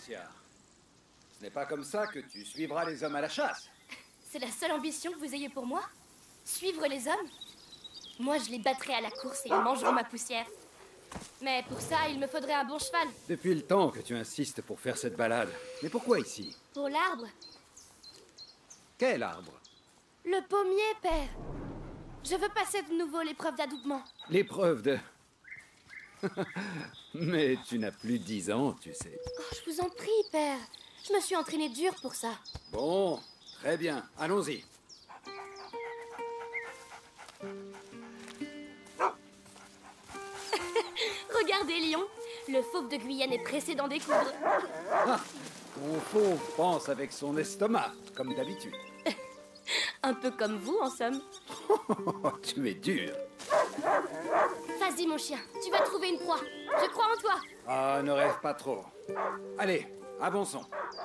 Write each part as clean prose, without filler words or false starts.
Amicia. Ce n'est pas comme ça que tu suivras les hommes à la chasse. C'est la seule ambition que vous ayez pour moi? Suivre les hommes? Moi, je les battrai à la course et ils mangeront ma poussière. Mais pour ça, il me faudrait un bon cheval. Depuis le temps que tu insistes pour faire cette balade. Mais pourquoi ici? Pour l'arbre? Quel arbre? Le pommier, père. Je veux passer de nouveau l'épreuve d'adoubement. L'épreuve de... Mais tu n'as plus 10 ans, tu sais. Oh, je vous en prie, père. Je me suis entraîné dur pour ça. Bon, très bien. Allons-y. Regardez, Lion. Le fauve de Guyane est pressé d'en découdre. Ah, ton fauve pense avec son estomac, comme d'habitude. Un peu comme vous, en somme. Tu es dur. Vas-y, mon chien. Tu vas trouver une proie. Je crois en toi. Ah, ne rêve pas trop. Allez, avançons.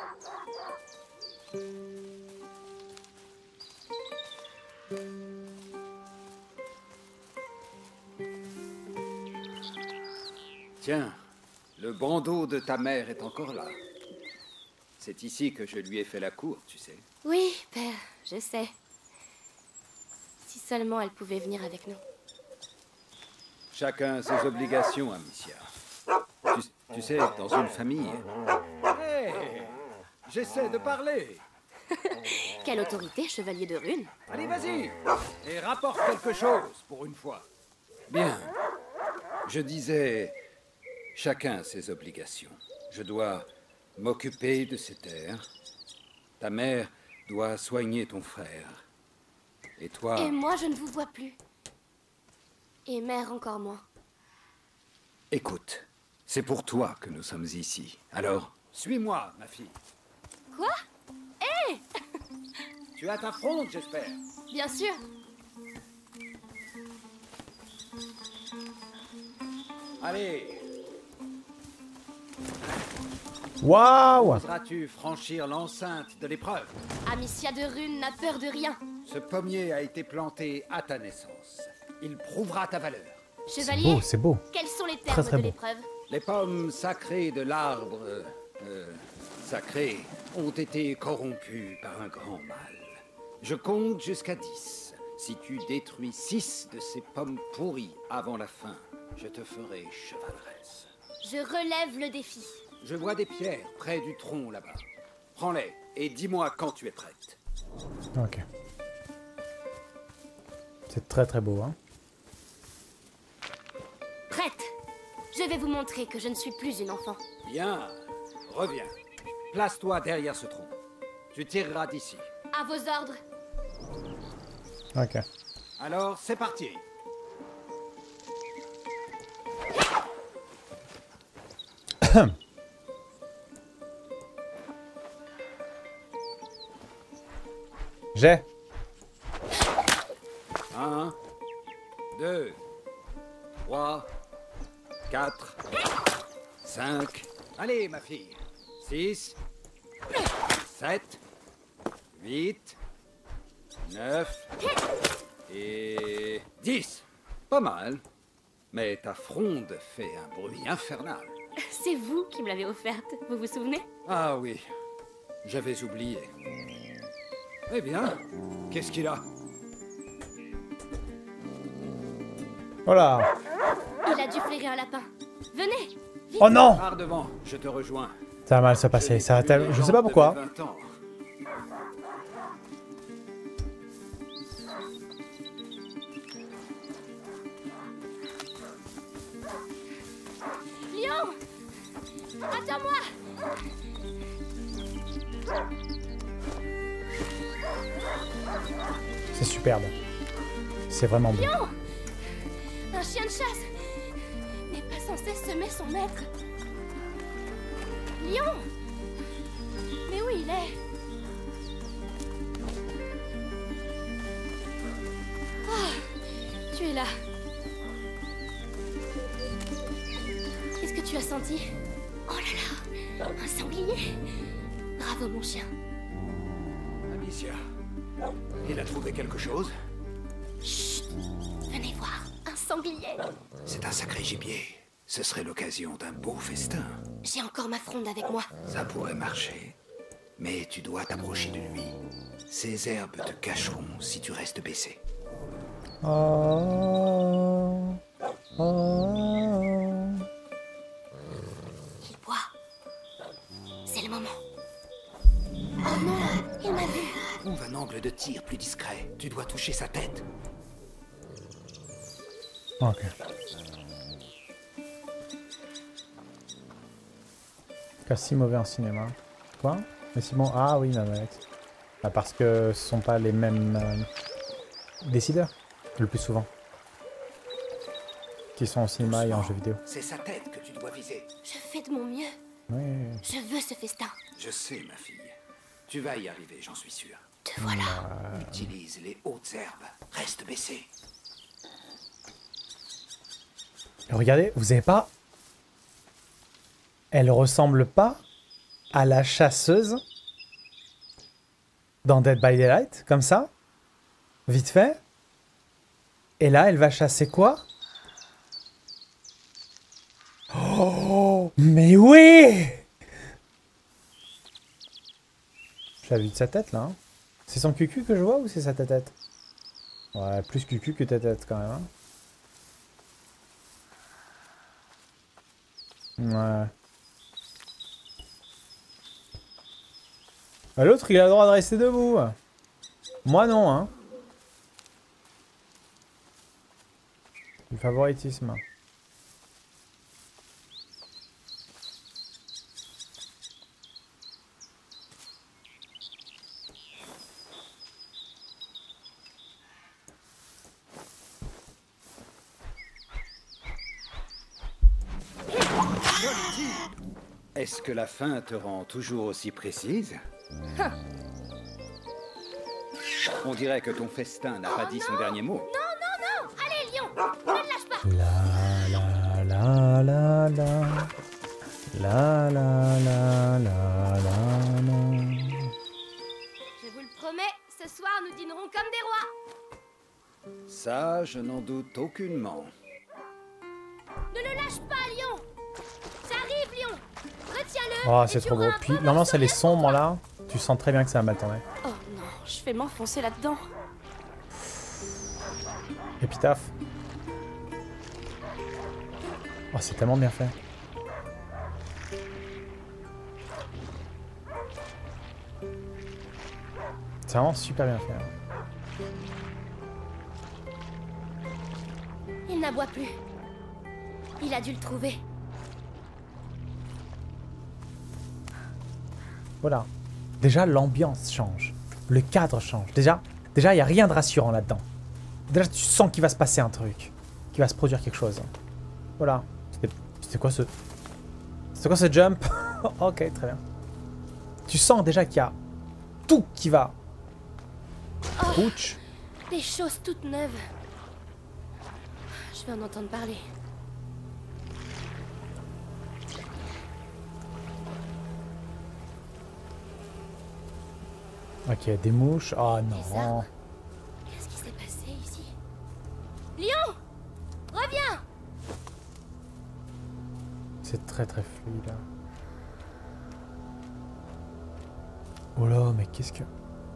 Tiens, le bandeau de ta mère est encore là. C'est ici que je lui ai fait la cour, tu sais. Oui, père, je sais. Si seulement elle pouvait venir avec nous. Chacun ses obligations, Amicia. Tu sais, dans une famille... Hé, j'essaie de parler. Quelle autorité, chevalier de rune. Allez, vas-y, et rapporte quelque chose, pour une fois. Bien. Je disais, chacun ses obligations. Je dois m'occuper de ces terres. Ta mère doit soigner ton frère. Et toi... Et moi, je ne vous vois plus. Et mère encore moins. Écoute, c'est pour toi que nous sommes ici. Alors, suis-moi, ma fille. Quoi? Hé! Tu as ta fronde, j'espère. Bien sûr. Allez, Waouh! oseras-tu franchir l'enceinte de l'épreuve? Amicia de rune n'a peur de rien. Ce pommier a été planté à ta naissance. Il prouvera ta valeur. Chevalier, C'est beau. quels sont les Très, termes très de beau. l'épreuve? Les pommes sacrées de l'arbre sacré ont été corrompues par un grand mal. Je compte jusqu'à 10. Si tu détruis 6 de ces pommes pourries avant la fin, je te ferai chevaleresse. Je relève le défi. Je vois des pierres près du tronc là-bas. Prends-les et dis-moi quand tu es prête. Ok. C'est très très beau, hein. Prête. Je vais vous montrer que je ne suis plus une enfant. Bien, reviens. Place-toi derrière ce tronc. Tu tireras d'ici. À vos ordres. Ok. Alors, c'est parti. J'ai. 1, 2, 3, 4, 5. Allez, ma fille. 6, 7, 8, 9 et 10. Pas mal. Mais ta fronde fait un bruit infernal. C'est vous qui me l'avez offerte, vous vous souvenez? Ah oui, j'avais oublié. Eh bien, qu'est-ce qu'il a? Voilà. Il a dû flairer un lapin. Venez, vite. Oh non! Pars devant, je te rejoins. Ça va mal se passer. Ça va tellement... Je sais pas pourquoi. 20 ans. Lion! Attends-moi! C'est superbe. C'est vraiment beau. Lion! Un chien de chasse n'est pas censé semer son maître. Lion! Mais où il est? Ah, tu es là. Qu'est-ce que tu as senti? Oh là là! Un sanglier! Bravo, mon chien. Amicia, il a trouvé quelque chose? Chut! Venez voir, un sanglier. C'est un sacré gibier. Ce serait l'occasion d'un beau festin. J'ai encore ma fronde avec moi. Ça pourrait marcher. Mais tu dois t'approcher de lui. Ces herbes te cacheront si tu restes baissé. Oh. Oh. Il boit. C'est le moment. Oh non, il m'a vu. Trouve un angle de tir plus discret. Tu dois toucher sa tête. Ok. Pas si mauvais en cinéma. Quoi? Mais si bon. Ah oui, Nanette. Ah, parce que ce sont pas les mêmes décideurs, le plus souvent. Qui sont en cinéma et en jeu vidéo. C'est sa tête que tu dois viser. Je fais de mon mieux. Oui. Je veux ce festin. Je sais, ma fille. Tu vas y arriver, j'en suis sûr. Te voilà. Utilise les hautes herbes. Reste baissé. Regardez, vous avez pas... Elle ressemble pas à la chasseuse dans Dead by Daylight, comme ça, vite fait. Et là, elle va chasser quoi? Oh, mais oui! J'ai vu de sa tête, là. Hein. C'est son cucu que je vois ou c'est sa tête? Ouais, plus cucu que tête quand même. Hein. Ouais. Bah, l'autre, il a le droit de rester debout. Moi, non, hein. Du favoritisme. Est-ce que la faim te rend toujours aussi précise? On dirait que ton festin n'a pas dit son dernier mot. Non, non, non. Allez, lion. Ne le lâche pas. La la la la la. La la la la la la. Je vous le promets, ce soir nous dînerons comme des rois. Ça, je n'en doute aucunement. Ne le lâche pas, lion. J'arrive, lion. Retiens-le. Oh, et c'est tu trop beau. auras un Puis, beau normalement, morceau c'est les de sombres pour toi. là. Tu sens très bien que ça va mal tourner. Oh non, je vais m'enfoncer là-dedans. Épitaphe. Oh, c'est tellement bien fait. C'est vraiment super bien fait. Hein. Il n'aboie plus. Il a dû le trouver. Voilà. Déjà, l'ambiance change. Le cadre change. Déjà, il n'y a rien de rassurant là-dedans. Déjà, tu sens qu'il va se passer un truc. Qu'il va se produire quelque chose. Voilà. C'était quoi ce... C'était quoi ce jump? Ok, très bien. Tu sens déjà qu'il y a tout qui va... Ouch. Des choses toutes neuves. Je vais en entendre parler. Ok, des mouches. Oh Des non. arbres. Qu'est-ce qui s'est passé ici? Lion! Reviens! C'est très très fluide. Là. Oh là, mais qu'est-ce que...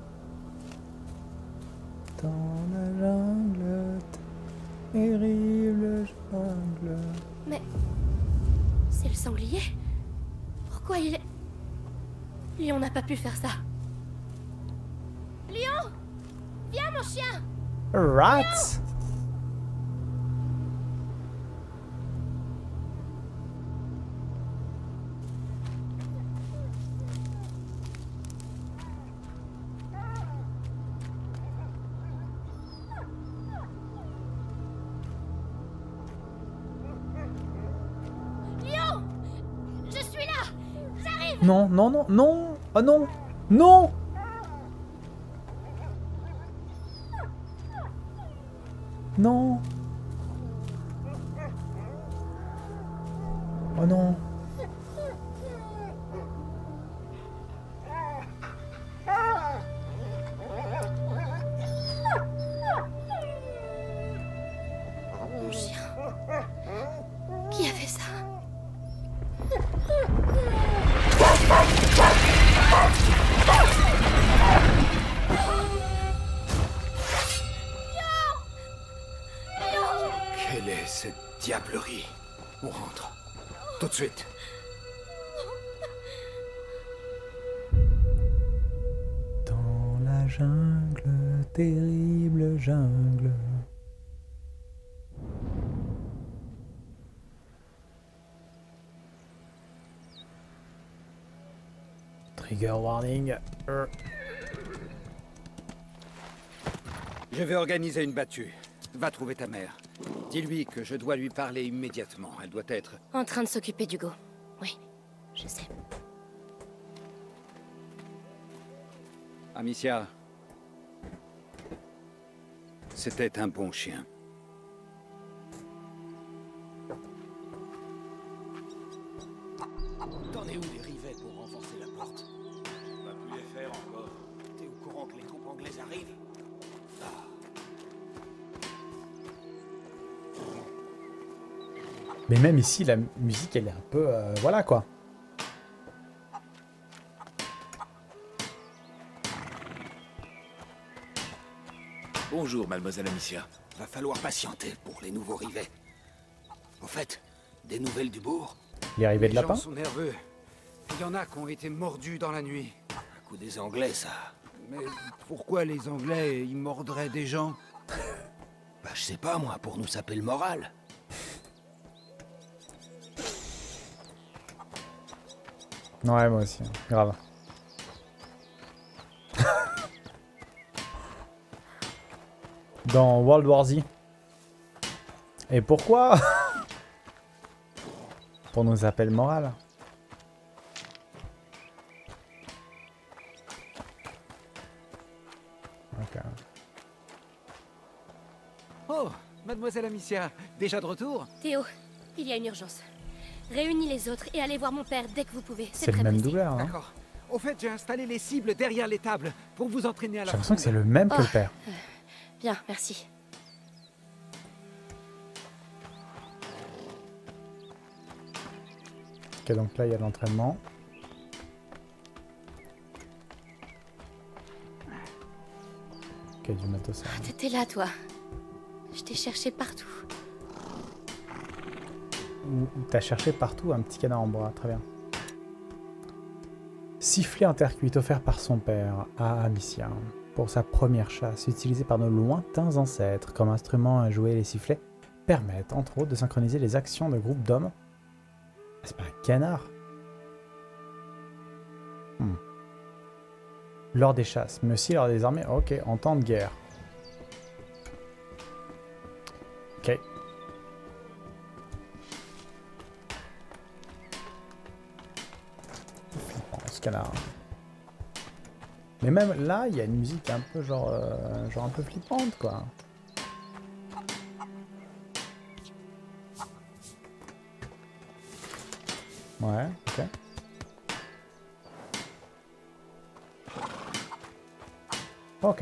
Dans la jungle, terrible jungle. Mais... c'est le sanglier? Pourquoi il est... Lion n'a pas pu faire ça. Lion! Viens, mon chien! Rats! Lion! Je suis là! J'arrive! Non, non, non, non! Oh non! Non! Non! Oh non! Mon chien. Qui a fait ça? suite. Dans la jungle, terrible jungle. Trigger warning. Je vais organiser une battue. Va trouver ta mère. Dis-lui que je dois lui parler immédiatement. Elle doit être... En train de s'occuper d'Hugo. Oui, je sais. Amicia. C'était un bon chien. T'en es où des rivets pour renforcer la porte? On va plus les faire encore. T'es au courant que les troupes anglaises arrivent? Mais même ici, la musique, elle est un peu... voilà, quoi. Bonjour, mademoiselle Amicia. Va falloir patienter pour les nouveaux rivets. Au fait, des nouvelles du bourg? Les rivets de Les lapin. gens sont nerveux. Il y en a qui ont été mordus dans la nuit. Un coup des Anglais, ça. Mais pourquoi les Anglais, ils mordraient des gens? Bah, je sais pas, moi, pour nous saper le moral. Ouais, moi aussi. Grave. Dans World War Z. Et pourquoi? Pour nos appels moraux. Ok. Oh, mademoiselle Amicia, déjà de retour? Théo, il y a une urgence. Réunis les autres et allez voir mon père dès que vous pouvez. C'est le très même pressé. doubleur, hein. D'accord. Au fait, j'ai installé les cibles derrière les tables pour vous entraîner à J'ai la l'impression que c'est fronde. le même que Oh. le père. Bien, merci. Ok, donc là, il y a l'entraînement. Ok, du matos. Ça. T'étais là, toi. Je t'ai cherché partout. T'as cherché partout un petit canard en bois, très bien. Sifflet intercuite offert par son père à Amicia pour sa première chasse, utilisé par nos lointains ancêtres comme instrument à jouer. Les sifflets permettent entre autres de synchroniser les actions de groupes d'hommes. Ah, c'est pas un canard. Lors des chasses, mais aussi lors des armées. Ok, en temps de guerre. Ok. Ce canard. Mais même là, il y a une musique un peu genre un peu flippante, quoi. Ouais, ok. Ok.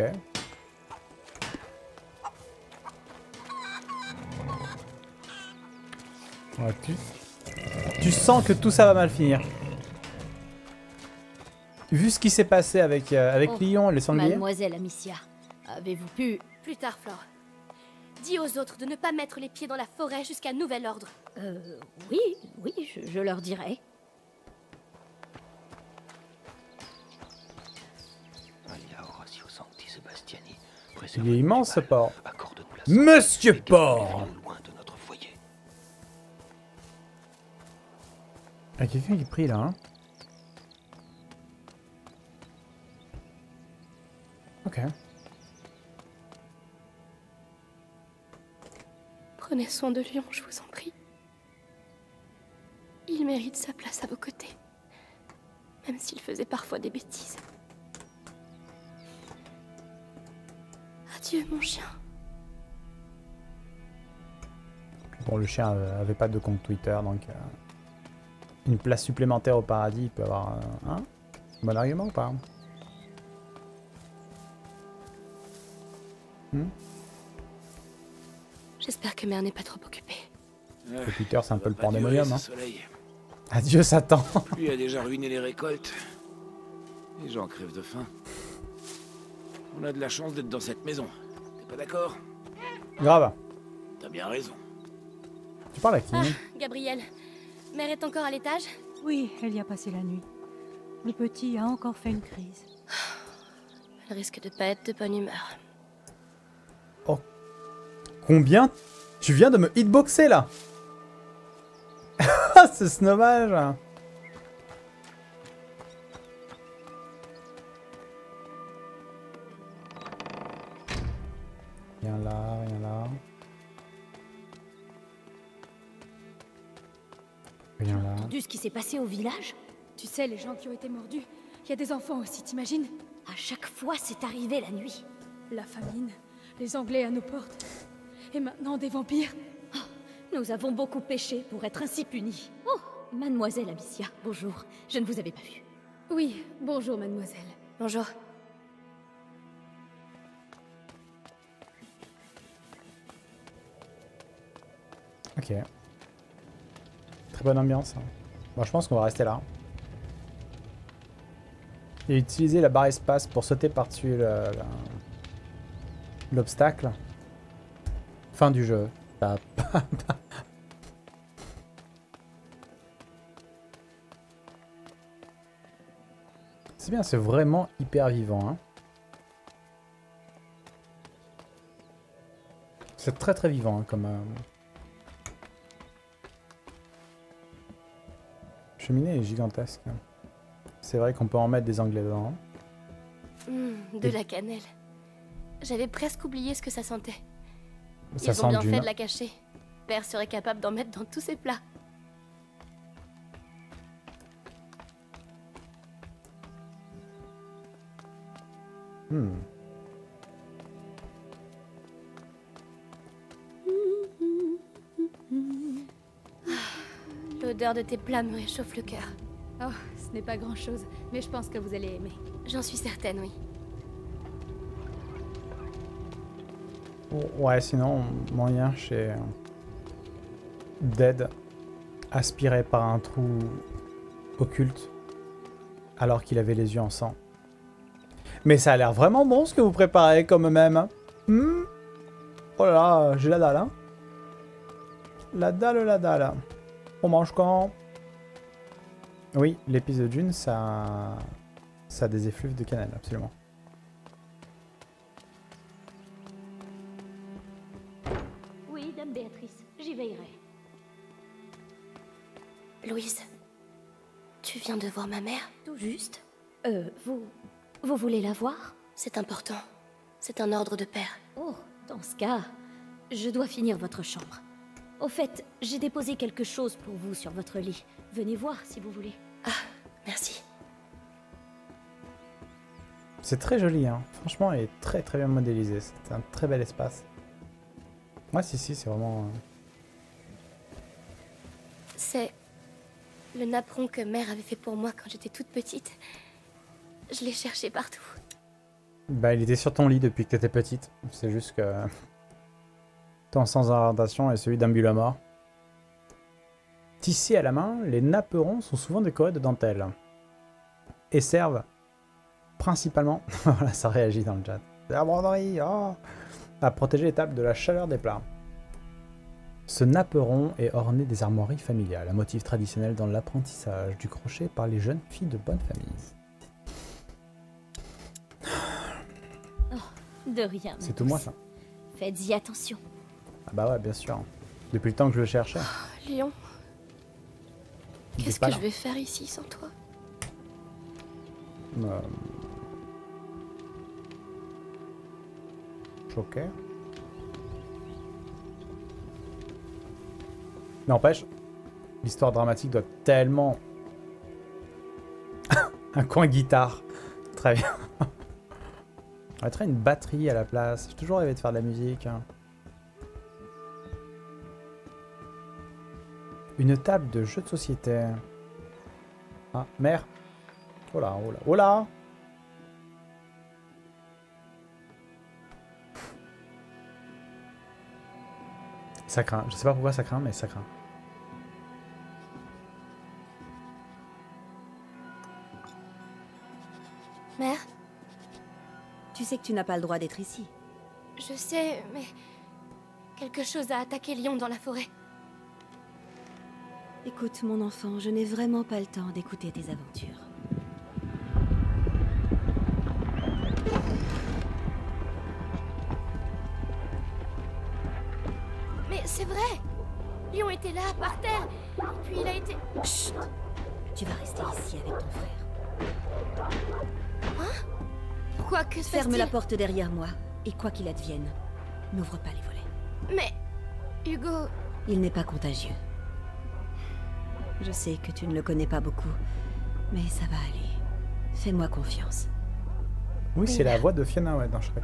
Ouais, tu sens que tout ça va mal finir. Vu ce qui s'est passé avec, avec Oh, Lyon et le sanglier. Mademoiselle Amicia, avez-vous pu... Plus tard, Flore. Dis aux autres de ne pas mettre les pieds dans la forêt jusqu'à nouvel ordre. Oui, je leur dirai. Il est immense ce port. Accorde-nous la Monsieur santé de Port Mérino, loin de notre foyer. Il y a quelqu'un qui prie là, hein. Ok. Prenez soin de Lyon, je vous en prie. Il mérite sa place à vos côtés. Même s'il faisait parfois des bêtises. Adieu, mon chien. Bon, le chien avait pas de compte Twitter, donc une place supplémentaire au paradis, il peut avoir un bon argument ou pas? J'espère que Mère n'est pas trop occupée. Le Twitter, c'est un peu le Pas durer, pandémonium. ce Hein. soleil. Adieu Satan. Lui a déjà ruiné les récoltes. Les gens crèvent de faim. On a de la chance d'être dans cette maison. T'es pas d'accord? Grave. T'as bien raison. Tu parles à qui? Ah, Gabriel. Mère est encore à l'étage? Oui, elle y a passé la nuit. Le petit a encore fait une crise. Elle risque de pas être de bonne humeur. Oh. Combien? Tu viens de me hitboxer là? C'est snobbage. Rien là, rien là. Rien là. Entendu ce qui s'est passé au village? Tu sais, les gens qui ont été mordus, il y a des enfants aussi, t'imagines? À chaque fois, c'est arrivé la nuit. La famine, les Anglais à nos portes. Et maintenant, des vampires. Nous avons beaucoup péché pour être ainsi punis. Oh, mademoiselle Amicia, bonjour. Je ne vous avais pas vue. Oui, bonjour, mademoiselle. Bonjour. Ok. Très bonne ambiance. Bon, je pense qu'on va rester là. Et utiliser la barre espace pour sauter par-dessus l'obstacle. Fin du jeu. C'est bien, c'est vraiment hyper vivant. Hein. C'est très très vivant hein, comme... cheminée est gigantesque. C'est vrai qu'on peut en mettre des Anglais dedans. De la cannelle. J'avais presque oublié ce que ça sentait. Ça Ils ont bien sent fait de la cacher. Père serait capable d'en mettre dans tous ses plats. L'odeur de tes plats me réchauffe le cœur. Oh, ce n'est pas grand-chose, mais je pense que vous allez aimer. J'en suis certaine, oui. Ouais, sinon, moyen chez Dead, aspiré par un trou occulte, alors qu'il avait les yeux en sang. Mais ça a l'air vraiment bon ce que vous préparez comme même. Hein. Oh là là, j'ai la dalle. Hein. La dalle, la dalle. On mange quand? Oui, l'épisode 1, ça a des effluves de cannelle, absolument. Oui, dame Béatrice, j'y veillerai. Louise, tu viens de voir ma mère? Tout juste. Vous voulez la voir? C'est important. C'est un ordre de père. Oh, dans ce cas, je dois finir votre chambre. Au fait, j'ai déposé quelque chose pour vous sur votre lit. Venez voir si vous voulez. Ah, merci. C'est très joli, hein. Franchement, elle est très très bien modélisée. C'est un très bel espace. Ouais, si, c'est vraiment... C'est le napperon que mère avait fait pour moi quand j'étais toute petite. Je l'ai cherché partout. Bah, il était sur ton lit depuis que t'étais petite. C'est juste que... ton sans orientation est celui d'un bulle à mort. Tissés à la main, les napperons sont souvent décorés de dentelle. Et servent principalement... voilà, ça réagit dans le chat. La broderie, oh, à protéger les tables de la chaleur des plats. Ce napperon est orné des armoiries familiales, un motif traditionnel dans l'apprentissage du crochet par les jeunes filles de bonne famille. Oh, de rien. C'est tout moi ça. Faites-y attention. Ah bah ouais, bien sûr. Depuis le temps que je le cherchais. Léon, Il est qu'est-ce pas que là. je vais faire ici sans toi? Choqué. N'empêche, l'histoire dramatique doit tellement... un coin guitare. Très bien. On mettrait une batterie à la place. J'ai toujours rêvé de faire de la musique. Hein. Une table de jeu de société. Ah, mère. Oh là, oh là, oh là. Ça craint. Je sais pas pourquoi ça craint, mais ça craint. Mère, Tu sais que tu n'as pas le droit d'être ici. je sais, mais... quelque chose a attaqué Léon dans la forêt. Écoute, mon enfant, je n'ai vraiment pas le temps d'écouter tes aventures. Mais c'est vrai. Lion était là, par terre. Et puis il a été... Chut! Tu vas rester ici avec ton frère. Pourquoi? Que se Ferme passe-t-il? la porte derrière moi, et quoi qu'il advienne, n'ouvre pas les volets. Mais... Hugo... Il n'est pas contagieux. Je sais que tu ne le connais pas beaucoup, mais ça va aller. Fais-moi confiance. Oui, c'est la voix de Fiona, ouais, dans Shrek.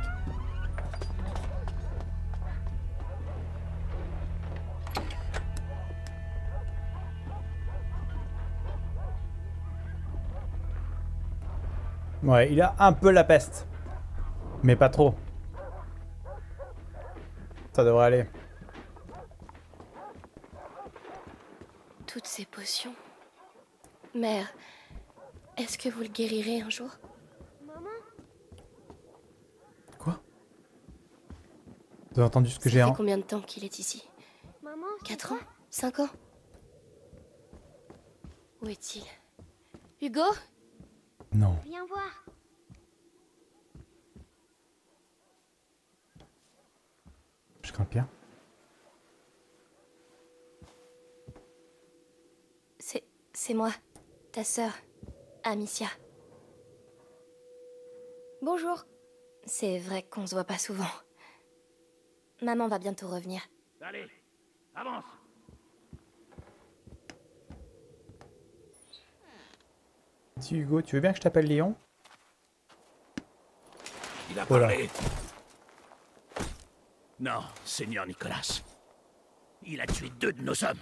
Ouais, il a un peu la peste. Mais pas trop. Ça devrait aller. Toutes ces potions... Mère, est-ce que vous le guérirez un jour? Quoi? Vous avez entendu ce que Ça j'ai fait en... combien de temps qu'il est ici? 4 ans? 5 ans? Où est-il? Hugo? Non. Viens voir. Je crains bien. C'est moi, ta sœur, Amicia. Bonjour. C'est vrai qu'on se voit pas souvent. Maman va bientôt revenir. Allez, avance. Dis Hugo, tu veux bien que je t'appelle Léon? Il a Voilà. parlé. Non, Seigneur Nicolas. Il a tué 2 de nos hommes.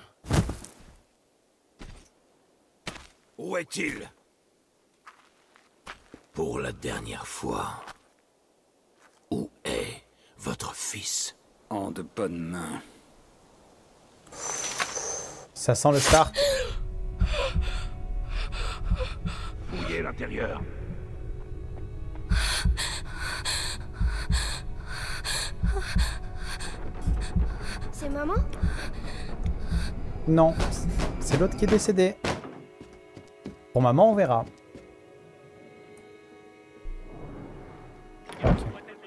Où est-il? Pour la dernière fois, où est votre fils? En de bonnes mains. Ça sent le start. Fouillez l'intérieur. C'est maman? Non, c'est l'autre qui est décédé. Pour maman, on verra. Hugo,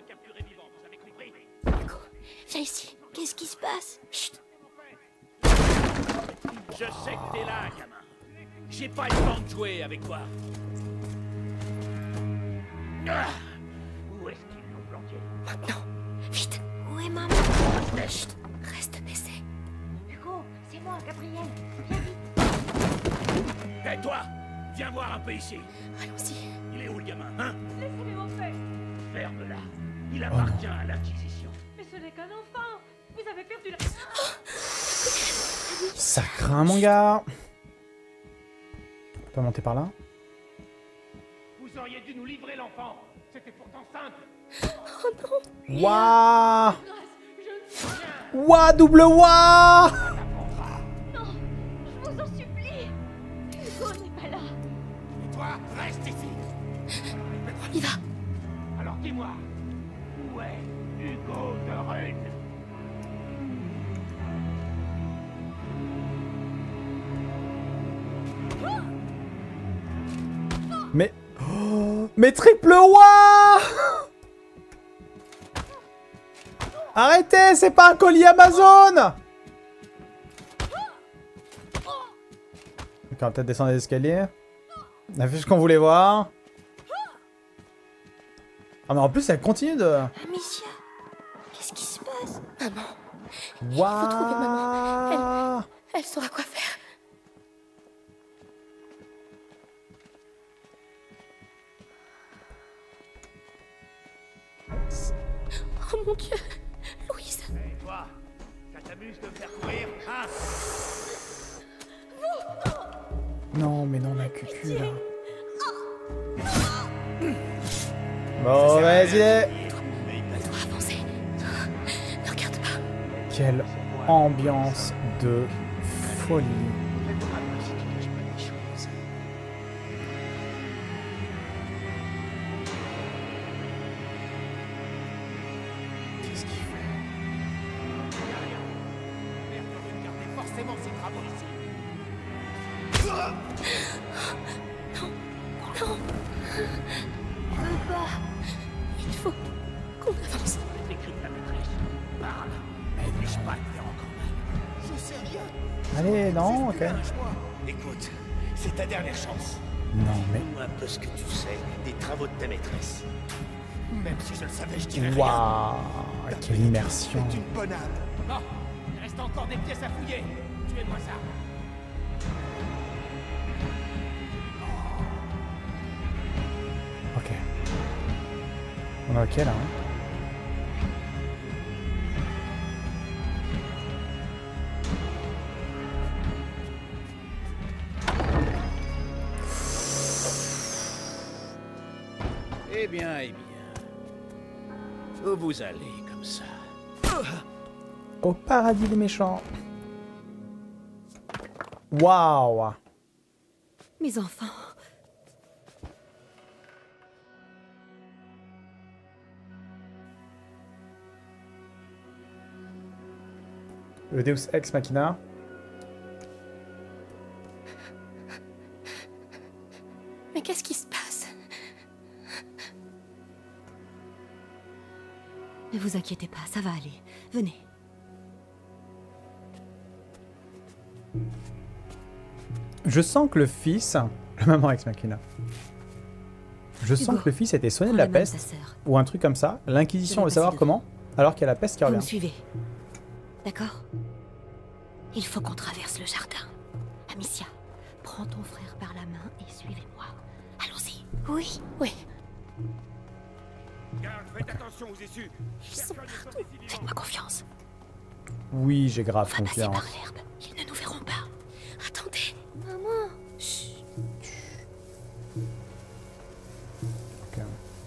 viens ici. Qu'est-ce qui se passe? Chut. Je sais que t'es là, gamin. J'ai pas le temps de jouer avec toi. Ah, où est-ce qu'ils l'ont planqué? Maintenant. Vite. Où est maman? Chut. Reste baissé. Hugo, c'est moi, Gabriel. Viens vite. Hé, toi! Viens voir un peu ici. Allons-y. Il est où, le gamin, hein? Laissez-les m'enfer. Ferme-la. Il appartient à l'Inquisition. Mais ce n'est qu'un enfant. Vous avez perdu la... Ça craint, mon gars. On peut pas monter par là? Vous auriez dû nous livrer l'enfant. C'était pourtant simple. Waouh! Waouh, double waouh! Je vous en supplie. Hugo n'est pas là. Et toi, reste ici. On y va. Alors dis-moi, où est Hugo de Rune? Mais... Oh, mais triple waouh! Arrêtez, c'est pas un colis Amazon! Donc on va peut-être descendre les escaliers. On a vu ce qu'on voulait voir. Ah mais en plus elle continue de... Amicia, qu'est-ce qui se passe? Maman, Waouh! trouver maman. elle saura quoi faire. Oh mon Dieu, Louise. Et toi, ça t'amuse de me faire courir, hein? Non mais non la cucu là. Mauvaise idée! On doit avancer. Ne regarde pas. Quelle ambiance de folie. Qu'est-ce qu'il fait? Forcément ses travaux ici. Non. Je veux pas. Il faut qu'on avance. Allez, non, ok. Écoute, c'est ta dernière chance. Non, mais... Dis-moi un peu ce que tu sais des travaux de ta maîtresse. Même si je le savais, je dirais rien. Waouh, quelle immersion. C'est une bonne âme. Bon, il reste encore des pièces à fouiller. Tuez-moi ça. Ok. On est ok là, hein. Eh bien, où vous allez comme ça? Au paradis des méchants. Waouh. Mes enfants. Le Deus Ex Machina. Mais qu'est-ce qui se passe? Ne vous inquiétez pas, ça va aller. Venez. Je sens que le fils... Le maman Ex Machina. Je sens que le fils a été soigné de la peste. Ou un truc comme ça. L'Inquisition veut savoir comment. Alors qu'il y a la peste qui Vous me revient. suivez. D'accord? Il faut qu'on traverse le jardin. Amicia, prends ton frère par la main et suivez-moi. Allons-y. Oui, oui. Garde, faites attention aux issues. Ils sont partout. Faites-moi confiance. Oui, j'ai grave On va passer confiance. par l'herbe. Ils ne nous verront pas. Attendez. Maman. Chut. Ok.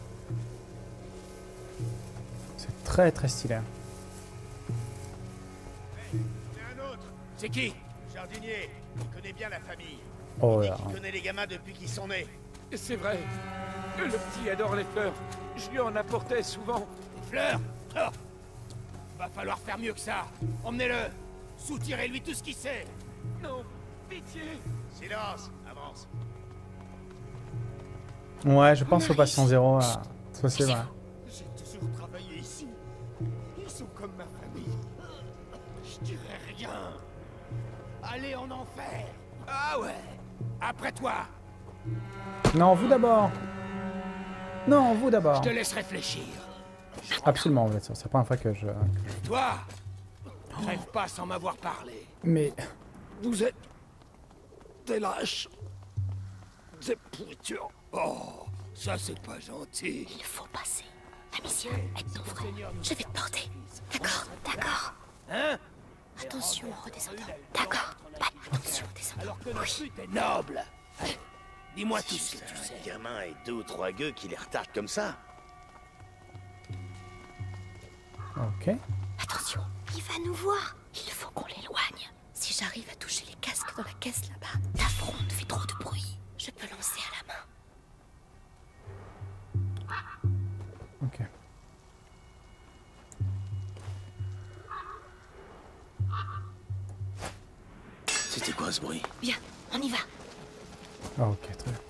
C'est très très stylé. Et un autre. C'est qui? Le jardinier. Il connaît bien la famille. Oh Il là. dit qu'il connaît les gamins depuis qu'ils sont nés. C'est vrai. Le petit adore les fleurs. Je lui en apportais souvent. Fleurs. Oh. Va falloir faire mieux que ça. Emmenez-le. Soutirez-lui tout ce qu'il sait. Non, pitié. Silence. Avance. Ouais, je pense au patient zéro. C'est possible, ouais. J'ai toujours travaillé ici. Ils sont comme ma famille. Je dirais rien. Allez en enfer. Ah ouais. Après toi. Non, vous d'abord. Non, vous d'abord. Je te laisse réfléchir. Absolument, vous êtes sûr. C'est la première fois que je... Toi, rêve pas sans m'avoir parlé. Mais... Vous êtes des lâches. Des pourritures. Oh, ça c'est pas gentil. Il faut passer. Amicia, aide ton frère. Je vais te porter. D'accord, d'accord. Hein? Attention en redescendant. D'accord. Attention, descends. Alors que notre but est noble. Dis-moi tout ce que tu sais. Un gamin et 2 ou 3 gueux qui les retardent comme ça. Ok. Attention, il va nous voir. Il faut qu'on l'éloigne. Si j'arrive à toucher les casques dans la caisse là-bas, Ta fronde fait trop de bruit. je peux lancer à la main. Ok. C'était quoi ce bruit? Bien, on y va. Ok, très bien.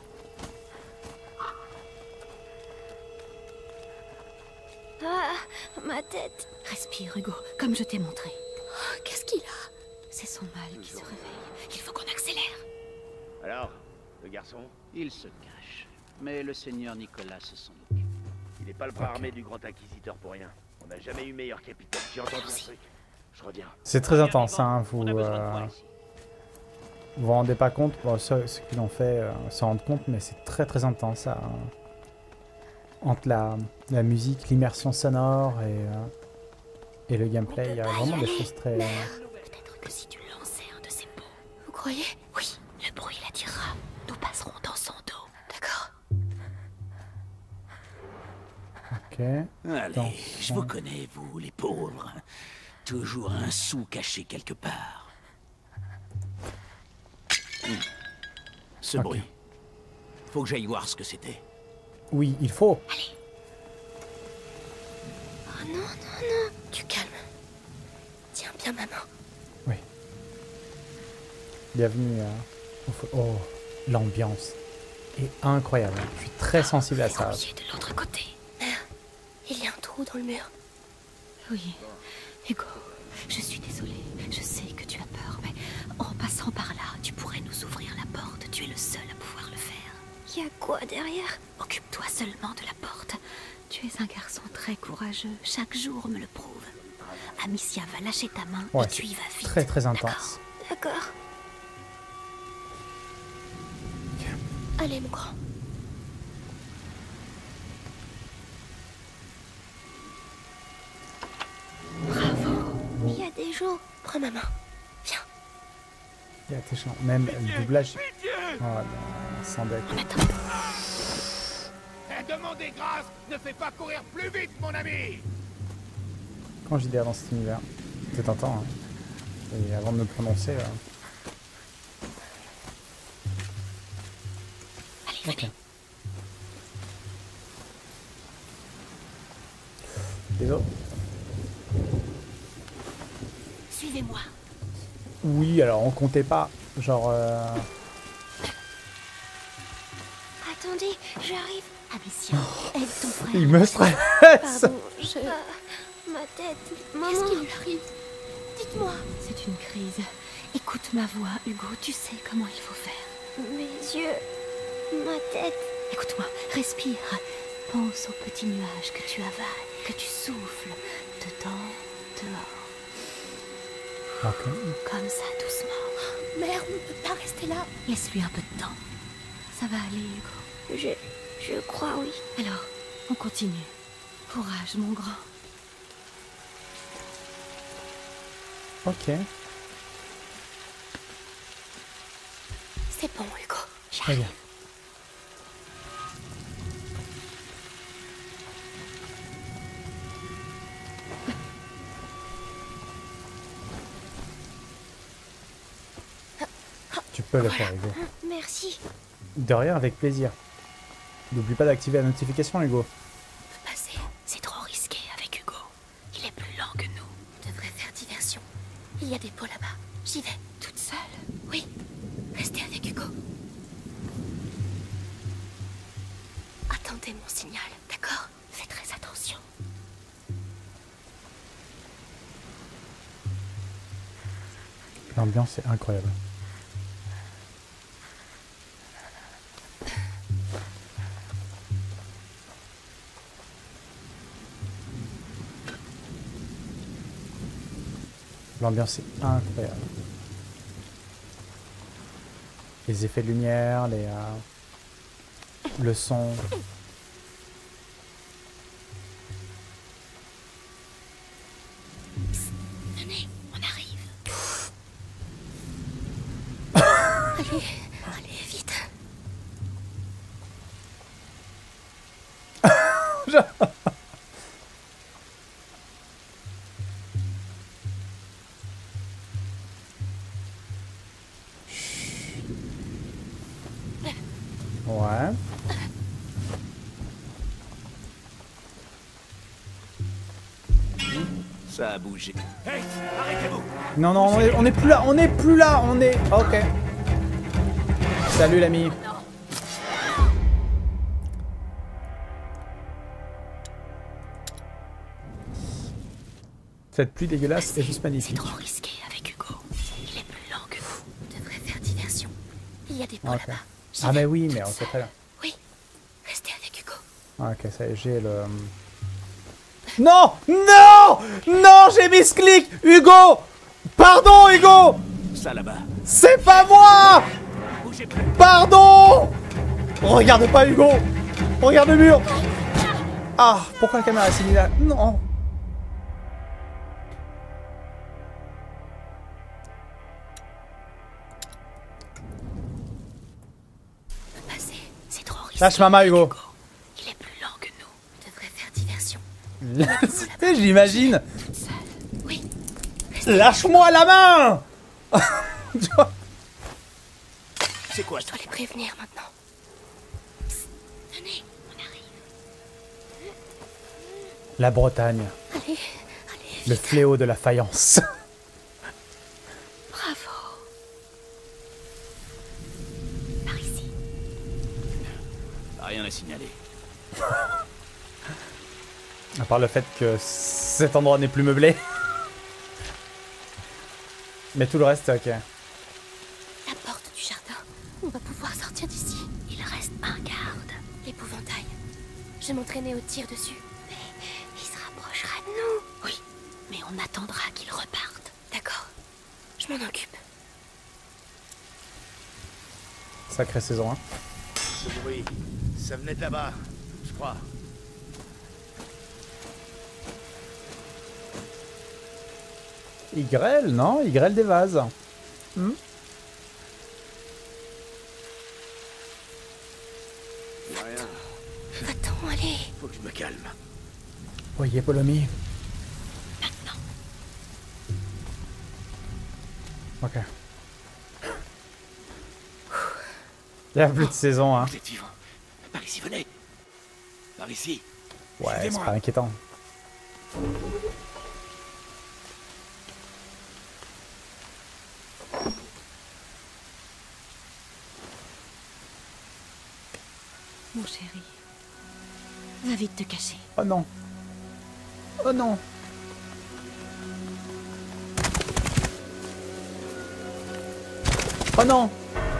Ah, ma tête. Respire, Hugo, comme je t'ai montré. Oh, qu'est-ce qu'il a? C'est son mal qui se réveille. Il faut qu'on accélère. Alors, le garçon? Il se cache. Mais le seigneur Nicolas s'en occupe. Il n'est pas le bras armé du grand inquisiteur pour rien. On n'a jamais eu meilleur capitaine. J'ai entendu un truc. Je reviens. C'est très intense, hein. Vous On a besoin de toi ici. vous rendez pas compte. Bon, ceux qui l'ont fait s'en rendent compte, mais c'est très très intense, ça. Entre la musique, l'immersion sonore et le gameplay, il y a vraiment des choses très... Peut-être que si tu lançais un de ces pots. Vous croyez? Oui, le bruit l'attirera. Nous passerons dans son dos. D'accord. Ok. Allez, je vous connais, vous, les pauvres. Toujours un sou caché quelque part. Ce bruit. Faut que j'aille voir ce que c'était. Oui, il faut. Oh non, non, non. Du calme. Tiens bien ma main. Oui. Bienvenue Oh, l'ambiance est incroyable. Je suis très sensible à ça. De l'autre côté. Mère, il y a un trou dans le mur. Oui, Hugo, je suis désolée. Je sais que tu as peur, mais en passant par là, tu pourrais nous ouvrir la porte. Tu es le seul à pouvoir le faire. Il y a quoi derrière? Occupe-toi seulement de la porte. Tu es un garçon très courageux. Chaque jour me le prouve. Amicia va lâcher ta main Ouais, et tu y vas vite. très très intense. D'accord. Allez, mon grand. Bravo. Il y a des gens. Prends ma main. Viens. Il y a tes chants. Même le doublage. Oh non, sans deck. Demandez grâce, ne fais pas courir plus vite, mon ami. Quand j'y dans cet univers, c'est un temps. Hein. Et avant de me prononcer. Allez, venez. Désolé. Suivez-moi. Oui, alors on comptait pas. Genre. Attendez, j'arrive. Amicia, aide ton frère. Il me stresse. Pardon, ma tête. Maman. Qu'est-ce qui lui arrive? Dites-moi. C'est une crise. Écoute ma voix, Hugo. Tu sais comment il faut faire. Mes yeux. Ma tête. Écoute-moi, respire. Pense aux petits nuages que tu avales, que tu souffles dedans, dehors. Ok. Comme ça, doucement. Mère, on ne peut pas rester là. Laisse-lui un peu de temps. Ça va aller, Hugo. Je crois, oui. Alors, on continue. Courage, mon grand. Ok. C'est bon, Hugo. Très bien. Tu peux le faire, Hugo. Merci. De rien, avec plaisir. N'oublie pas d'activer la notification, Hugo. Passer, c'est trop risqué avec Hugo. Il est plus lent que nous. On devrait faire diversion. Il y a des pots là-bas. J'y vais. Toute seule? Oui. Restez avec Hugo. Attendez mon signal, d'accord? Fais très attention. L'ambiance est incroyable. L'ambiance est incroyable. Les effets de lumière, le son. Venez, on arrive. Allez, vite. Ouais. Ça a bougé. Hey, arrêtez-vous. Non, non, on est plus là, on est plus là, on est... Ok. Salut l'ami. Cette pluie dégueulasse est juste magnifique. C'est trop risqué avec Hugo. Il est plus lent que vous. On devrait faire diversion. Il y a des pots Ok. là-bas. Ah mais oui, mais on sait très bien. Oui. Restez avec Hugo. Ah, ok, ça y est, j'ai le... Non! Non! Non, j'ai mis ce clic! Hugo! Pardon, Hugo! Ça là-bas. C'est pas moi! Bougez plus. Pardon! Regarde pas, Hugo! Regarde le mur! Ah, pourquoi la caméra s'est mise là? Non! Passer, c'est trop risqué. Lâche maman, Hugo! Il est plus lent que nous. On devrait faire diversion. J'imagine! Toute seule. Oui. Lâche-moi la main! Tu vois? C'est quoi Je dois les prévenir maintenant. Psst, venez, on arrive. La Bretagne, Allez, le fléau de la faïence. Bravo. À part le fait que cet endroit n'est plus meublé. Mais tout le reste, ok. La porte du jardin. On va pouvoir sortir d'ici. Il reste un garde. L'épouvantail. Je m'entraînais au tir dessus. Mais il se rapprochera de nous. Oui, mais on attendra qu'il reparte. D'accord. Je m'en occupe. Sacrée saison 1. Ce bruit, ça venait de là-bas, je crois. Il grêle, non? Il grêle des vases. Hmm. Rien. Va-t'en, allez. Faut que je me calme. Voyez, Polomi. Maintenant. Ok. Il y a plus de saison, hein. Vous êtes vivant. Par ici, venez. Par ici. Ouais, c'est Suivez-moi. pas inquiétant. Mon chéri. Va vite te cacher. Oh non. Oh non. Oh non.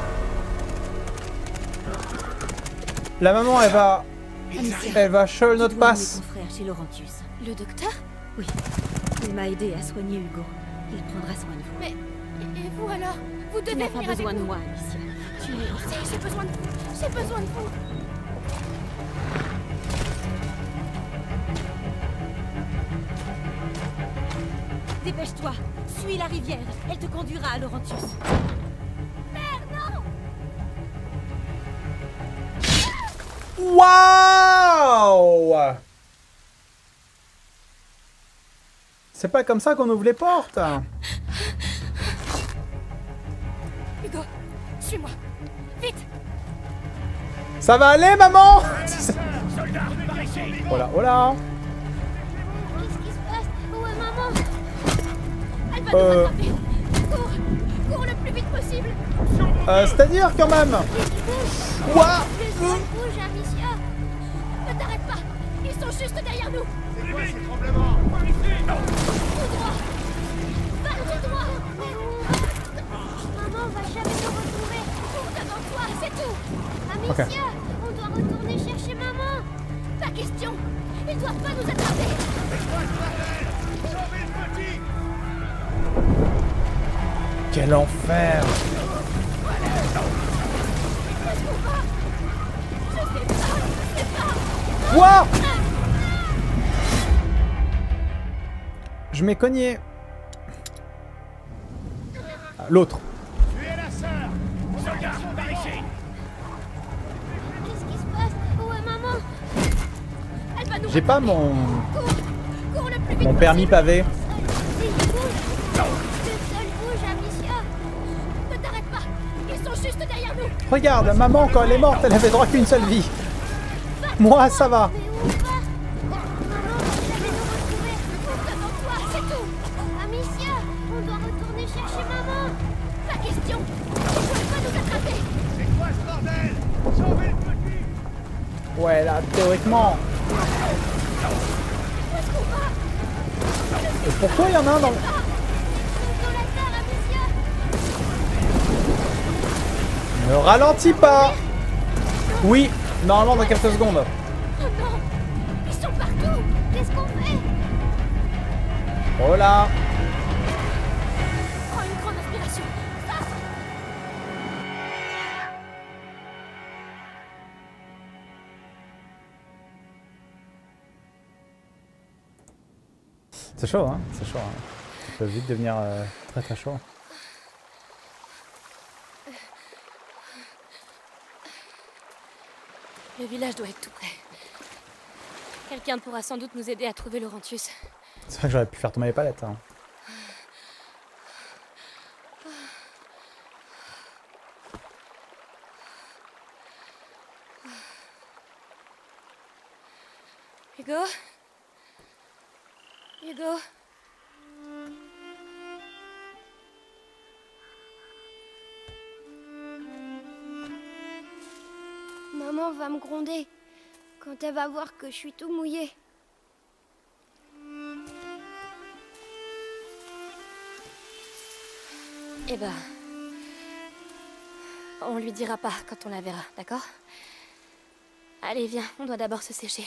La maman, elle va... Elle va show notre passe. Ton frère chez Laurentius. Le docteur? Oui. Il m'a aidé à soigner Hugo. Il prendra soin de vous. Mais... Et vous alors? Vous Tu devez n'as pas venir avec besoin de nous. moi, Alicia. Tu es... Si, j'ai besoin de vous. J'ai besoin de vous. Dépêche-toi. Suis la rivière. Elle te conduira à Laurentius. Waouh! C'est pas comme ça qu'on ouvre les portes. Hugo, suis-moi. Vite. Ça va aller, maman? Oh là, oh là. Qu'est-ce qui se passe? Où est maman? Elle va nous rattraper. Cours. Cours le plus vite possible. C'est-à-dire quand même. Ouah. Les hommes bougent, Amicia. Ne t'arrête pas. Ils sont juste derrière nous. C'est quoi ces tremblements? Tout droit. Va tout droit. Maman va jamais nous retrouver. Cours devant toi, c'est tout. Amicia, on doit retourner chercher maman. Pas question. Ils doivent pas nous attraper. Sauvez le petit! Quel enfer. Quoi? Je m'ai cogné. Ah, l'autre. Tu es la sœur! Soldat, par ici! Qu'est-ce qui se passe? Où est maman? Elle va nous J'ai pas mon Cours le plus vite mon permis pavé. Le sol bouge, Amicia. Ne t'arrête pas. Ils sont juste derrière nous. Regarde, maman quand elle est morte, elle avait droit qu'une seule vie. Moi, ça va. Mais où on va? Maman va jamais nous retrouver. Cours devant toi, c'est tout. Amicia, on doit retourner chercher maman. Pas question. Ils peuvent pas nous attraper. C'est quoi ce bordel? Sauvez le petit! Ouais, là, théoriquement. Où est-ce qu'on va? Et pourquoi il y en a un dans le... Dans la terre, Amicia. Ne ralentis pas. Oui, normalement dans quelques secondes. Oh non. Ils sont partout. Qu'est-ce qu'on fait? Oh là. Prends une grande inspiration. Stop. C'est chaud, hein. C'est chaud. Hein. Ça peut vite devenir très très chaud. Le village doit être tout près. Quelqu'un pourra sans doute nous aider à trouver Laurentius. C'est vrai que j'aurais pu faire tomber les palettes. Hein. Hugo? Hugo? Maman va me gronder quand elle va voir que je suis tout mouillé. Eh ben... On lui dira pas quand on la verra, d'accord? Allez, viens, on doit d'abord se sécher.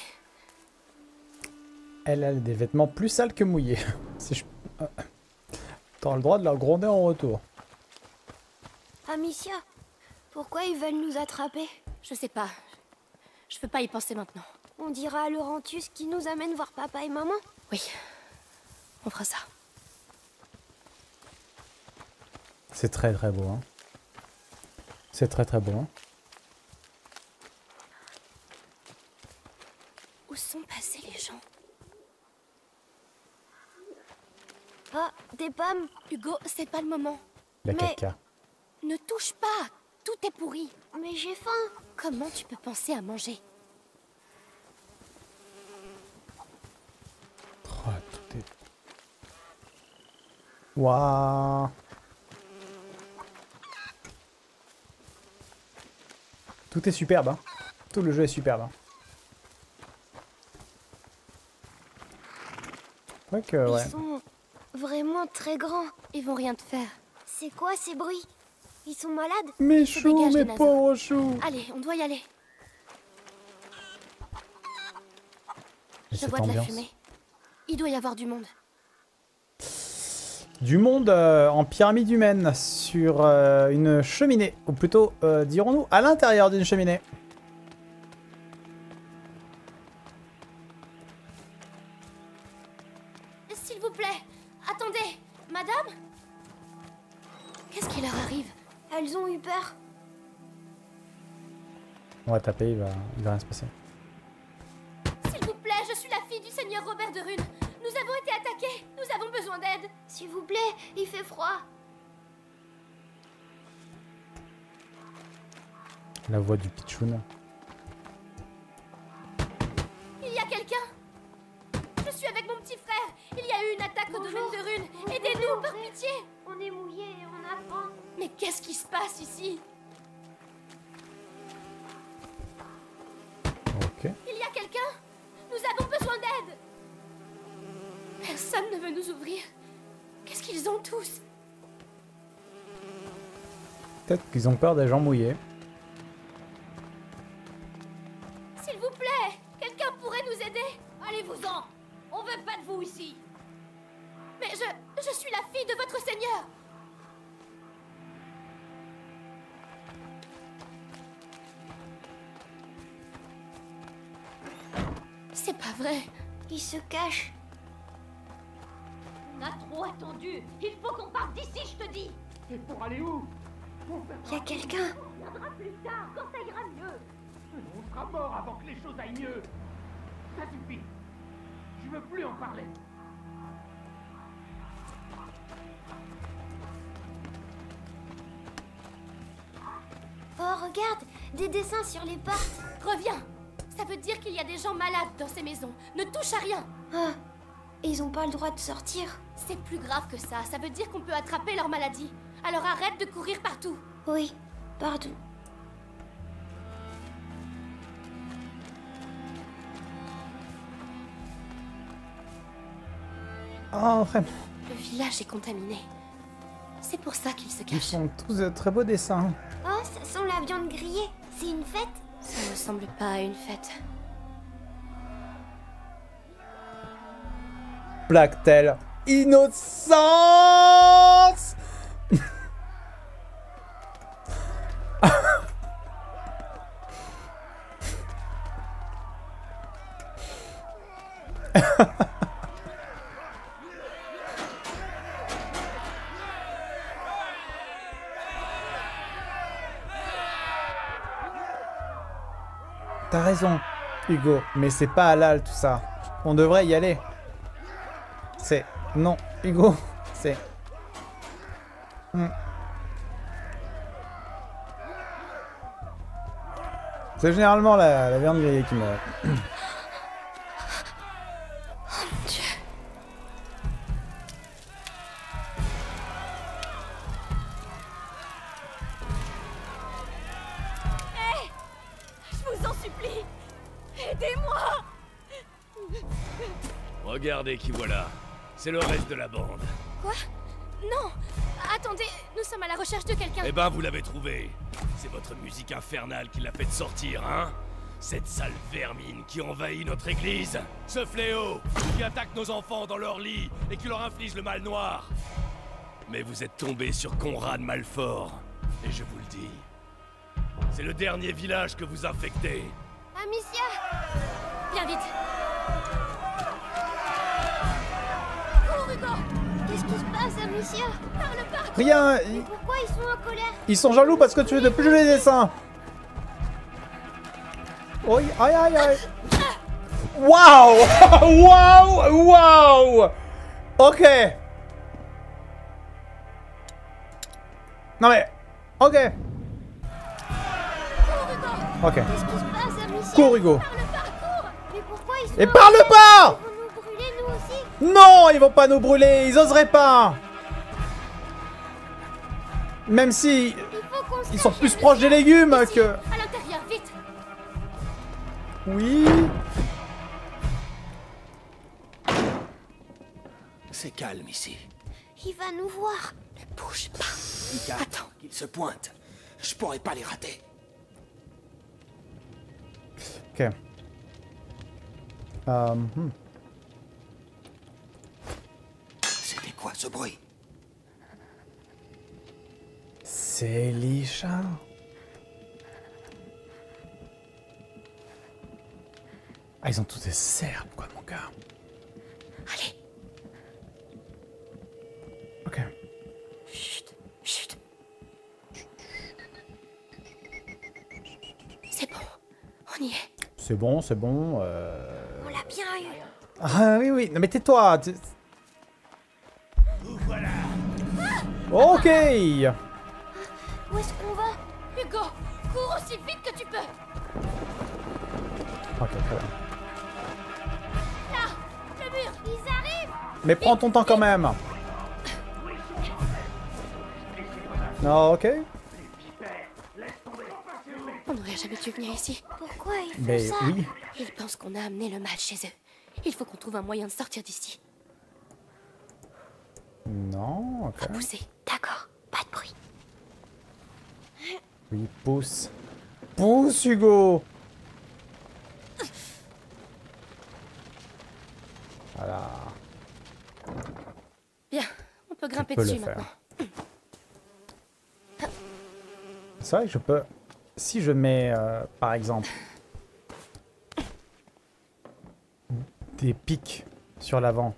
Elle a des vêtements plus sales que mouillés. Si je... T'auras le droit de la gronder en retour. Amicia, pourquoi ils veulent nous attraper? Je sais pas. Je peux pas y penser maintenant. On dira à Laurentius qui nous amène voir papa et maman? Oui. On fera ça. C'est très très beau, hein. C'est très très beau, hein. Où sont passés les gens? Ah, des pommes. Hugo, c'est pas le moment. La caca. Ne touche pas. Tout est pourri. Mais j'ai faim. Comment tu peux penser à manger? Oh, tout est... Waouh. Tout est superbe, hein. Tout le jeu est superbe. Hein. Ouais que, ouais. Ils sont vraiment très grands. Ils vont rien te faire. C'est quoi ces bruits? Ils sont malades? Mes choux, mes pauvres choux. Allez, on doit y aller. Et Je vois de la fumée. Il doit y avoir du monde. Du monde en pyramide humaine sur une cheminée. Ou plutôt, dirons-nous, à l'intérieur d'une cheminée. S'il vous plaît, attendez. Madame? Qu'est-ce qui leur arrive? Elles ont eu peur. On va taper, il va rien se passer. S'il vous plaît, je suis la fille du seigneur Robert de Rune. Nous avons été attaqués. Nous avons besoin d'aide. S'il vous plaît, il fait froid. La voix du pitchoun. Il y a quelqu'un? Je suis avec mon petit frère. Il y a eu une attaque au domaine de Rune. Aidez-nous, par pitié. On est mouillés et on a faim. Mais qu'est-ce qui se passe ici? Ok. Il y a quelqu'un? Nous avons besoin d'aide. Personne ne veut nous ouvrir. Qu'est-ce qu'ils ont tous? Peut-être qu'ils ont peur des gens mouillés. S'il vous plaît, quelqu'un pourrait nous aider? Allez-vous-en. On veut pas de vous ici. Mais je suis la fille de votre seigneur. C'est pas vrai. Il se cache. On a trop attendu. Il faut qu'on parte d'ici, je te dis. Et pour aller où? Il y a quelqu'un. On viendra plus tard, quand ça ira mieux. On sera mort avant que les choses aillent mieux. Ça suffit. Je veux plus en parler. Oh, regarde, des dessins sur les portes. Reviens. Ça veut dire qu'il y a des gens malades dans ces maisons. Ne touche à rien. Ah, et ils ont pas le droit de sortir. C'est plus grave que ça. Ça veut dire qu'on peut attraper leur maladie. Alors arrête de courir partout. Oui, pardon. Oh, vraiment. Le village est contaminé. C'est pour ça qu'ils se Ils cachent. sont tous de très beaux dessins. Oh, ça sent la viande grillée. C'est une fête? Ça ne ressemble pas à une fête. Blacktail. Innocence. T'as raison, Hugo, mais c'est pas halal tout ça. On devrait y aller. C'est... Non, Hugo, c'est... C'est généralement la viande grillée qui me... Oh mon Dieu. Hé! Je vous en supplie! Aidez-moi! Regardez qui voilà. C'est le reste de la bande. Quoi? Non! Attendez! Attendez, nous sommes à la recherche de quelqu'un. Eh ben, vous l'avez trouvé. C'est votre musique infernale qui l'a fait sortir, hein? Cette sale vermine qui envahit notre église. Ce fléau qui attaque nos enfants dans leur lit et qui leur inflige le mal noir. Mais vous êtes tombé sur Conrad Malfort. Et je vous le dis, c'est le dernier village que vous infectez. Amicia! Viens vite! Cours, Hugo! Qu'est-ce qui se passe, Amicia? Parle pas! Rien. Mais pourquoi ils sont en colère? Ils sont jaloux parce que tu fais de plus jolis dessins. Oui, aïe aïe aïe. Waouh. Waouh. Waouh. Ok. Non mais... Ok. Ok. Qu'est-ce qui se passe, Amicia? Cours, Hugo. Parle pas, cours! Mais pourquoi ils sont Et en parle colère? pas! Ils vont nous brûler, nous aussi? Non, ils vont pas nous brûler, ils oseraient pas. Même si... Il faut qu'on se Ils sont cache, plus Amicia. proches des légumes Ici, que... à l'intérieur, vite! Oui. C'est calme ici. Il va nous voir. Ne bouge pas. Mika, attends qu'ils se pointent. Je pourrais pas les rater. Ok. C'était quoi ce bruit? C'est Lisha. Ah, ils ont tous des serbes, quoi, mon gars. Allez. Ok. Chut, chut. C'est bon, on y est. C'est bon, c'est bon. On l'a bien eu. Ah oui, oui. Non, mais tais-toi. Voilà. Ok. Où est-ce qu'on va? Hugo, cours aussi vite que tu peux. Ok, très bien. Là, le mur, ils arrivent. Mais prends ton temps quand même. Non, ok. On n'aurait jamais dû venir ici. Pourquoi ils font Mais ça? oui. Ils pensent qu'on a amené le mal chez eux. Il faut qu'on trouve un moyen de sortir d'ici. Non, ok. Pousser, d'accord. Pas de bruit. Oui, pousse. Pousse, Hugo. Voilà. Bien, on peut grimper peux le dessus faire. maintenant. C'est vrai que je peux... Si je mets, par exemple, des pics sur l'avant.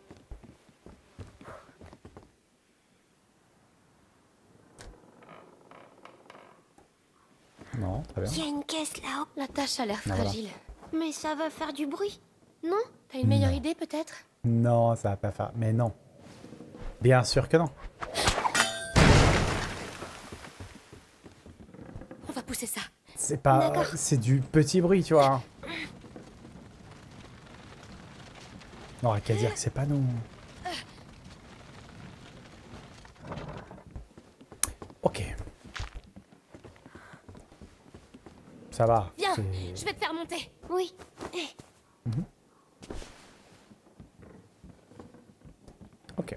Non, très bien. Il y a une caisse là-haut. La tâche a l'air Ah, voilà. fragile. Mais ça va faire du bruit, non? T'as une meilleure idée peut-être? Non, ça va pas faire... Mais non. Bien sûr que non. On va pousser ça. C'est pas... D'accord. C'est du petit bruit, tu vois. On aurait qu'à dire que c'est pas nous. Ok. Ça va. Viens, c'est- je vais te faire monter. Oui. Ok.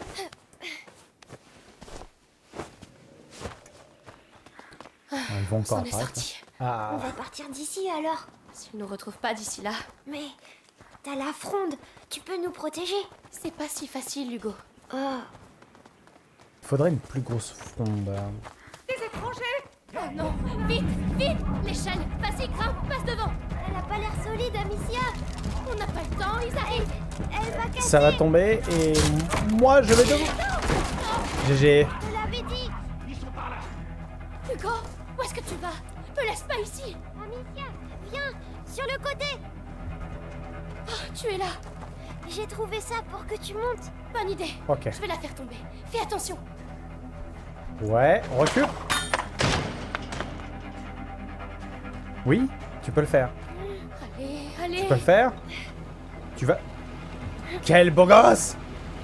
Ils vont On encore s'en est apparaître. sorti. Ah. On va partir d'ici alors. S'ils nous retrouvent pas d'ici là. Mais t'as la fronde. Tu peux nous protéger. C'est pas si facile, Hugo. Oh. Faudrait une plus grosse fronde. Des étrangers! Oh non! Vite! Vite! L'échelle! Vas-y, grimpe! Passe devant! Elle a pas l'air solide, Amicia! On n'a pas le temps, ils arrivent! Elle va casser! Ça va tomber et moi je vais devant. GG. Je te l'avais dit! Ils sont par là! Hugo! Où est-ce que tu vas? Me laisse pas ici! Amicia! Viens! Sur le côté! Oh, tu es là! J'ai trouvé ça pour que tu montes! Bonne idée! Ok. Je vais la faire tomber. Fais attention! Ouais, recule. Oui, tu peux le faire. Allez, allez! Tu peux le faire. Tu vas... Quel beau gosse!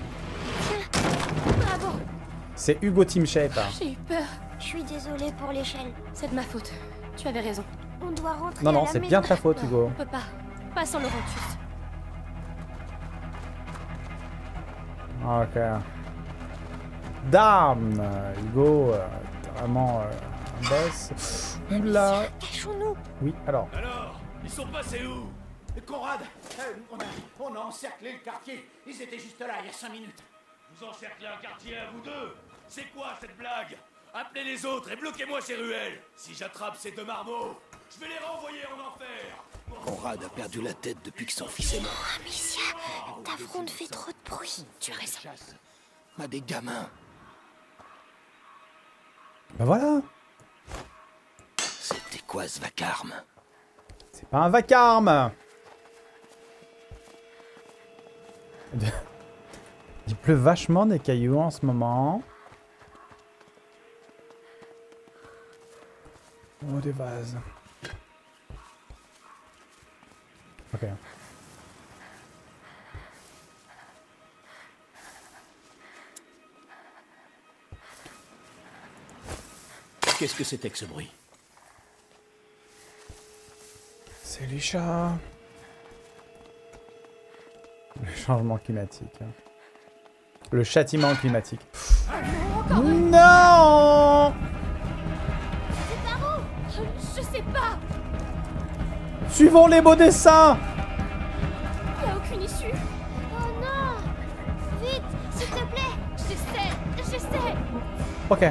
Bravo! C'est Hugo Team Shape. Hein. J'ai eu peur. Je suis désolée pour l'échelle. C'est de ma faute. Tu avais raison. On doit rentrer. Non, à non, la c'est maison. bien ta faute, Hugo. On peut pas. Pas sans Laurentius. Ok. d'armes. Hugo, t'es vraiment un boss. Oula. Cachons-nous. Oui, alors. Alors, ils sont passés où? Conrad, on a encerclé le quartier. Ils étaient juste là il y a 5 minutes. Vous encerclez un quartier à vous deux? C'est quoi cette blague? Appelez les autres et bloquez-moi ces ruelles. Si j'attrape ces deux marmots, je vais les renvoyer en enfer. Conrad a perdu la tête depuis que son fils est mort. Amicia, ta fronde fait trop de bruit. Tu as raison. À des gamins. Ben voilà. C'était quoi ce vacarme? C'est pas un vacarme. Il pleut vachement des cailloux en ce moment. Oh, des vases. Ok. Qu'est-ce que c'était que ce bruit? C'est les chats. Le changement climatique. Le châtiment climatique. Non! C'est par où? Je sais pas. Suivons les beaux dessins. Il n'y a aucune issue. Oh non! Vite, s'il te plaît. J'essaie. Ok.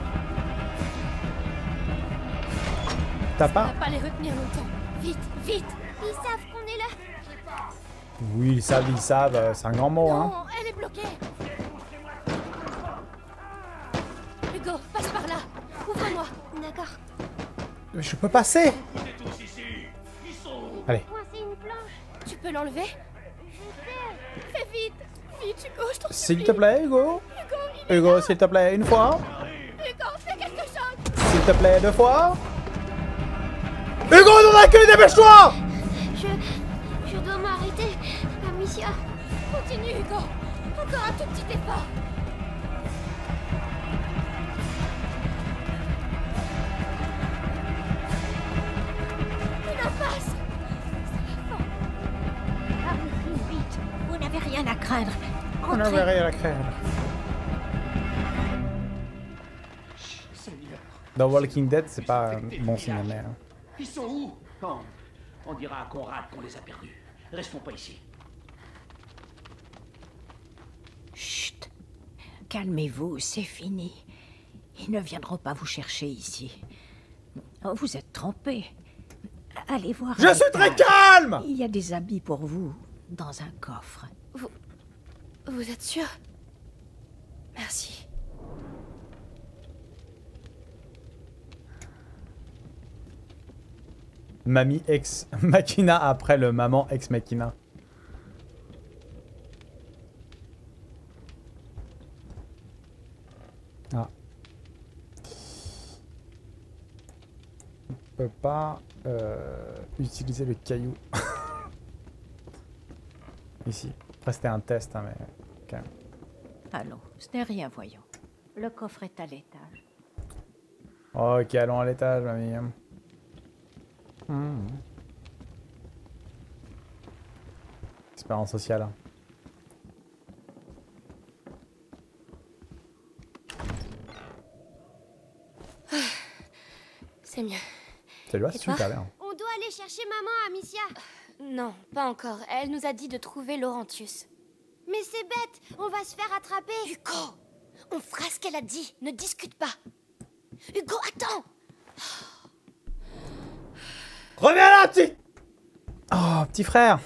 T'as pas? On va pas les retenir longtemps. Vite. Ils savent qu'on est là. Oui, ils savent, c'est un grand mot, hein. Non, elle est bloquée. Hugo, passe par là. Ouvre-moi. D'accord. Je peux passer. Allez. Coincé une planche. Tu peux l'enlever? Fais vite. Vite, Hugo, je t'en supplie. S'il te plaît, Hugo. Hugo, s'il te plaît, une fois. Hugo, fais quelque chose. S'il te plaît, 2 fois. Hugo, non d'accueil, dépêche-toi! Je dois m'arrêter. Amicia. Continue, Hugo. Encore un tout petit effort. Une impasse. Allez, vite. Vous n'avez rien à craindre. On n'avait rien à craindre. Dans Walking Dead, c'est pas un bon cinéma. Hein. Ils sont où? Quand? On dira à Conrad qu'on les a perdus. Restons pas ici. Chut. Calmez-vous, c'est fini. Ils ne viendront pas vous chercher ici. Vous êtes trompés. Allez voir. Je suis très calme! Il y a des habits pour vous dans un coffre. Vous êtes sûr? Merci. Mamie ex machina après le maman ex machina. Ah. On peut pas utiliser le caillou. Ici. Après c'était un test, hein, mais... Okay. Allons, ce n'est rien, voyons. Le coffre est à l'étage. Ok, allons à l'étage, mamie. Expérience sociale. Hein. C'est mieux. Ça lui va super bien. On doit aller chercher maman, Amicia. Non, pas encore. Elle nous a dit de trouver Laurentius. Mais c'est bête, on va se faire attraper. Hugo, on fera ce qu'elle a dit. Ne discute pas. Hugo, attends. Reviens là, petit... Oh, petit frère.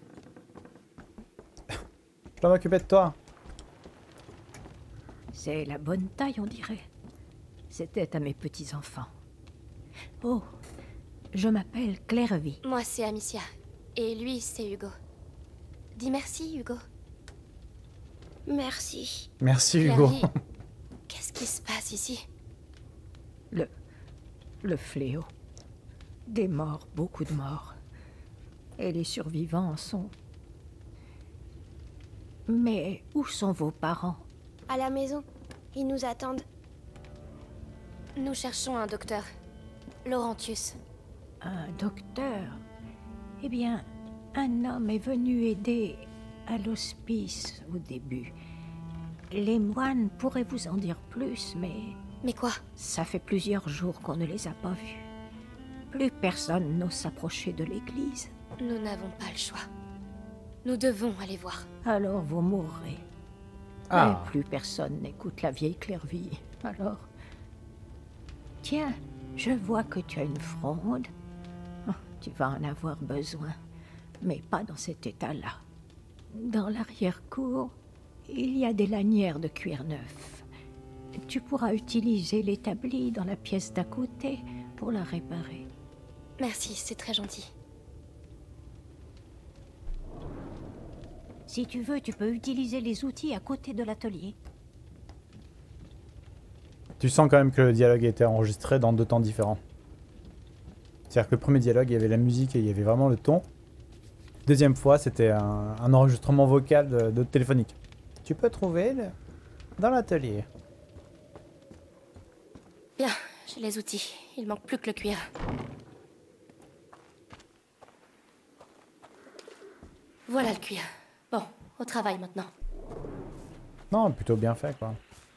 Je dois m'occuper de toi. C'est la bonne taille, on dirait. C'était à mes petits-enfants. Oh, je m'appelle Clairvy. Moi, c'est Amicia. Et lui, c'est Hugo. Dis merci, Hugo. Merci. Merci, Hugo. Qu'est-ce qui se passe ici? Le fléau. Des morts, beaucoup de morts. Et les survivants sont... Mais où sont vos parents? À la maison. Ils nous attendent. Nous cherchons un docteur. Laurentius. Un docteur? Eh bien, un homme est venu aider à l'hospice au début. Les moines pourraient vous en dire plus, mais... Mais quoi? Ça fait plusieurs jours qu'on ne les a pas vus. Plus personne n'ose s'approcher de l'église. Nous n'avons pas le choix. Nous devons aller voir. Alors vous mourrez. Ah. Mais plus personne n'écoute la vieille Clairville. Alors... Tiens, je vois que tu as une fronde. Oh, tu vas en avoir besoin. Mais pas dans cet état-là. Dans l'arrière-cour, il y a des lanières de cuir neuf. Tu pourras utiliser l'établi dans la pièce d'à côté pour la réparer. Merci, c'est très gentil. Si tu veux, tu peux utiliser les outils à côté de l'atelier. Tu sens quand même que le dialogue a été enregistré dans 2 temps différents. C'est-à-dire que le premier dialogue, il y avait la musique et il y avait vraiment le ton. Deuxième fois, c'était un enregistrement vocal de téléphonique. Tu peux trouver dans l'atelier. Bien, j'ai les outils. Il manque plus que le cuir. Voilà le cuir. Bon, au travail maintenant. Non, plutôt bien fait, quoi.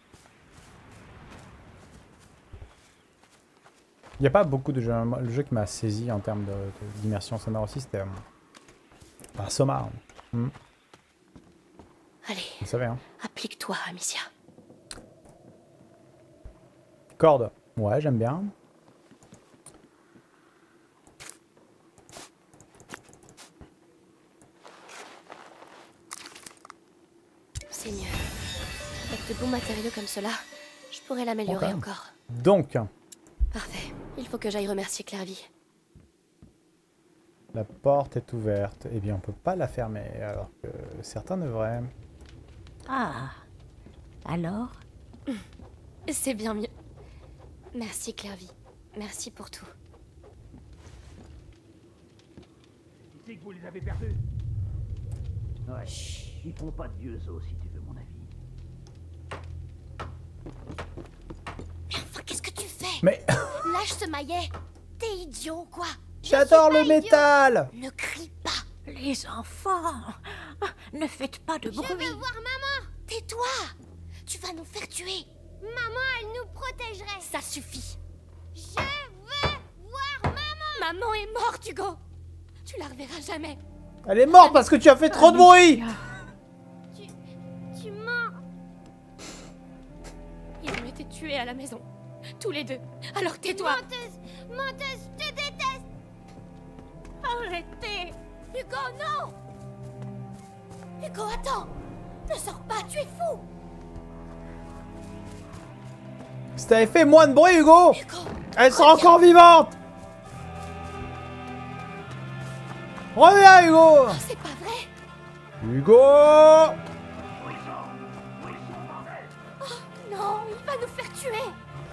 Il n'y a pas beaucoup de jeux. Le jeu qui m'a saisi en termes d'immersion sonore aussi, c'était... Soma. Allez, vous savez, hein. Applique-toi, Amicia. Corde. Ouais, j'aime bien. C'est mieux. Avec de bons matériaux comme cela, je pourrais l'améliorer encore. Donc. Parfait. Il faut que j'aille remercier Clairville. La porte est ouverte. Eh bien, on peut pas la fermer, alors que certains devraient. Ah. Alors? C'est bien mieux. Merci, Clairville. Merci pour tout. Qui c'est que vous les avez perdus? Ouais, ils font pas de vieux os, si tu veux mon avis. Mais enfin, qu'est-ce que tu fais? Mais... Lâche ce maillet. T'es idiot ou quoi? J'adore le métal. Ne crie pas. Les enfants, ne faites pas de bruit. Je veux voir maman. Tais-toi. Tu vas nous faire tuer. Maman, elle nous protégerait. Ça suffit. Je veux voir maman. Maman est morte, Hugo. Tu la reverras jamais. Elle est morte parce que tu as fait trop de bruit. Tu mens. Ils ont été tués à la maison. Tous les deux. Alors tais-toi. Menteuse, je te déteste. Arrêtez. Hugo, non. Hugo, attends. Ne sors pas, tu es fou. Si t'avais fait moins de bruit, Hugo, elle sera encore vivante. Reviens, Hugo. Oh, c'est pas vrai. Hugo. Oh non, il va nous faire tuer.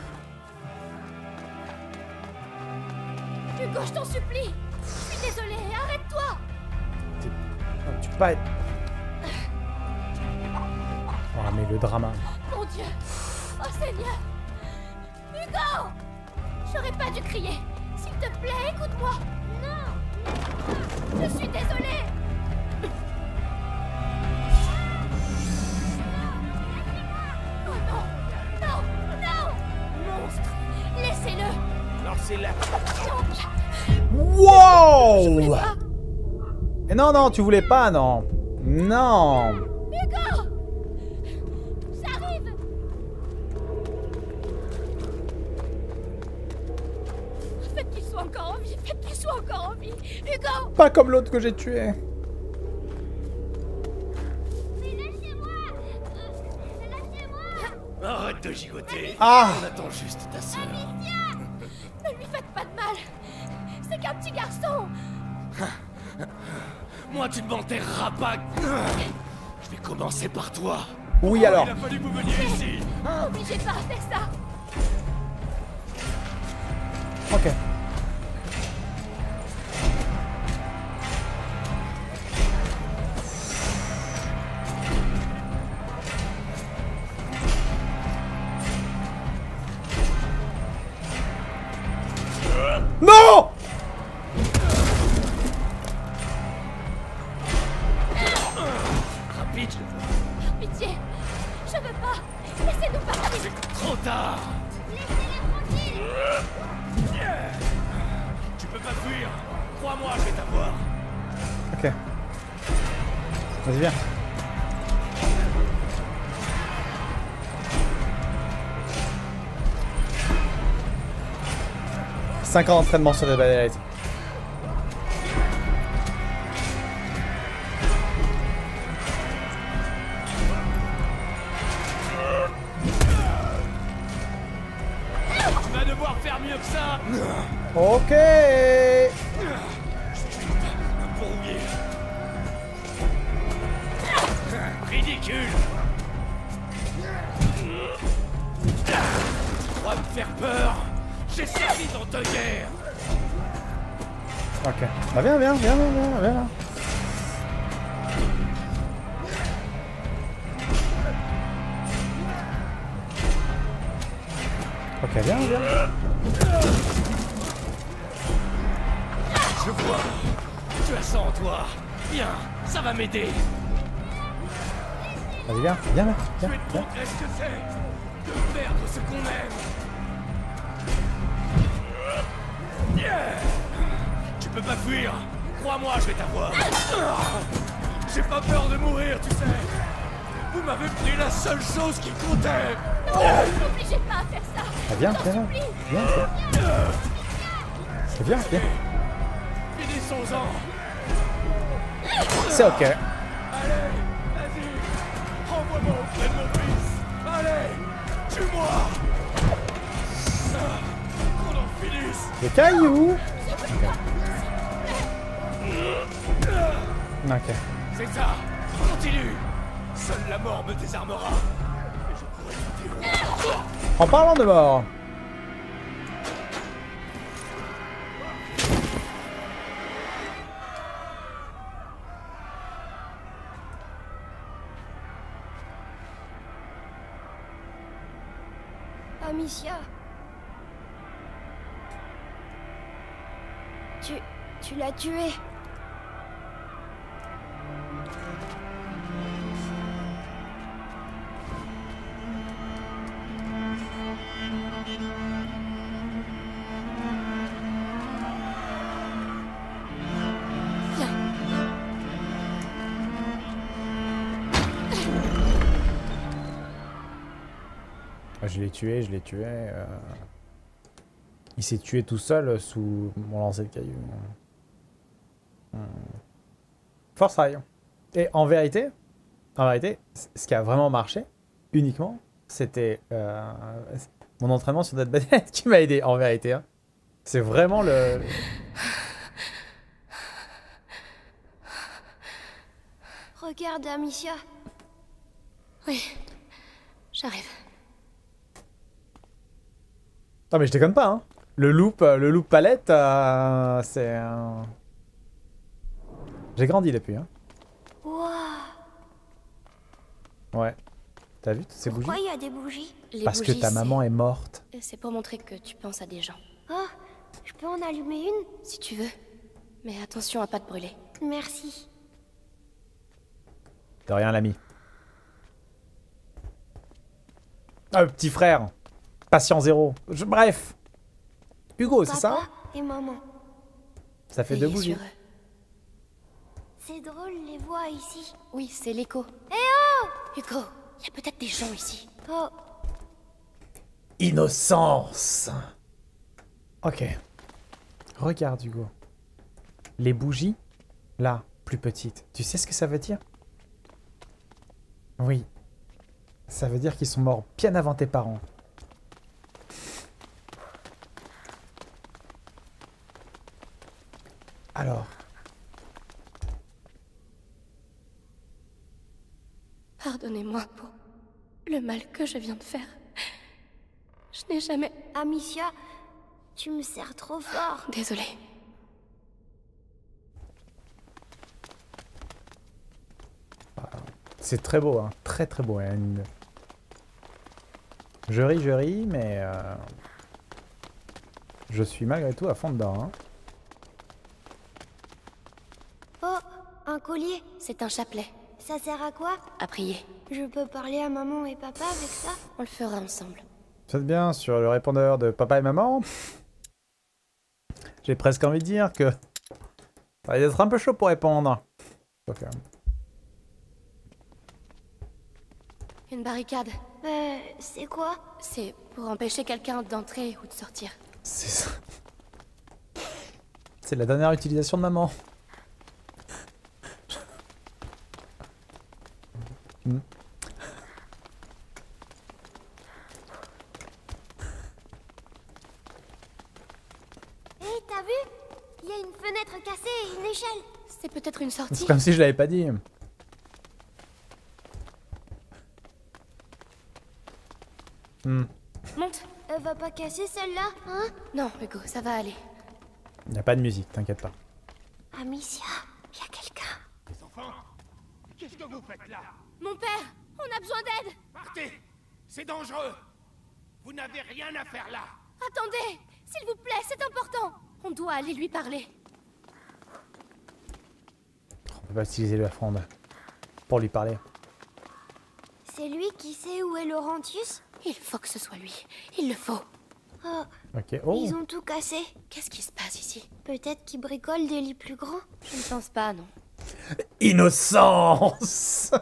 Hugo, je t'en supplie. Je suis désolée, arrête-toi. Tu peux pas être... Oh, mais le drama. Mon Dieu. Oh Seigneur. Hugo. J'aurais pas dû crier. S'il te plaît, écoute-moi. Non. Je suis désolée. Oh non. Non. Non. Monstre. Laissez-le. Lancez-la. Wow. Et non, non, tu voulais pas, non. Non. Hugo. J'arrive. Faites qu'il soit encore en vie. Faites qu'il soit encore en vie. Hugo. Pas comme l'autre que j'ai tué. Mais lâchez-moi. Lâchez-moi. Arrête de gigoter. Ah. On attend juste ta sœur. Ne lui faites pas de mal. C'est qu'un petit garçon. Moi, tu ne m'enterreras pas. Je vais commencer par toi. Oui, alors. Il a fallu que vous veniez ici. N'obligez pas à faire ça. Ok. Non! Rapide. Pitié. Je ne veux pas. Laissez-nous partir. C'est trop tard. Laissez-les tranquilles. Tu peux pas fuir. Crois-moi, je vais t'avoir. Ok. Vas-y, viens. « 5 ans d'entraînement sur Dead by Daylight. » Tu vas devoir faire mieux que ça. Ok. Un bourbier. Ridicule. Tu crois me faire peur? J'ai servi dans ta guerre. Ok. Bah viens là. Ok, viens. Je vois. Tu as ça en toi. Viens, ça va m'aider. Vas-y, viens. Je vais te montrer ce que c'est de perdre ce qu'on aime. Tu peux pas fuir. Crois-moi, je vais t'avoir. J'ai pas peur de mourir, tu sais. Vous m'avez pris la seule chose qui comptait. Non, n'obligez pas à faire ça. Ah, viens. Viens. Finissons-en. C'est ok. Allez, vas-y. Renvoie-moi auprès de mon fils. Allez, tue-moi. Qu'on en finisse. Des cailloux. Ok. C'est ça. Continue. Seule la mort me désarmera. Et je pourrai lutter. En parlant de mort. Amicia. Tu l'as tué. Je l'ai tué. Il s'est tué tout seul sous mon lancer de cailloux. Force Eye. Et en vérité, ce qui a vraiment marché, uniquement, c'était mon entraînement sur Dead by Daylight qui m'a aidé, en vérité. Hein. C'est vraiment le... Regarde, Amicia. Oui, j'arrive. Non mais je déconne pas, hein. Le loop palette, c'est... J'ai grandi depuis, hein. Wow. Ouais. T'as vu toutes ces bougies? Pourquoi il y a des bougies? Parce que ta maman est morte. C'est pour montrer que tu penses à des gens. Oh, je peux en allumer une? Si tu veux. Mais attention à pas te brûler. Merci. De rien, l'ami. Ah, petit frère. Patient zéro. Bref. Hugo, c'est ça? Papa et maman. Ça fait 2 bougies. C'est drôle les voix ici. Oui, c'est l'écho. Eh oh! Hugo, il y a peut-être des gens ici. Oh. Innocence. Ok. Regarde, Hugo. Les bougies, là, plus petites. Tu sais ce que ça veut dire? Oui. Ça veut dire qu'ils sont morts bien avant tes parents. Alors. Pardonnez-moi pour le mal que je viens de faire. Je n'ai jamais... Amicia, tu me sers trop fort. Désolée. C'est très beau, hein. Très très beau. Hein. Je ris, mais... je suis malgré tout à fond dedans. Hein. Oh, un collier. C'est un chapelet. Ça sert à quoi? À prier. Je peux parler à maman et papa avec ça? On le fera ensemble. Faites bien sur le répondeur de papa et maman. J'ai presque envie de dire que ça va être un peu chaud pour répondre. Ok. Une barricade. C'est quoi? C'est pour empêcher quelqu'un d'entrer ou de sortir. C'est ça. C'est la dernière utilisation de maman. T'as vu? Il y a une fenêtre cassée et une échelle. C'est peut-être une sortie. C'est comme si je l'avais pas dit. Monte. Elle va pas casser celle-là, hein? Non, Hugo, ça va aller. Il n'y a pas de musique, t'inquiète pas. Amicia, il y a quelqu'un. Les enfants, qu'est-ce que vous faites là? Mon père, on a besoin d'aide. Partez! C'est dangereux! Vous n'avez rien à faire là! Attendez, s'il vous plaît, c'est important. On doit aller lui parler. On peut pas utiliser la fronde pour lui parler. C'est lui qui sait où est Laurentius? Il faut que ce soit lui. Il le faut. Oh, Ok, oh. ils ont tout cassé. Qu'est-ce qui se passe ici? Peut-être qu'ils bricolent des lits plus grands. Je ne pense pas, non. Innocence.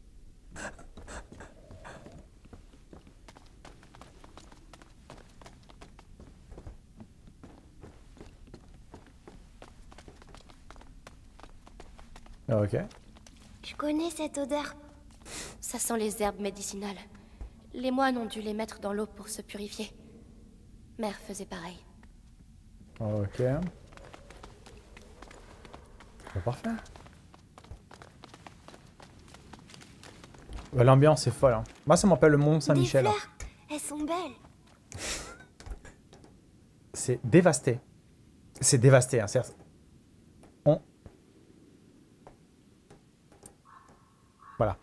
Ok. Je connais cette odeur. Ça sent les herbes médicinales. Les moines ont dû les mettre dans l'eau pour se purifier. Mère faisait pareil. Ok. Parfait. Bah, l'ambiance est folle. Hein. Moi, ça m'appelle le Mont Saint-Michel. Des fleurs, elles sont belles. C'est dévasté. C'est dévasté, hein. Voilà.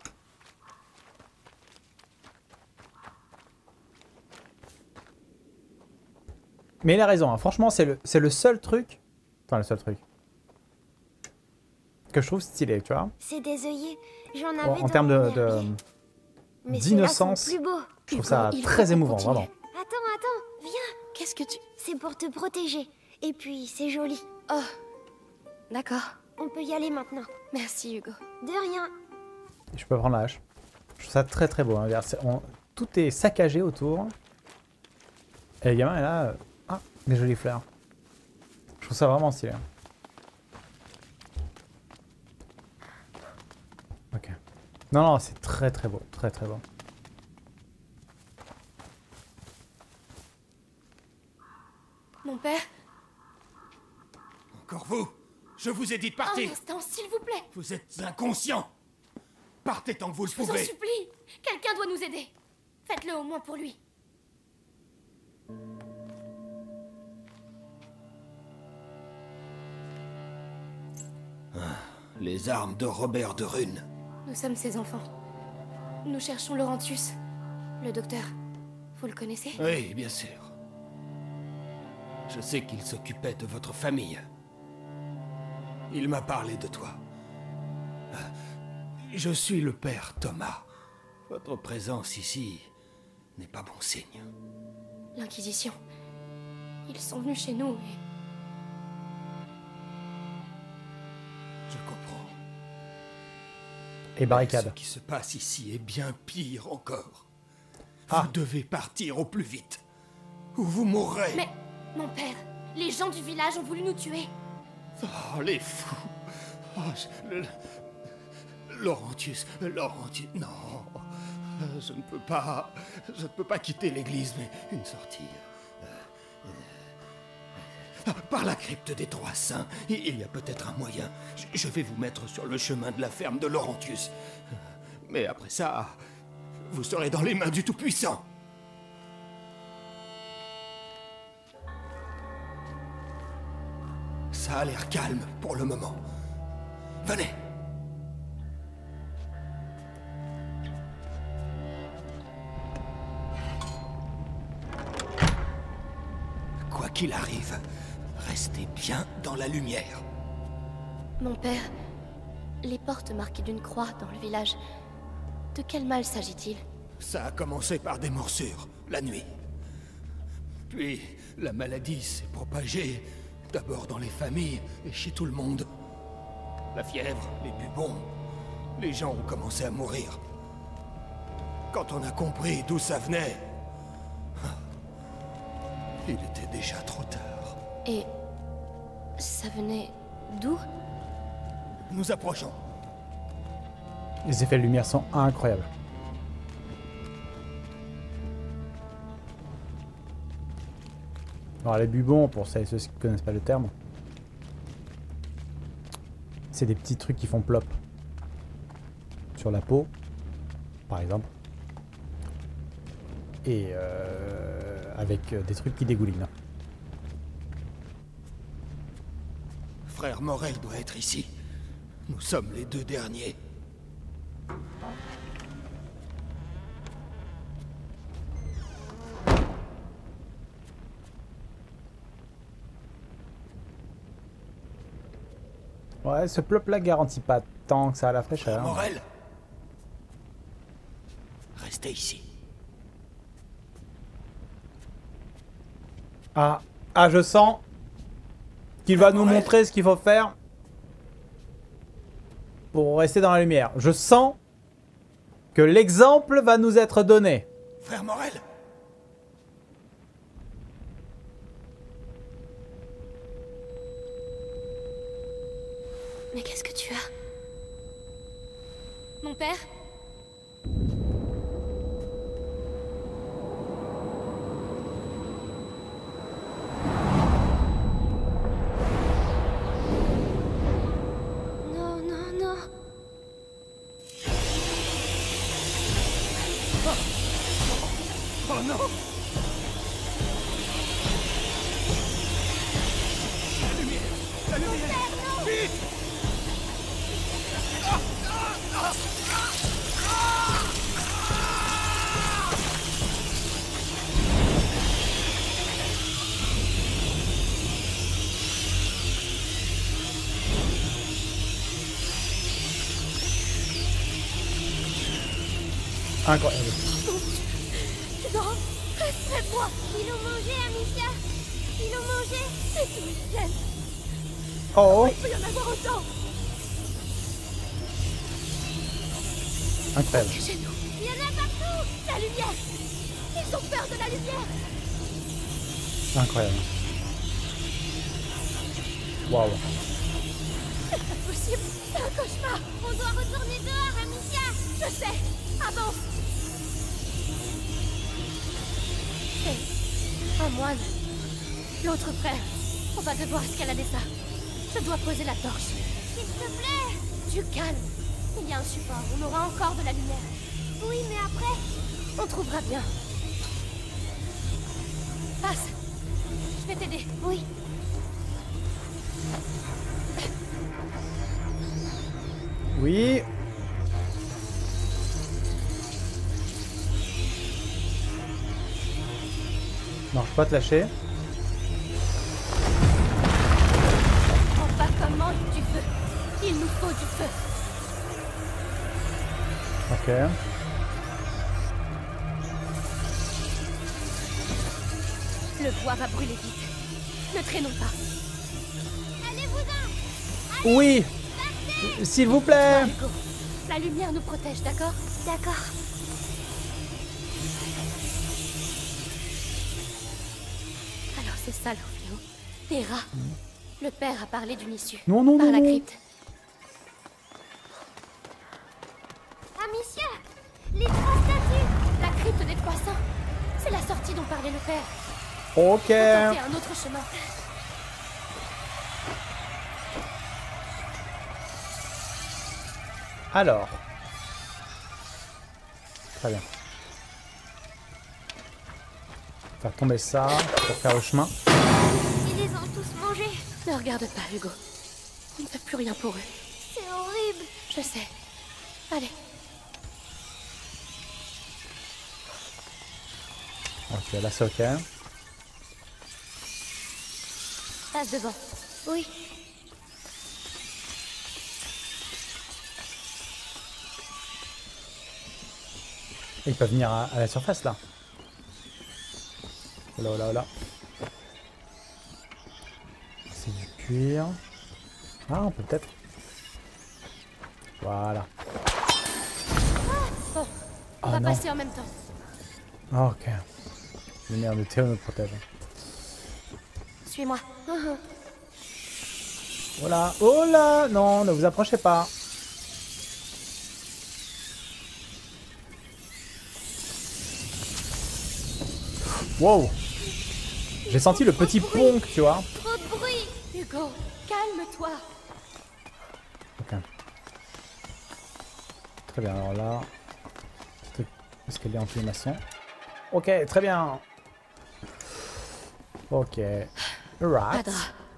Mais il a raison, hein. Franchement, c'est le seul truc... Enfin, le seul truc... que je trouve stylé, tu vois. C'est des œillets. J'en avais en termes d'innocence, plus beaux. je trouve ça très émouvant, vraiment. Attends, viens. Qu'est-ce que tu... C'est pour te protéger. Et puis, c'est joli. Oh, d'accord. On peut y aller maintenant. Merci, Hugo. De rien. Je peux prendre la hache. Je trouve ça très très beau. Hein. Tout est saccagé autour. Et le gamin est là... Ah, des jolies fleurs. Je trouve ça vraiment stylé. Ok. Non, c'est très très beau. Très très beau. Mon père? Encore vous? Je vous ai dit de partir! Un instant, s'il vous plaît! Vous êtes inconscient! Partez tant que vous le Je vous en pouvez! supplie! Quelqu'un doit nous aider! Faites-le au moins pour lui! Les armes de Robert de Rune. Nous sommes ses enfants. Nous cherchons Laurentius, le docteur. Vous le connaissez? Oui, bien sûr. Je sais qu'il s'occupait de votre famille. Il m'a parlé de toi. Je suis le père Thomas. Votre présence ici n'est pas bon signe. L'Inquisition. Ils sont venus chez nous et... Je comprends. Et barricade. Ce qui se passe ici est bien pire encore. Ah. Vous devez partir au plus vite. Ou vous mourrez. Mais, mon père, les gens du village ont voulu nous tuer. Oh, les fous. Oh, Laurentius, non. Je ne peux pas quitter l'église, mais une sortie. Par la crypte des Trois Saints, il y a peut-être un moyen. Je vais vous mettre sur le chemin de la ferme de Laurentius. Mais après ça, vous serez dans les mains du Tout-Puissant. Ça a l'air calme pour le moment. Venez. Quoi qu'il arrive, restez bien dans la lumière. Mon père, les portes marquées d'une croix dans le village. De quel mal s'agit-il? Ça a commencé par des morsures, la nuit. Puis, la maladie s'est propagée, d'abord dans les familles et chez tout le monde. La fièvre, les bubons, les gens ont commencé à mourir. Quand on a compris d'où ça venait, il était déjà trop tard. Et ça venait d'où? Nous approchons. Les effets de lumière sont incroyables. Alors les bubons, pour ceux qui ne connaissent pas le terme, c'est des petits trucs qui font plop sur la peau, par exemple, et avec des trucs qui dégoulinent. Frère Morel doit être ici. Nous sommes les 2 derniers. Ouais, ce plop là garantit pas tant que ça à la fraîcheur. Morel, restez ici. Ah, je sens qu'il va nous montrer ce qu'il faut faire pour rester dans la lumière. Je sens que l'exemple va nous être donné. Frère Morel. Mais qu'est-ce que tu as? Mon père? Non, non, non. Oh non! La lumière! La lumière! Vite! Incroyable. Non, reste près de moi. Ils l'ont mangé, Amicia. Ils l'ont mangé. C'est qui ils viennent. Oh. Il peut y en avoir autant. Incroyable. Chez nous. Il y en a partout. La lumière. Ils ont peur de la lumière. Incroyable. Waouh. C'est pas possible. C'est un cauchemar. On doit retourner dehors, Amicia. Je sais. Avance. C'est un moine. L'autre frère. On va devoir escalader ça. Je dois poser la torche. S'il te plaît. Du calme. Il y a un support. On aura encore de la lumière. Oui, mais après... On trouvera bien. Passe. Je vais t'aider. Oui. Oui. Non, je peux pas te lâcher. On va comment du feu. Il nous faut du feu. Ok. Le bois va brûler vite. Ne traînons pas. Allez-vous-en. Oui. S'il vous plaît. Hugo, la lumière nous protège, d'accord? D'accord. Alors c'est ça l'Orphéo. Des rats. Le père a parlé d'une issue. Non, non, par non, la non. crypte. Amicia, les 3 statues. La crypte des 300. C'est la sortie dont parlait le père. Ok. Faut tenter un autre chemin. Alors. Très bien. Faire tomber ça pour faire le chemin. Ils les ont tous mangés. Ne regarde pas, Hugo. On ne fait plus rien pour eux. C'est horrible. Je sais. Allez. Ok, là c'est ok. Passe devant. Oui. Ils peuvent venir à la surface là. Oh là, oh là, oh là. C'est du cuir. Ah, on peut peut-être. Voilà. Bon, on va passer en même temps. Oh, ok. Lumière de Théo nous protège. Suis-moi. Voilà. Oh là. Non, ne vous approchez pas. Wow. J'ai senti le petit ponk, tu vois. Trop de bruit. Hugo, calme-toi. Ok. Très bien, alors là... Petit escalier en maçon. Ok, très bien. Ok. Rat. Padra.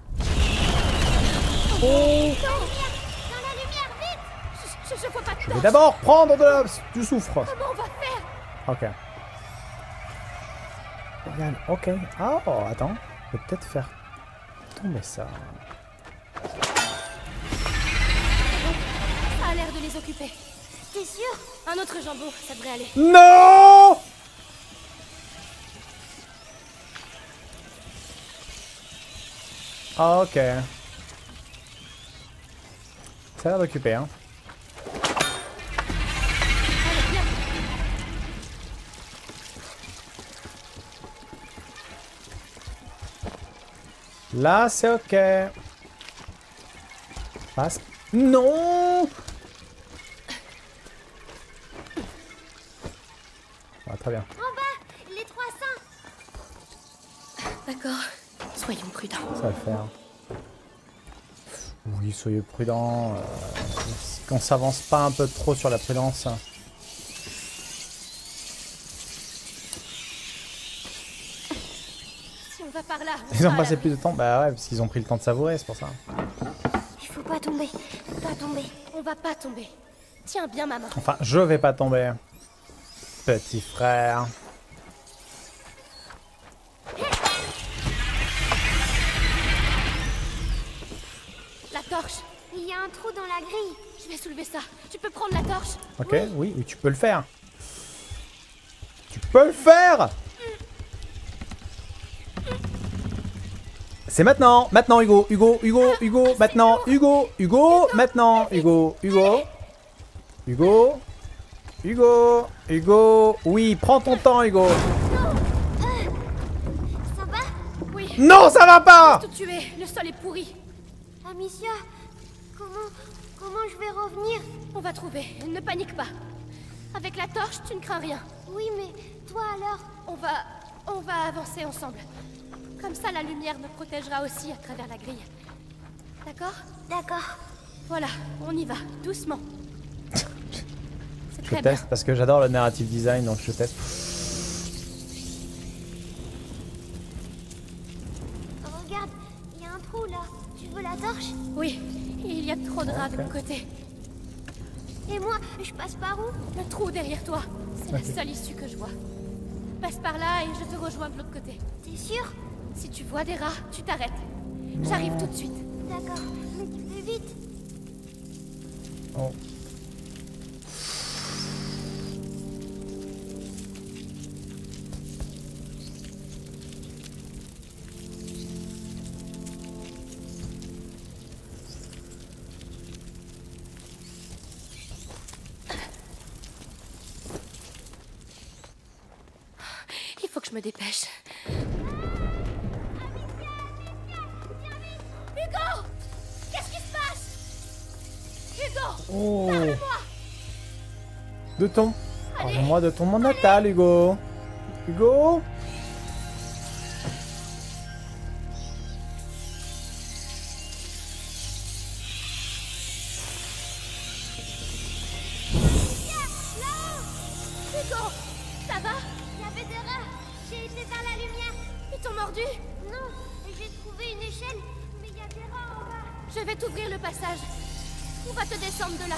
Oh. Dans la lumière, vite. Je vois pas de Je vais torche. d'abord prendre du soufre. Comment on va faire? Ok. Regarde, ok. Ah, oh, attends. Je vais peut-être faire tomber ça. Ça a l'air de les occuper. T'es sûr? Un autre jambon, ça devrait aller. Non! Ok. Ça a l'air d'occuper, hein. Allez, viens. Là, c'est ok. Passe. Non! Ah, très bien. En bas, les 300. D'accord. Soyons prudents. Ça va le faire. Oui, soyez prudents. Qu'on s'avance pas un peu trop sur la prudence. Si on va par là. Ils ont passé plus de temps. Bah ouais, parce qu'ils ont pris le temps de savourer, c'est pour ça. Il faut pas tomber. Pas tomber. On va pas tomber. Tiens bien, maman. Enfin, je vais pas tomber. Petit frère. La torche. Il y a un trou dans la grille. Je vais soulever ça. Tu peux prendre la torche? Ok, oui, tu peux le faire. Tu peux le faire! C'est maintenant! Maintenant, Hugo! Hugo! Hugo! Hugo! Maintenant! Hugo! Hugo! Maintenant! Hugo! Hugo! Hugo! Hugo! Hugo! Oui, prends ton temps, Hugo! Ça va? Oui. Non, ça va pas! Tout tuer. Le sol est pourri. Amicia, comment je vais revenir? On va trouver. Ne panique pas. Avec la torche, tu ne crains rien. Oui, mais toi alors? On va avancer ensemble. Comme ça, la lumière me protégera aussi à travers la grille. D'accord? D'accord. Voilà, on y va, doucement. Je teste parce que j'adore le narrative design, donc je teste. Regarde, il y a un trou là. Tu veux la torche? Oui, il y a trop de rats de mon côté. Et moi, je passe par où? Le trou derrière toi. C'est la seule issue que je vois. Passe par là et je te rejoins de l'autre côté. T'es sûr? Si tu vois des rats, tu t'arrêtes. J'arrive tout de suite. D'accord, mais tu fais vite. Oh. Il faut que je me dépêche. Hugo! Qu'est-ce qui se passe? Hugo! Oh. Parle-moi! De ton... Parle-moi de ton monde natal, Hugo. Hugo? Hugo! Ça va? Il y avait des rats. J'ai été vers la lumière. Ils t'ont mordu? Non, j'ai trouvé une échelle, mais il y a des rats en bas. Je vais t'ouvrir le passage. On va te descendre de là.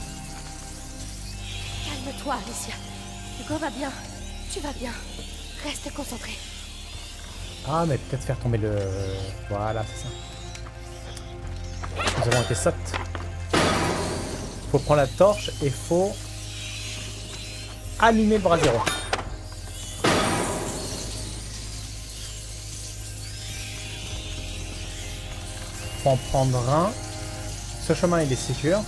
Calme-toi, Alicia. Hugo va bien. Tu vas bien. Reste concentré. Ah, mais peut-être faire tomber le... Voilà, c'est ça. Nous avons été sottes. Faut prendre la torche et faut... allumer le brasero. Faut en prendre un. Ce chemin il est sécure.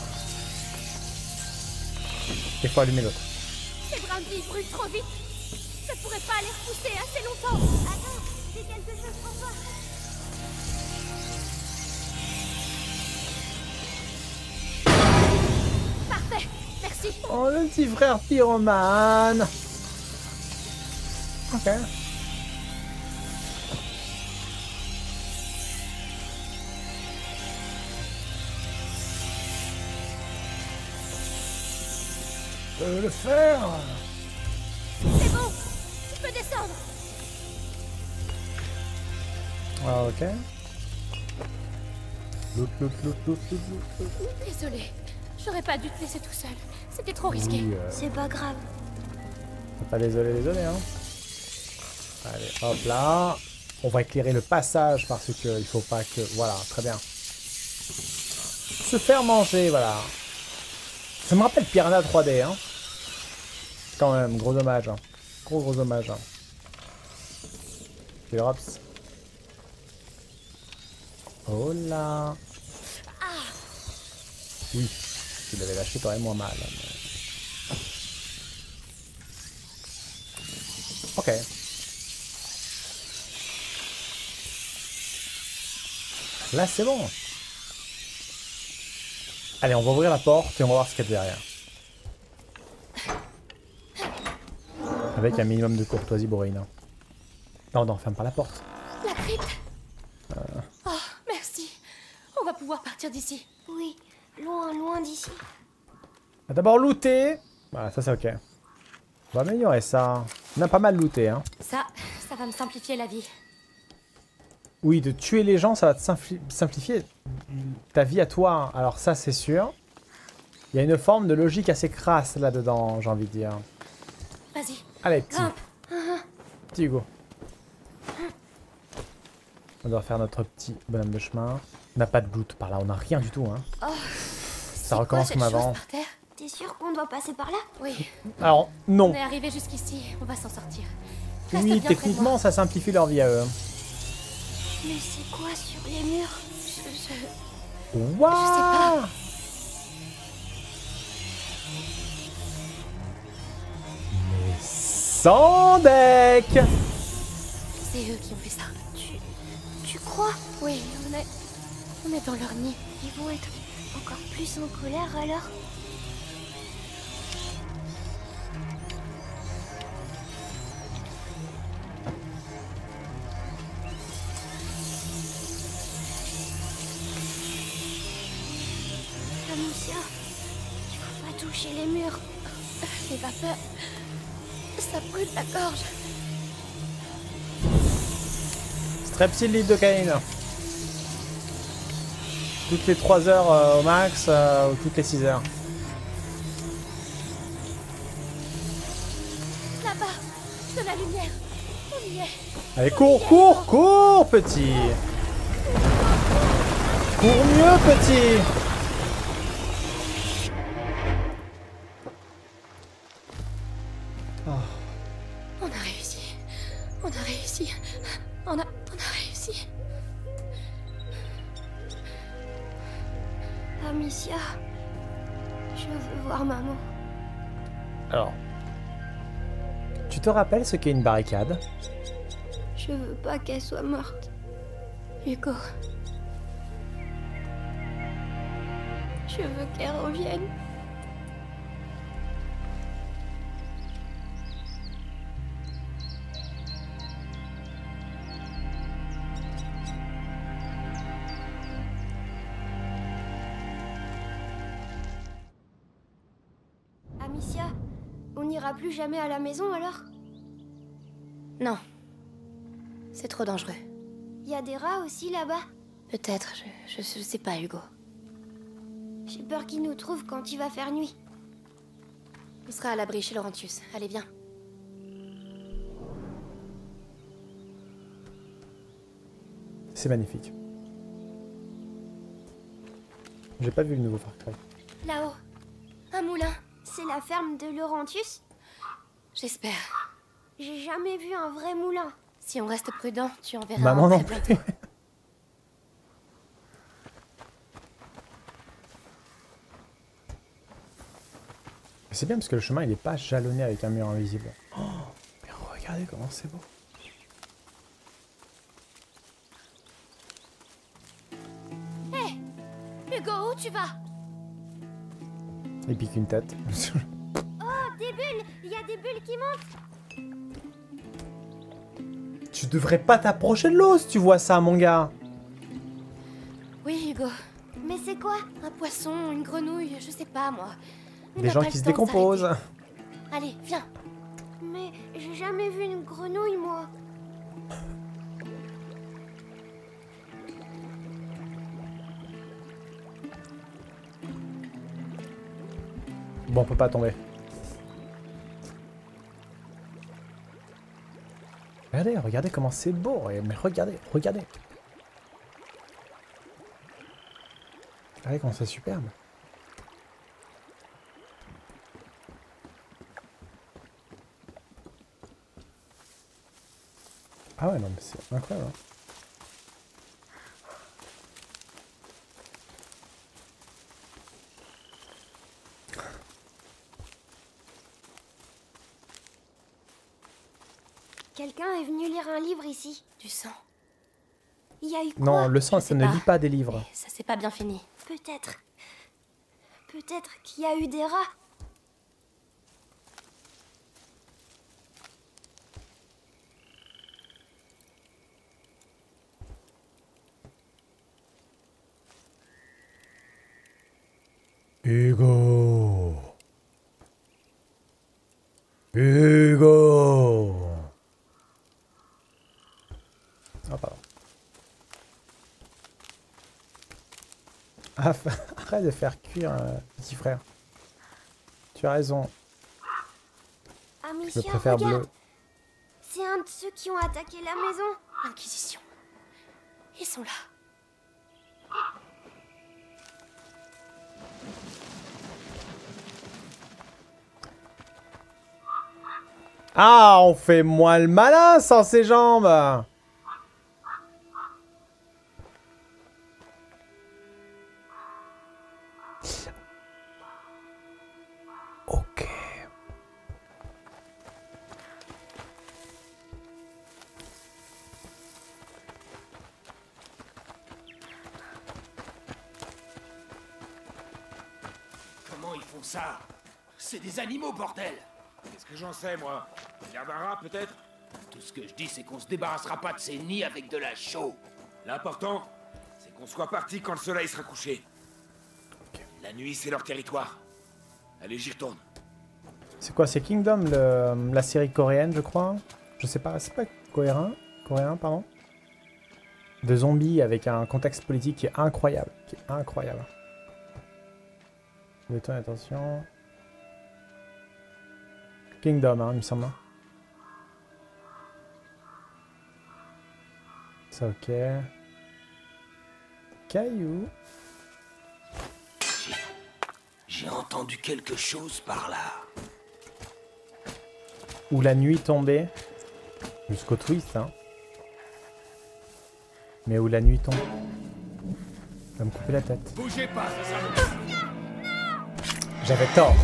Il faut allumer l'autre. Ces brindilles brûlent trop vite. Je pourrais pas les repousser assez longtemps. Attends, j'ai quelque chose pour toi. Parfait, merci. Oh, le petit frère pyromane. Ok. Je peux le faire. C'est bon, tu peux descendre. Ah, ok. Loot. Désolée, j'aurais pas dû te laisser tout seul. C'était trop risqué. Oui, C'est pas grave. Pas désolé, hein. Allez, hop là. On va éclairer le passage parce que il faut pas que... Voilà, très bien. Se faire manger, voilà. Ça me rappelle Piranha 3D, hein. Quand même, gros dommage. Hein. Gros dommage. Hein. Drops. Oh là. Oui, si tu l'avais lâché, t'aurais moins mal. Mais... Ok. Là, c'est bon. Allez, on va ouvrir la porte et on va voir ce qu'il y a derrière. Avec un minimum de courtoisie, Boreina. Non, ferme pas la porte. La crypte. Oh, merci. On va pouvoir partir d'ici. Oui, loin d'ici. On va d'abord looter. Voilà, ça c'est ok. On va améliorer ça. On a pas mal looté, hein. Ça va me simplifier la vie. Oui, de tuer les gens, ça va te simplifier ta vie à toi. Alors ça, c'est sûr. Il y a une forme de logique assez crasse là-dedans, j'ai envie de dire. Vas-y. Allez, petit. Grimpe. Petit Hugo. On doit faire notre petit bonhomme de chemin. On n'a pas de loot par là, on n'a rien du tout, hein. Oh, ça recommence comme avant. T'es sûr qu'on doit passer par là? Oui. Alors, non. On est arrivé jusqu'ici, on va s'en sortir. Oui, techniquement, ça simplifie leur vie à eux. Mais c'est quoi sur les murs? Waouh! Je sais pas. Mais sans deck! C'est eux qui ont fait ça. Tu crois? Oui, on est dans leur nid. Ils vont être encore plus en colère alors? Amicia, il faut pas toucher les murs. Les vapeurs, ça brûle la gorge. Strepsil litre de caïne. Toutes les 3 heures au max, ou toutes les 6 heures. Là-bas, de la lumière. On y est. Allez, cours, petit. Cours mieux, petit. On a réussi. On a réussi. On a réussi. Amicia, je veux voir maman. Alors, tu te rappelles ce qu'est une barricade? Je veux pas qu'elle soit morte. Hugo. Je veux qu'elle revienne. Amicia, on n'ira plus jamais à la maison alors? Non. C'est trop dangereux. Il y a des rats aussi là-bas? Peut-être, je sais pas, Hugo. J'ai peur qu'ils nous trouvent quand il va faire nuit. On sera à l'abri chez Laurentius. Allez, viens. C'est magnifique. J'ai pas vu le nouveau Far Cry. Là-haut, un moulin. C'est la ferme de Laurentius? J'espère. J'ai jamais vu un vrai moulin. Si on reste prudent, tu en verras Maman un non très plus. bientôt. C'est bien parce que le chemin il est pas jalonné avec un mur invisible. Oh, mais regardez comment c'est beau. Hé Hugo, où tu vas? Il pique une tête. Oh, des bulles! Il y a des bulles qui montent! Tu devrais pas t'approcher de l'eau si tu vois ça, mon gars. Oui, Hugo. Mais c'est quoi? Un poisson, une grenouille, je sais pas moi. On Des n'a gens pas qui le se temps de décomposent. s'arrêter. Allez, viens. Mais j'ai jamais vu une grenouille, moi. Bon, on peut pas tomber. Regardez, regardez comment c'est beau. Mais regardez, regardez. Regardez comment c'est superbe. Ah ouais, non, mais c'est incroyable. Hein. Quelqu'un est venu lire un livre ici. Du sang. Il y a eu quoi? Non, le sang, Je ça sais ne pas. lit pas des livres. Mais ça s'est pas bien fini. Peut-être. Peut-être qu'il y a eu des rats. Hugo. Hugo. Ah, pardon. Ah, arrête de faire cuire, petit frère. Tu as raison. Je Amicia, préfère regarde. bleu. C'est un de ceux qui ont attaqué la maison. L'Inquisition. Ils sont là. Ah, on fait moins le malin sans ses jambes. Ok. Comment ils font ça? C'est des animaux, bordel! Qu'est-ce que j'en sais, moi? L'air d'un rat, peut-être? Tout ce que je dis, c'est qu'on se débarrassera pas de ces nids avec de la chaux. L'important, c'est qu'on soit parti quand le soleil sera couché. La nuit, c'est leur territoire. Allez, j'y retourne. C'est quoi? C'est Kingdom, la série coréenne, je crois. Je sais pas, c'est pas coréen, pardon. De zombies avec un contexte politique qui est incroyable. Détonne, attention. Kingdom, hein, il me semble. C'est ok. Caillou. J'ai entendu quelque chose par là. Où la nuit tombait. Jusqu'au twist, hein. Mais où la nuit tombe. Ça va me couper la tête. Bougez pas, ça sert. J'avais tort.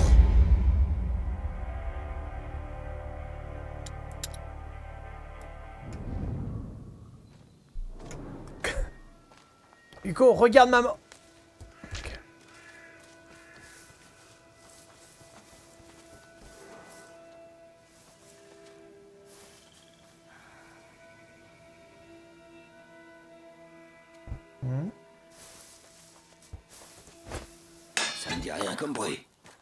Hugo, regarde maman. Ça me dit rien comme bruit.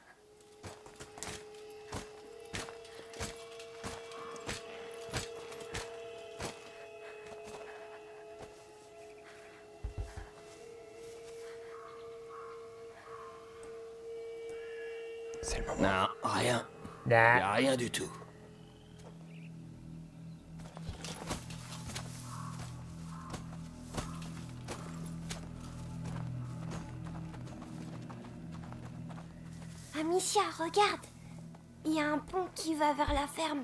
C'est le moment. Non, rien. Y Nah. a rien du tout. Amicia, regarde. il y a un pont qui va vers la ferme.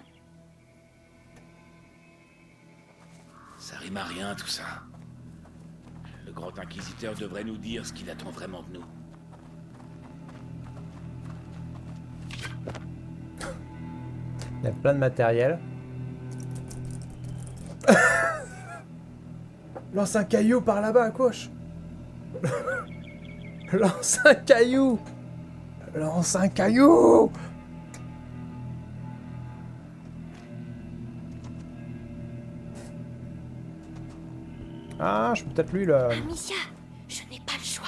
Ça rime à rien, tout ça. Le grand inquisiteur devrait nous dire ce qu'il attend vraiment de nous. Il y a plein de matériel. Lance un caillou par là-bas à gauche. Lance un caillou. Lance un caillou. Ah, je peux peut-être lui le... Amicia, je n'ai pas le choix.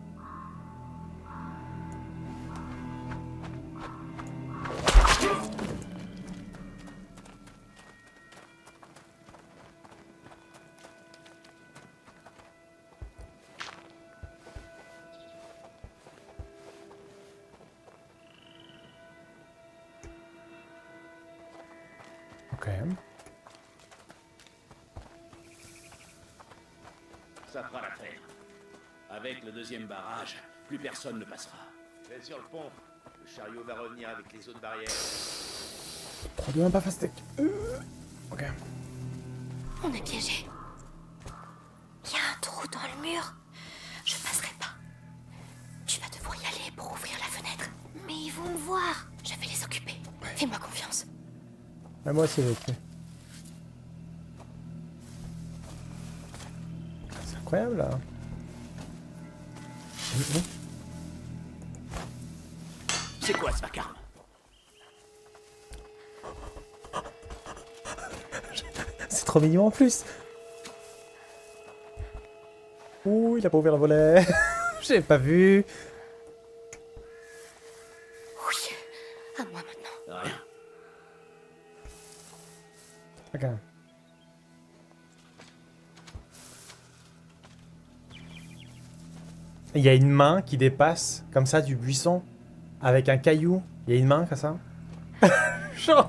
Ok. Ça fera l'affaire. Avec le deuxième barrage, plus personne ne passera. Je vais sur le pont. Le chariot va revenir avec les autres barrières. Probablement pas fast tech. Ok. On est piégé. Il y a un trou dans le mur. Je passerai pas. Tu vas devoir y aller pour ouvrir la fenêtre. Mais ils vont me voir. Je vais les occuper. Fais-moi confiance. Mais moi aussi, j'ai été. C'est incroyable là. C'est quoi ce vacarme? C'est trop mignon en plus. Ouh, il a pas ouvert le volet. J'ai pas vu. Oui. À moi maintenant. Rien. Ok. Il y a une main qui dépasse comme ça du buisson avec un caillou. Il y a une main comme ça. Chaud.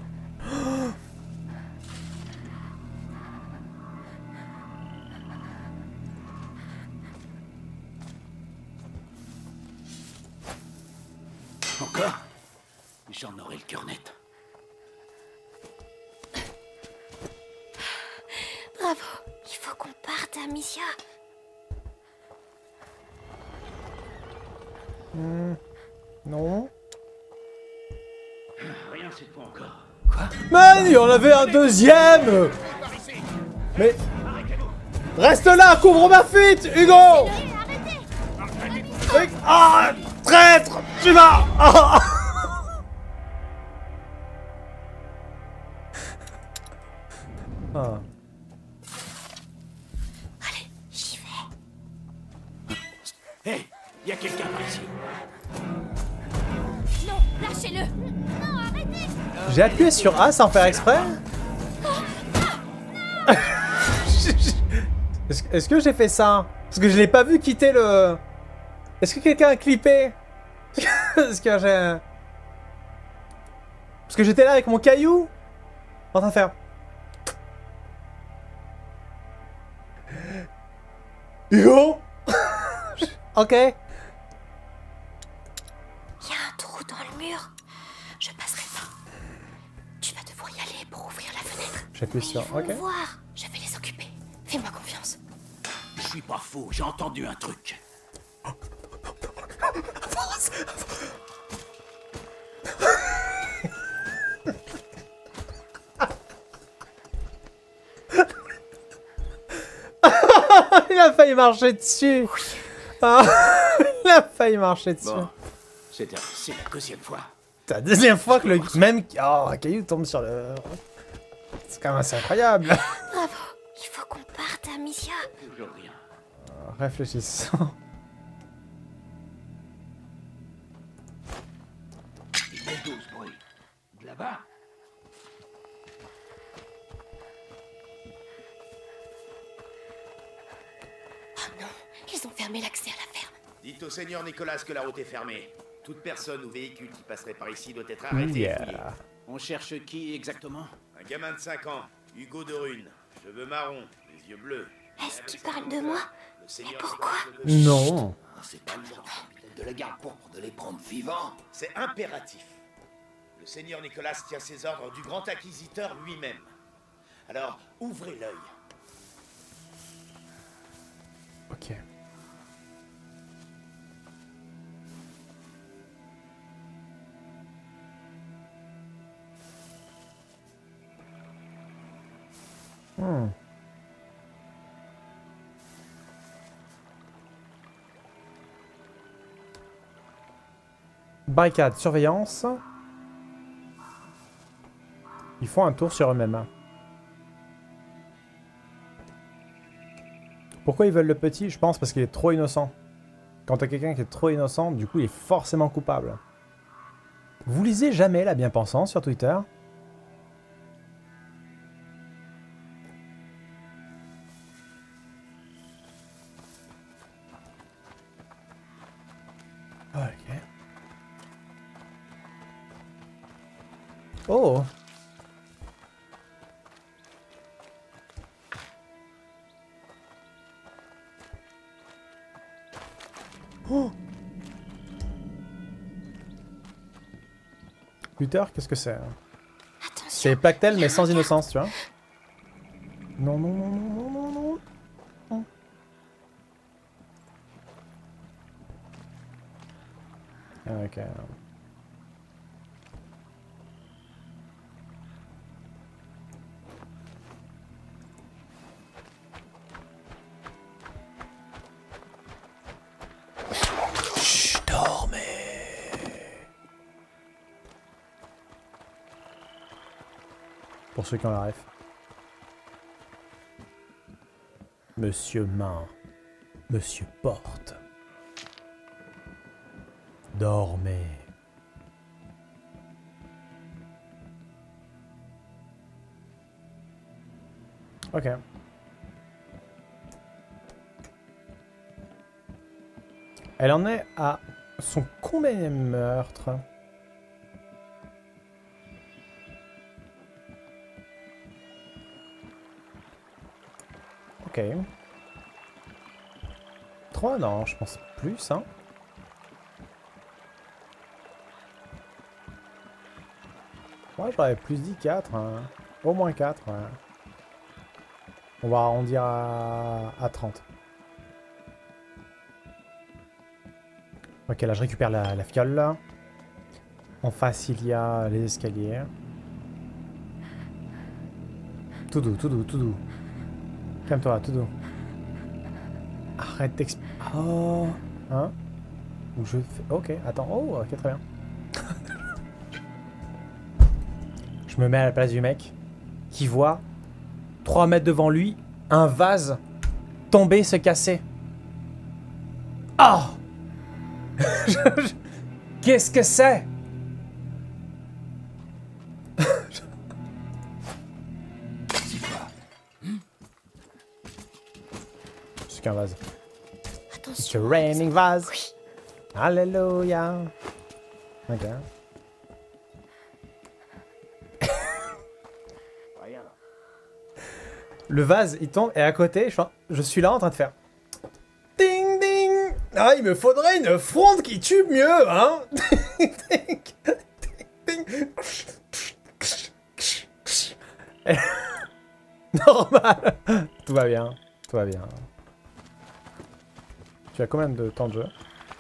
Encore? J'en aurai le cœur net. Bravo. Il faut qu'on parte, Amicia. Non. Rien cette fois encore. Man, il y en avait un deuxième. Mais... Reste là, couvre ma fuite, Hugo. Ah, traître. Tu vas... Ah. Ah. Allez, j'y vais. Hé, y a quelqu'un par ici. Non, lâchez-le. Non, arrêtez. J'ai appuyé sur A sans faire exprès. Est-ce que j'ai fait ça? Parce que je l'ai pas vu quitter le... Est-ce que quelqu'un a clippé? Est-ce que j'ai... Parce que j'étais là avec mon caillou en train de faire... Hugo. Ok. Il y a un trou dans le mur. Je passerai pas. Tu vas devoir y aller pour ouvrir la fenêtre. J'appuie sur... Ils vont Ok. me voir. Je vais les occuper. Fais-moi confiance. Je suis pas fou, j'ai entendu un truc. Il a failli marcher dessus. Ah, il a failli marcher dessus. Bon, c'est la deuxième fois. C'est la deuxième fois que le même... Oh, un caillou tombe sur le... C'est quand même assez incroyable. Bravo. Il faut qu'on parte, Amicia. Toujours rien. Réfléchissons. Il y a 12 bruits. De là-bas? Oh non, ils ont fermé l'accès à la ferme. Dites au seigneur Nicolas que la route est fermée. Toute personne ou véhicule qui passerait par ici doit être arrêté et fouillé. On cherche qui exactement? Un gamin de 5 ans, Hugo de Rune, cheveux marrons, les yeux bleus. Est-ce qu'ils parlent de moi? Le seigneur Mais pourquoi? Non. C'est pas le genre de la garde pourpre de les prendre vivants. C'est impératif. Le seigneur Nicolas tient ses ordres du grand inquisiteur lui-même. Alors, ouvrez l'œil. Ok. Barricade, surveillance. Ils font un tour sur eux-mêmes. Pourquoi ils veulent le petit? Je pense parce qu'il est trop innocent. Quand t'as quelqu'un qui est trop innocent, du coup il est forcément coupable. Vous lisez jamais la bien-pensance sur Twitter? Ok. Oh! Oh! Twitter, qu'est-ce que c'est? C'est Plactel mais sans innocence, tu vois? Non, non, non, non, non, non, non. Ok. Chut, dormez. Pour ceux qui ont la ref. Monsieur Main. Monsieur Porte. Dormez. Ok. Elle en est à son combienième meurtre? Ok. 3, non, je pense plus, hein. Moi, j'aurais plus dit 4. Hein. Au moins 4. Ouais. On va arrondir à 30. Ok, là, je récupère la fiole, là. En face, il y a les escaliers. Tout doux, tout doux, tout doux. Calme-toi, tout doux. Arrête d'expliquer. Oh. Hein? Ou je fais... Ok, attends. Oh, ok, très bien. Je me mets à la place du mec qui voit 3 mètres devant lui un vase tomber, se casser. Oh. Qu'est-ce que c'est? C'est qu'un vase. Attention. It's a raining vase. Oui. Alléluia. Ok. Rien. Le vase, il tombe, et à côté, je suis là en train de faire... Ding ding. Ah, il me faudrait une fronde qui tue mieux, hein. Normal. Tout va bien, tout va bien. Tu as combien de temps de jeu?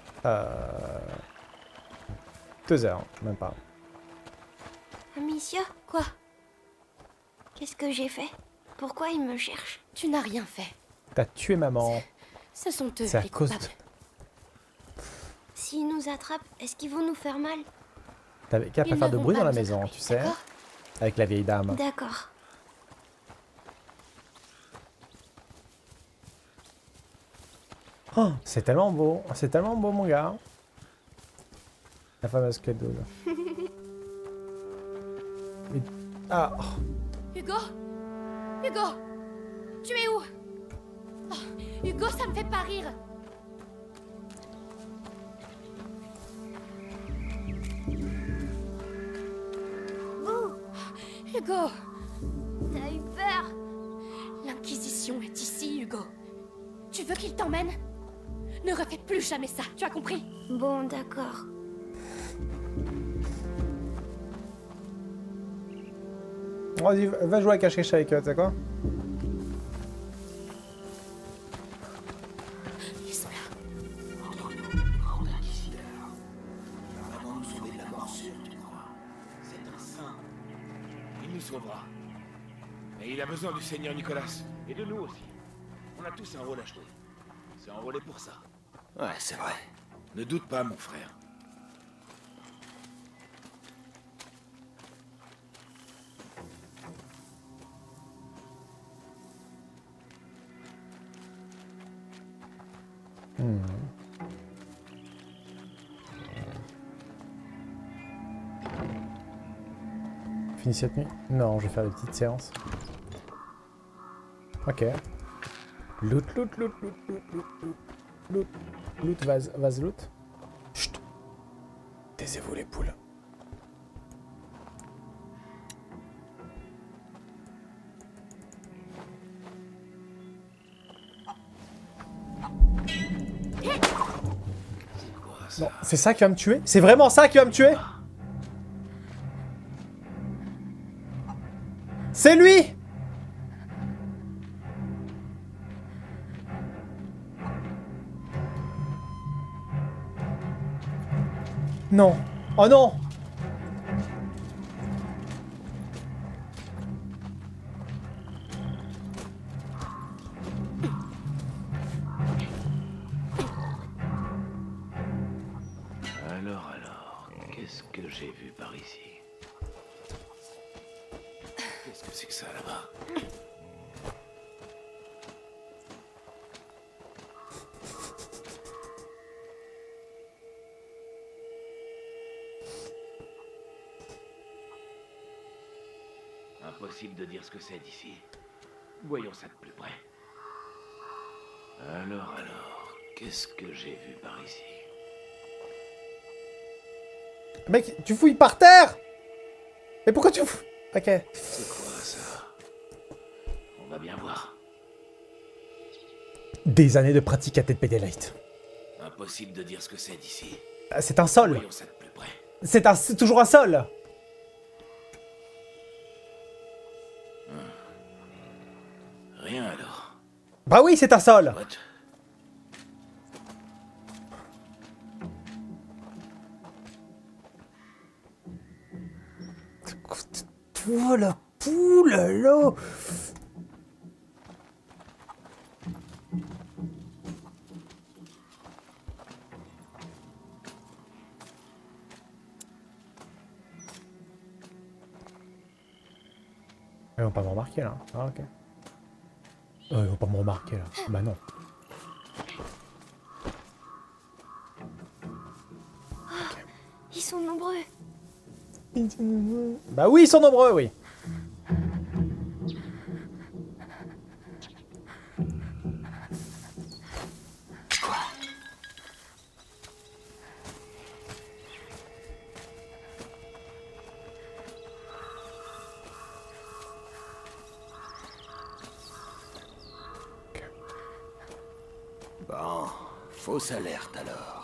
2 heures, même pas. Amicia, Quoi? qu'est-ce que j'ai fait? Pourquoi ils me cherchent? Tu n'as rien fait. T'as tué maman. Ce sont eux C'est à les cause de... coupables. S'ils nous attrapent, est-ce qu'ils vont nous faire mal? T'avais qu'à pas Ils faire ne de vont bruit pas dans la nous maison, attraper, tu sais. d'accord? Avec la vieille dame. D'accord. Oh, c'est tellement beau mon gars. La fameuse clé de double. Ah. Hugo? Hugo? Tu es où? Oh, Hugo, ça me fait pas rire. Bouh! Hugo! T'as eu peur? L'Inquisition est ici, Hugo. Tu veux qu'il t'emmène? Ne refais plus jamais ça, tu as compris? Bon, d'accord. Vas-y, va jouer à cache-cache avec eux, tu sais quoi? Ils sont là. Entre-nous, grand inquisiteur. Vraiment nous sauver de la morsure, tu crois? C'est un saint. Il nous sauvera. Mais il a besoin du Seigneur Nicolas. Et de nous aussi. On a tous un rôle à jouer. C'est enrôlé pour ça. Ouais, c'est vrai. Ne doute pas, mon frère. Fini cette nuit? Non, je vais faire des petites séances. Ok. Loot, loot, loot, loot, loot, loot, loot, loot, loot, vase loot. Chut. Taisez-vous les poules. Non, c'est ça qui va me tuer? C'est vraiment ça qui va me tuer? C'est lui! Non. Oh non! Alors, qu'est-ce que j'ai vu par ici? Qu'est-ce que c'est que ça là-bas? Impossible de dire ce que c'est d'ici. Voyons ça de plus près. Alors, qu'est-ce que j'ai vu par ici? Mec, tu fouilles par terre! Mais pourquoi tu fouilles? Ok. C'est quoi ça? On va bien voir. Des années de pratique à TP Daylight. Impossible de dire ce que c'est d'ici. C'est un sol. Voyons ça de plus près. C'est toujours un sol. Rien alors. Bah oui, c'est un sol. What? Oh la poule là. Ils vont pas me remarquer là. Ah ok. Ils vont pas me remarquer là. Bah non. Okay. Ils sont nombreux. Bah oui, ils sont nombreux, oui. Bon, fausse alerte alors.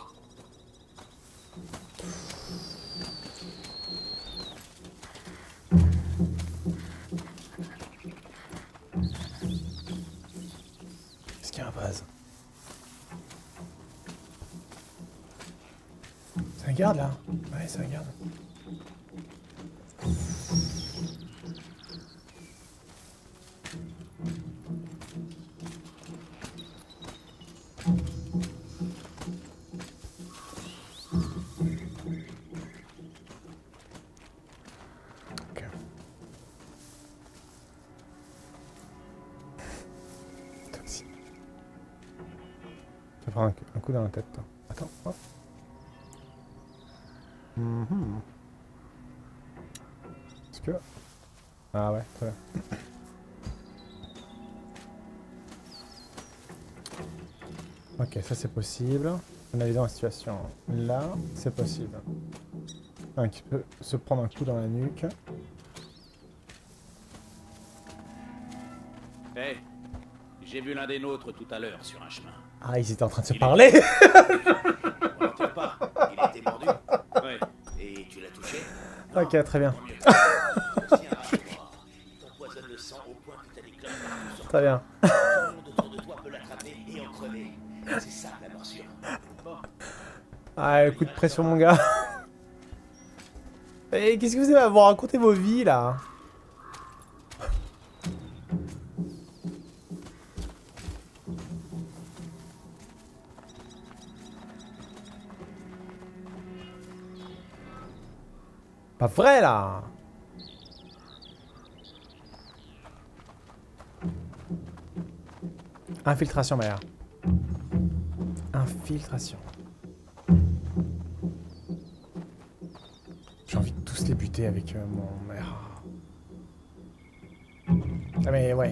Est-ce qu'il y a un vase? C'est un garde là? Ouais, c'est un garde. Un coup dans la tête, toi. Attends, hop. Est-ce que... Ah ouais, très bien. Ok, ça c'est possible. On est dans la situation là, c'est possible. Un qui peut se prendre un coup dans la nuque. Hé, j'ai vu l'un des nôtres tout à l'heure sur un chemin. Ah, ils étaient en train de se parler. On l'entend pas. Il a été mordu. Ouais. Et tu l'as touché? Ok, très bien. Très bien. autour de toi peut l'attraper et en crever. C'est ça la morsure. Ah, coup de pression, mon gars. Et qu'est-ce que vous avez à vous raconter vos vies, là? Pas vrai, là. Infiltration, Maya. Infiltration. J'ai envie de tous les buter avec mon mère. Ah mais ouais.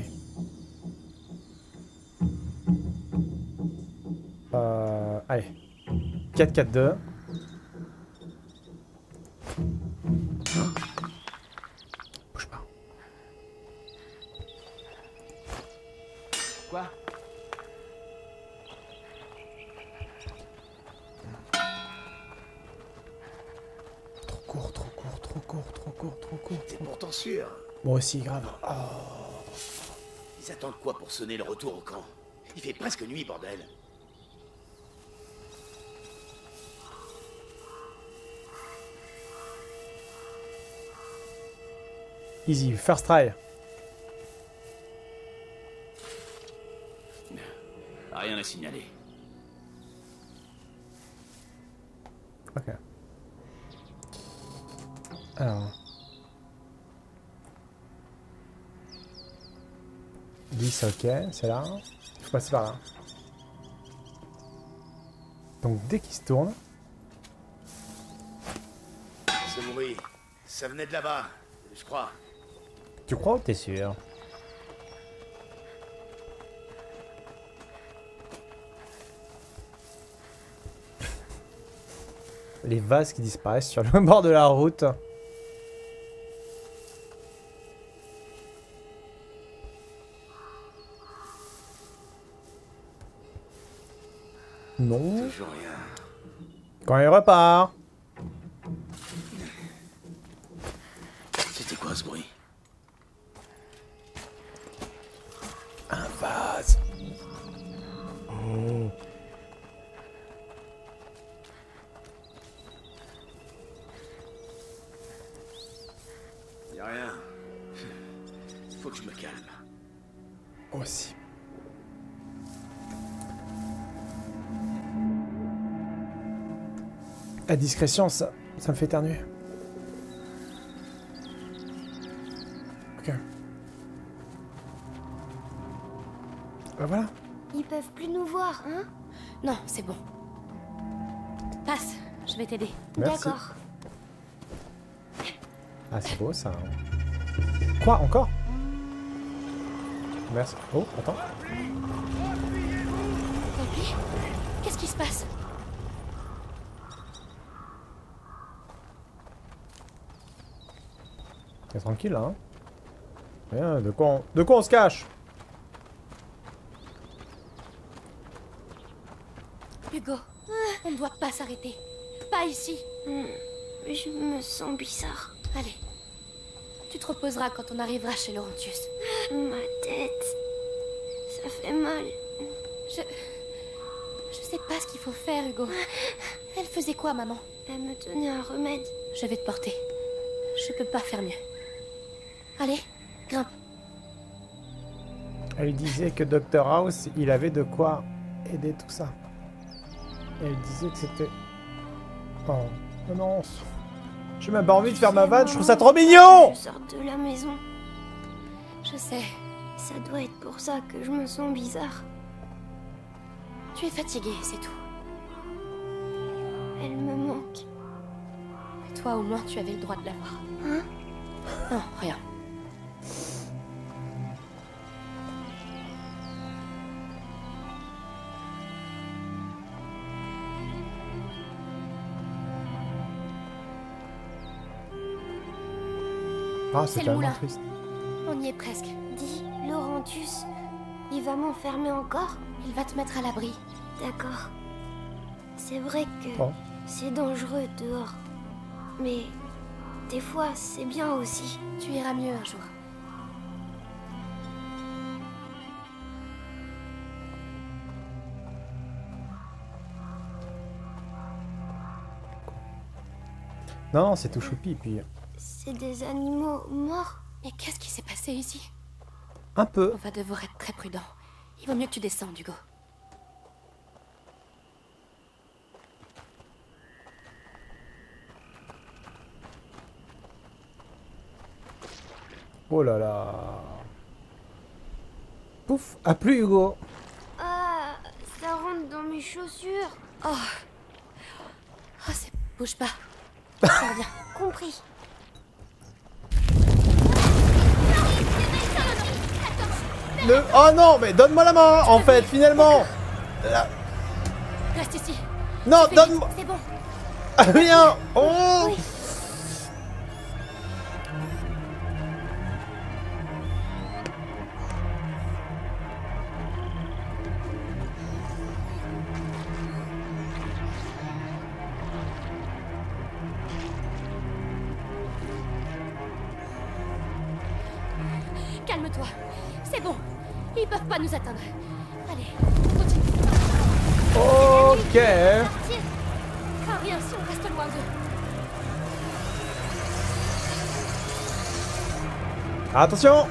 Allez. 4-4-2. Bouge pas. Quoi? Trop court. T'es pourtant sûr. Moi aussi, grave. Oh. Ils attendent quoi pour sonner le retour au camp? Il fait presque nuit, bordel. Easy, first try. Rien à signaler. Ok. Alors. 10, ok, c'est là. Il faut passer par là. Donc dès qu'il se tourne. Ce bruit, ça venait de là-bas, je crois. Tu crois ou t'es sûr? Les vases qui disparaissent sur le bord de la route. Non. Toujours rien. Quand il repart. C'était quoi ce bruit? Un vase. Oh. Y'a rien. Faut que je me calme. Aussi. La discrétion, ça me fait éternuer. Ok. Bah voilà. Ils peuvent plus nous voir, hein? Non, c'est bon. Passe, je vais t'aider. Merci. D'accord. Ah, c'est beau ça. Quoi, encore? Merci. Oh, attends. Poppy, qu'est-ce qui se passe? T'es tranquille là, hein? Rien, de quoi on se cache? Hugo, on ne doit pas s'arrêter. Pas ici. Je me sens bizarre. Allez. Tu te reposeras quand on arrivera chez Laurentius. Ma tête. Ça fait mal. Je sais pas ce qu'il faut faire, Hugo. Elle faisait quoi, maman? Elle me donnait un remède. Je vais te porter. Je peux pas faire mieux. Allez, grimpe. Elle disait que Dr House, il avait de quoi aider tout ça. Et elle disait que c'était... Oh non. J'ai même pas envie de faire ma vanne, je trouve ça trop mignon! Je sors de la maison. Je sais. Ça doit être pour ça que je me sens bizarre. Tu es fatiguée, c'est tout. Elle me manque. Toi, au moins, tu avais le droit de la voir. Hein? Non, rien. Ah, c'est le tellement moulin. triste. On y est presque. Dis, Laurentius, il va m'enfermer encore? Il va te mettre à l'abri. D'accord. C'est vrai que Oh. c'est dangereux dehors. Mais des fois, c'est bien aussi. Tu iras mieux un jour. Non, c'est tout choupi, puis... C'est des animaux morts. Mais qu'est-ce qui s'est passé ici? Un peu. On va devoir être très prudent. Il vaut mieux que tu descendes, Hugo. Oh là là. Pouf, à plus Hugo. Ah, ça rentre dans mes chaussures. Oh, c'est... Bouge pas. Ça revient. Compris. Oh non, mais donne-moi la main, en fait, finalement. Reste ici. Non, donne-moi. C'est bon. Viens. Oh. Oui. Calme-toi. C'est bon. Ils peuvent pas nous atteindre. Allez, continue. Ok. Ah, rien si on reste loin d'eux. Attention.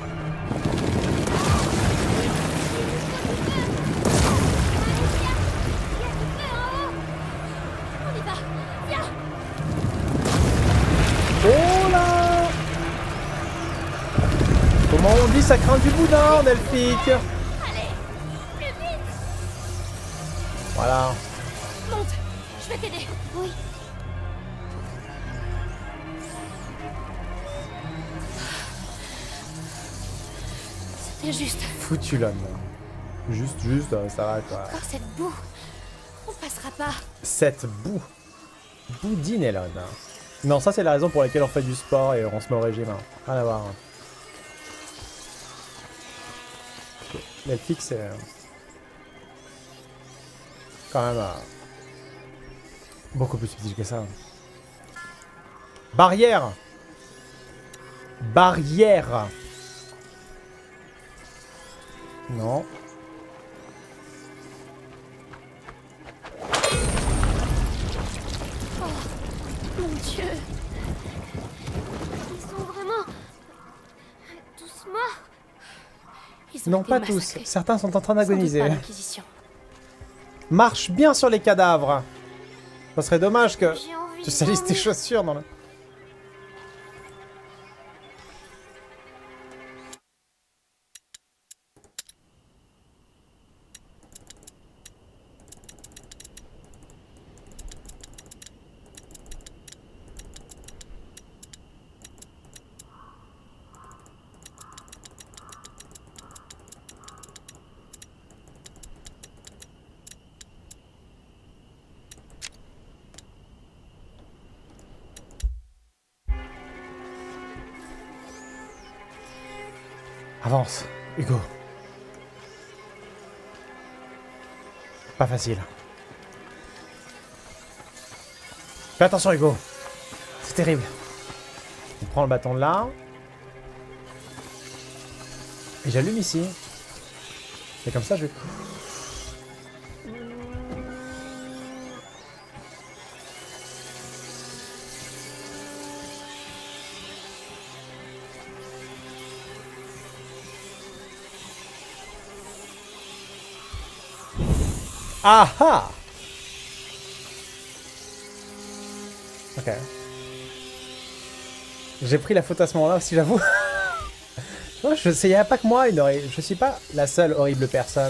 On y va. Viens. Oh là. Comment on dit, ça craint du boudin en elfique. Allez, plus vite. Voilà. Monte. Je vais t'aider. Oui. C'était juste. Foutu l'homme. Juste, ça va quoi. Encore cette boue. On passera pas. Cette boue. Boudine, Elon. Non, ça c'est la raison pour laquelle on fait du sport et on se met au régime. Rien à voir. L'elfique c'est... quand même... beaucoup plus subtil que ça. Barrière. Barrière. Non. Oh, mon Dieu. Ils sont vraiment... tous morts. Ils ont Non, été pas massacrés. tous. Certains sont en train Sans doute d'agoniser. pas l'Inquisition. Marche bien sur les cadavres. Ça serait dommage que J'ai envie tu de salisses tes vomir. chaussures dans le... Avance, Hugo. Pas facile. Fais attention, Hugo. C'est terrible. On prend le bâton de là. Et j'allume ici. Et comme ça, je vais... Ah ah! Ok. J'ai pris la faute à ce moment-là aussi, j'avoue. Je sais, il n'y a pas que moi, je suis pas la seule horrible personne.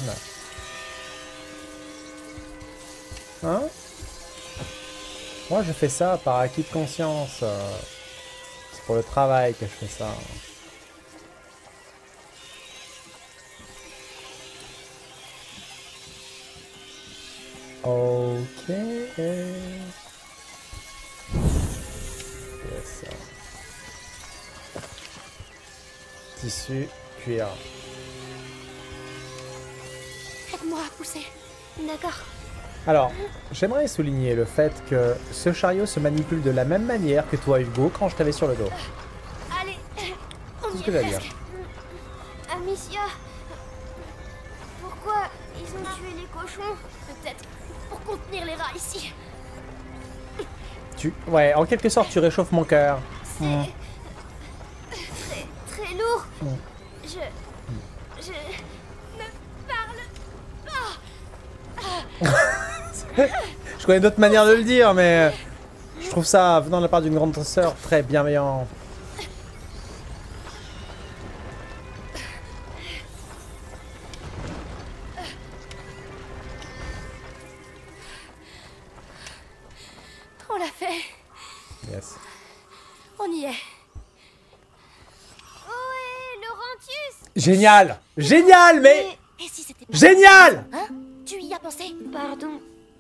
Hein? Moi, je fais ça par acquis de conscience. C'est pour le travail que je fais ça. Ok. Yes. Tissu, cuir. Aide-moi à pousser. D'accord. Alors, j'aimerais souligner le fait que ce chariot se manipule de la même manière que toi, Hugo, quand je t'avais sur le dos. Allez, on C'est y ce que est j'allais dire. presque. Amicia, pourquoi ils ont tué les cochons? Peut-être pour contenir les rats ici. Ouais, en quelque sorte, tu réchauffes mon cœur. C'est très lourd. Je ne parle pas. Je connais d'autres manières de le dire, mais je trouve ça, venant de la part d'une grande sœur, très bienveillant. On l'a fait. Yes. On y est. Ohé, Laurentius. Génial! Génial, mais... Et si c'était... Génial! Hein? Tu y as pensé? Pardon.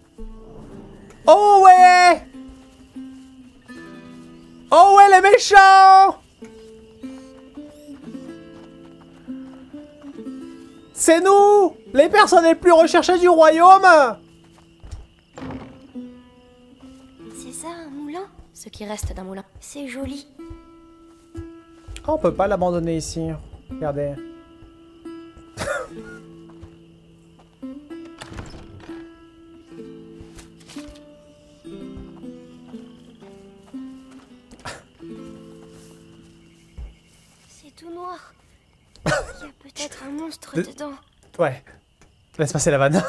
Oh ouais! Oh ouais, les méchants! C'est nous! Les personnes les plus recherchées du royaume! C'est ça, un moulin? Ce qui reste d'un moulin. C'est joli. Oh, on peut pas l'abandonner ici. Regardez. C'est tout noir. Il y a peut-être un monstre dedans. Ouais. Laisse passer la vanne.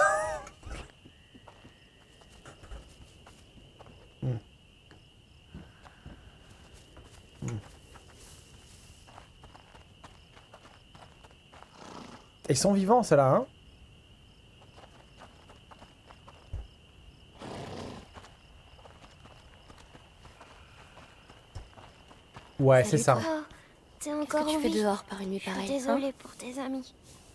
Ils sont vivants, ceux-là, hein? Ouais, c'est ça. Oh, t'es encore Qu'est-ce que en tu fais vie. dehors par une nuit Je suis pareille, désolée pour tes amis.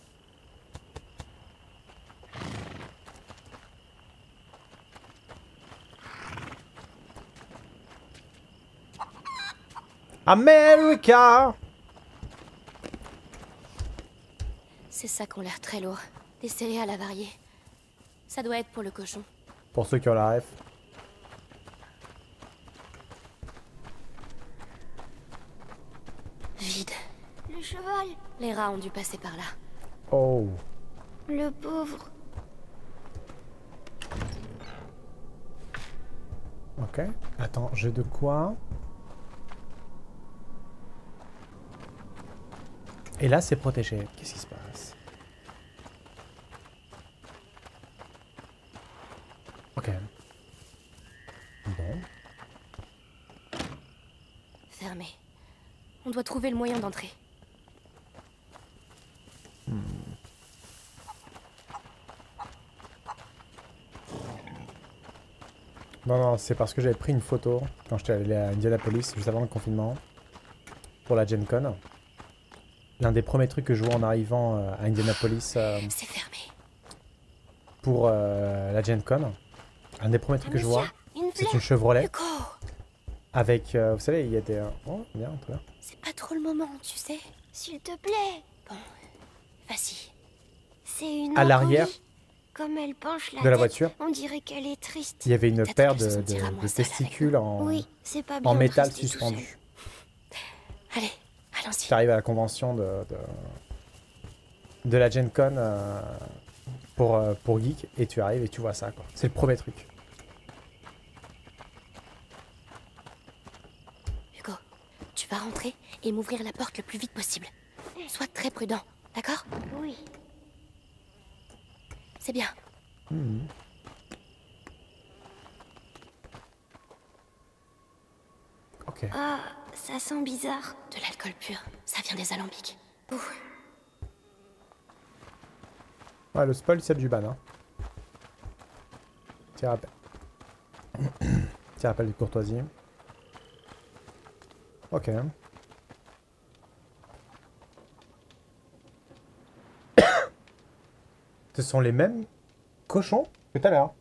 America! Ces sacs ont l'air très lourds. Des céréales avariées. Ça doit être pour le cochon. Pour ceux qui ont la ref. Vide. Le cheval. Les rats ont dû passer par là. Oh. Le pauvre. Ok. Attends, j'ai de quoi? Et là, c'est protégé. Qu'est-ce qui se passe? Ok. Bon. Fermé. On doit trouver le moyen d'entrer. Non, non, c'est parce que j'avais pris une photo quand j'étais allé à Indianapolis, juste avant le confinement, pour la Gen Con. L'un des premiers trucs que je vois en arrivant à Indianapolis C'est fermé. pour la Gen Con. Un des premiers trucs que je vois, c'est une Chevrolet. Hugo, Avec, vous savez, il y a des... Oh, bien, très bien. c'est pas trop le moment, tu sais. S'il te plaît. Bon, vas-y. C'est une À l'arrière Oranglie. Comme elle penche la de la tête, voiture, on dirait qu'elle est triste. il y avait une Peut-être paire qu'elle se de sentira moins seule testicules en, Oui, c'est pas bien en métal de rester tout suspendu. Allez, allons-y. Tu arrives à la convention de la Gen Con pour Geek et tu arrives et tu vois ça, quoi. C'est le premier truc. Hugo, tu vas rentrer et m'ouvrir la porte le plus vite possible. Sois très prudent, d'accord? seul. Oui. C'est bien. Ok. Ah, ça sent bizarre. De l'alcool pur, ça vient des alambics. Ouh. Ouais, le spoil, c'est du ban, hein. Petit rappel. Petit rappel de courtoisie. Ok. Ce sont les mêmes cochons que tout à l'heure.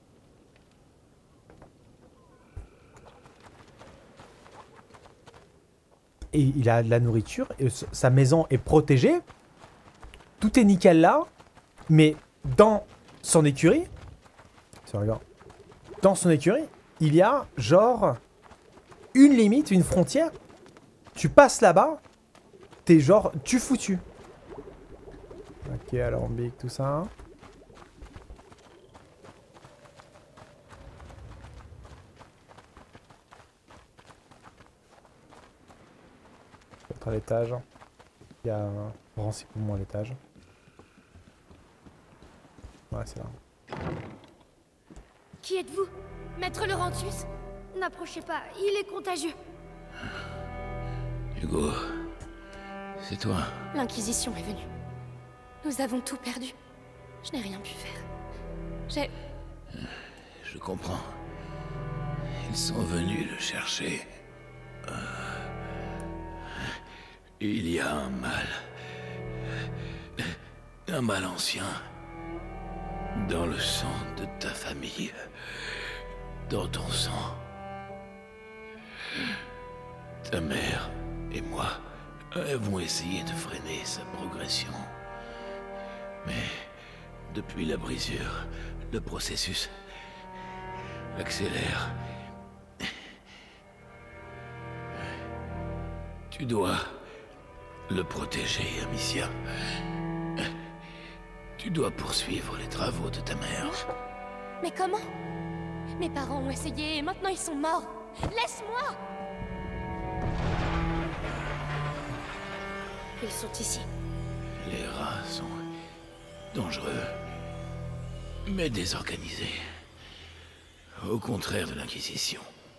Et il a de la nourriture, et sa maison est protégée. Tout est nickel là. Mais dans son écurie, dans son écurie, il y a genre une limite, une frontière. Tu passes là-bas, t'es genre, tu foutu. Ok, alambic, tout ça. Peut-être à l'étage. Il y a Rancy pour moi à l'étage. Ouais, c'est là. Qui êtes-vous? Maître Laurentius? N'approchez pas, il est contagieux. Hugo, c'est toi. L'Inquisition est venue. Nous avons tout perdu. Je n'ai rien pu faire. Je comprends. Ils sont venus le chercher. Il y a un mal. Un mal ancien. Dans le sang de ta famille. Dans ton sang. Ta mère et moi avons essayé de freiner sa progression. Mais depuis la brisure, le processus accélère. Tu dois le protéger, Amicia. Tu dois poursuivre les travaux de ta mère. Mais comment? Mes parents ont essayé et maintenant ils sont morts. Laisse-moi! Ils sont ici. Les rats sont dangereux, mais désorganisés. Au contraire de l'Inquisition.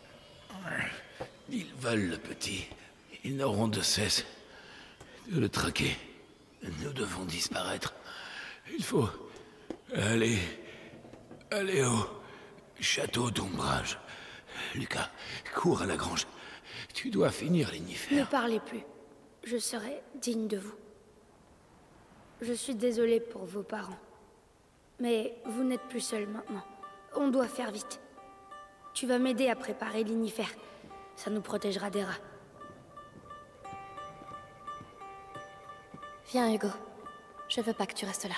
Ils veulent le petit. Ils n'auront de cesse de le traquer. Nous devons disparaître. Il faut aller au château d'ombrage. Lucas, cours à la grange. Tu dois finir l'Innifer. Ne parlez plus. Je serai digne de vous. Je suis désolée pour vos parents. Mais vous n'êtes plus seul maintenant. On doit faire vite. Tu vas m'aider à préparer l'Innifer. Ça nous protégera des rats. Viens, Hugo. Je veux pas que tu restes là.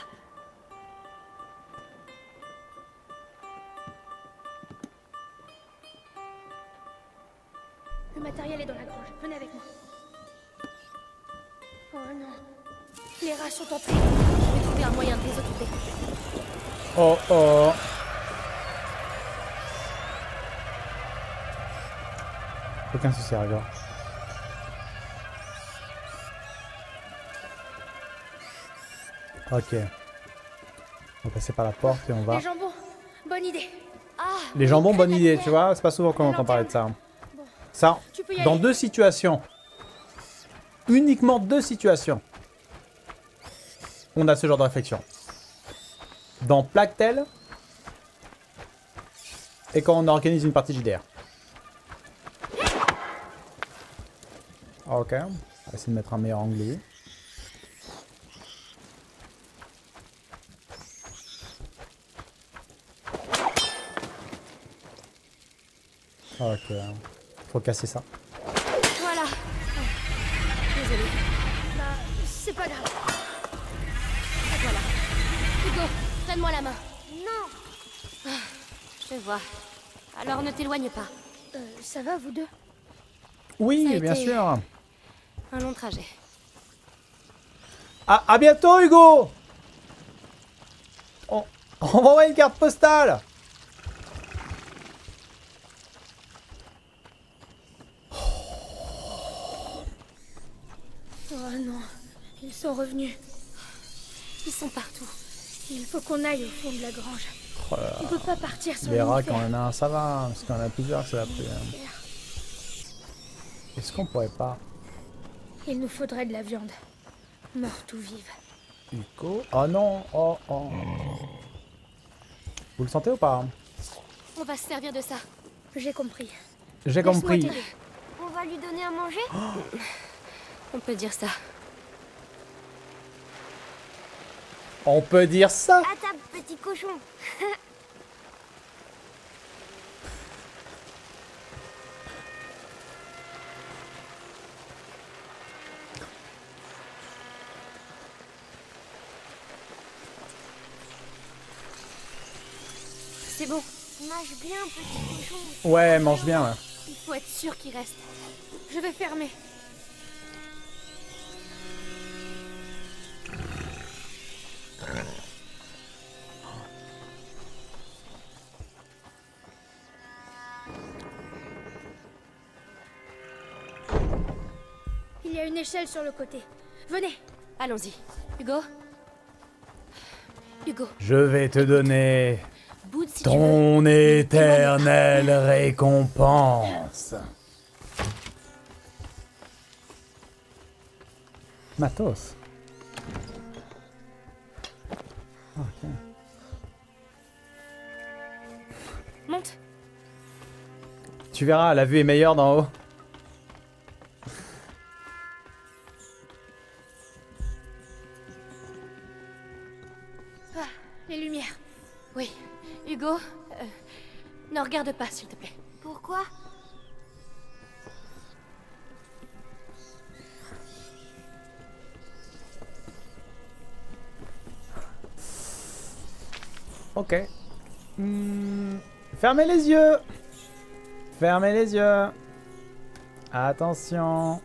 Le matériel est dans la grange. Venez avec moi. Oh non. Les rats sont entrés. Je vais trouver un moyen de les occuper. Oh oh. Aucun souci, regarde. Ok. On va passer par la porte et on va... Les jambons, bonne idée. Ah, Les jambons, bonne idée, tu vois. C'est pas souvent qu'on entend parler de ça. Ça, dans 2 situations. Uniquement 2 situations. On a ce genre de réflexion. Dans Plague-Tale et quand on organise une partie JDR. Ok. On va essayer de mettre un meilleur angle. Ok. Faut casser ça. Voilà. Désolée. Bah, c'est pas grave. Et voilà. Hugo, donne-moi la main. Non. Je vois. Alors ne t'éloigne pas. Ça va, vous deux? Oui, Ça a bien été sûr. Un long trajet. À bientôt, Hugo. On va envoyer une carte postale. Oh non, ils sont revenus. Ils sont partout. Il faut qu'on aille au fond de la grange. Oh là là. On peut pas partir sans Les rats, l'Innifer. quand on en a un, ça va. Parce qu'on en a plusieurs, ça va plus. Est-ce qu'on pourrait pas... Il nous faudrait de la viande. Morte ou vive. Hugo... Oh non. Oh, oh. Vous le sentez ou pas? On va se servir de ça. J'ai compris. J'ai Laisse-moi compris. t'aider. On va lui donner à manger? On peut dire ça. On peut dire ça. À table, petit cochon. C'est bon. Mange bien, petit cochon. Ouais, mange bien. Ouais. Il faut être sûr qu'il reste. Je vais fermer. Il y a a une échelle sur le côté. Venez. Allons-y. Hugo. Hugo. Je vais te donner Boude si ton éternelle récompense. Matos. Ok. Monte. Tu verras, la vue est meilleure d'en haut. Ah, les lumières. Oui. Hugo, ne regarde pas, s'il te plaît. Pourquoi? Ok. Fermez les yeux. Fermez les yeux. Attention.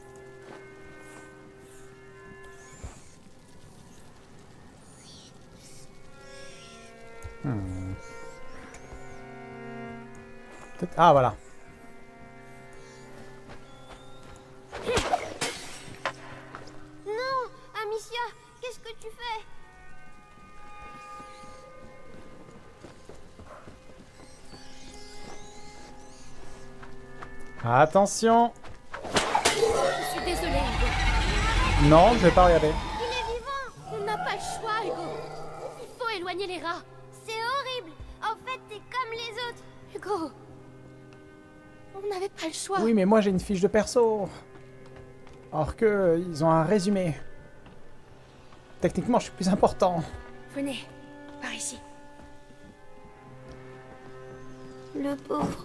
Ah, voilà. Non, Amicia, qu'est-ce que tu fais? Attention. Je suis désolée, Hugo. Non, je vais pas regarder. Il est vivant. On n'a pas le choix, Hugo. Il faut éloigner les rats. C'est horrible. En fait, t'es comme les autres. Hugo. On n'avait pas le choix. Oui, mais moi j'ai une fiche de perso. Alors que ils ont un résumé. Techniquement, je suis plus important. Venez, par ici. Le pauvre.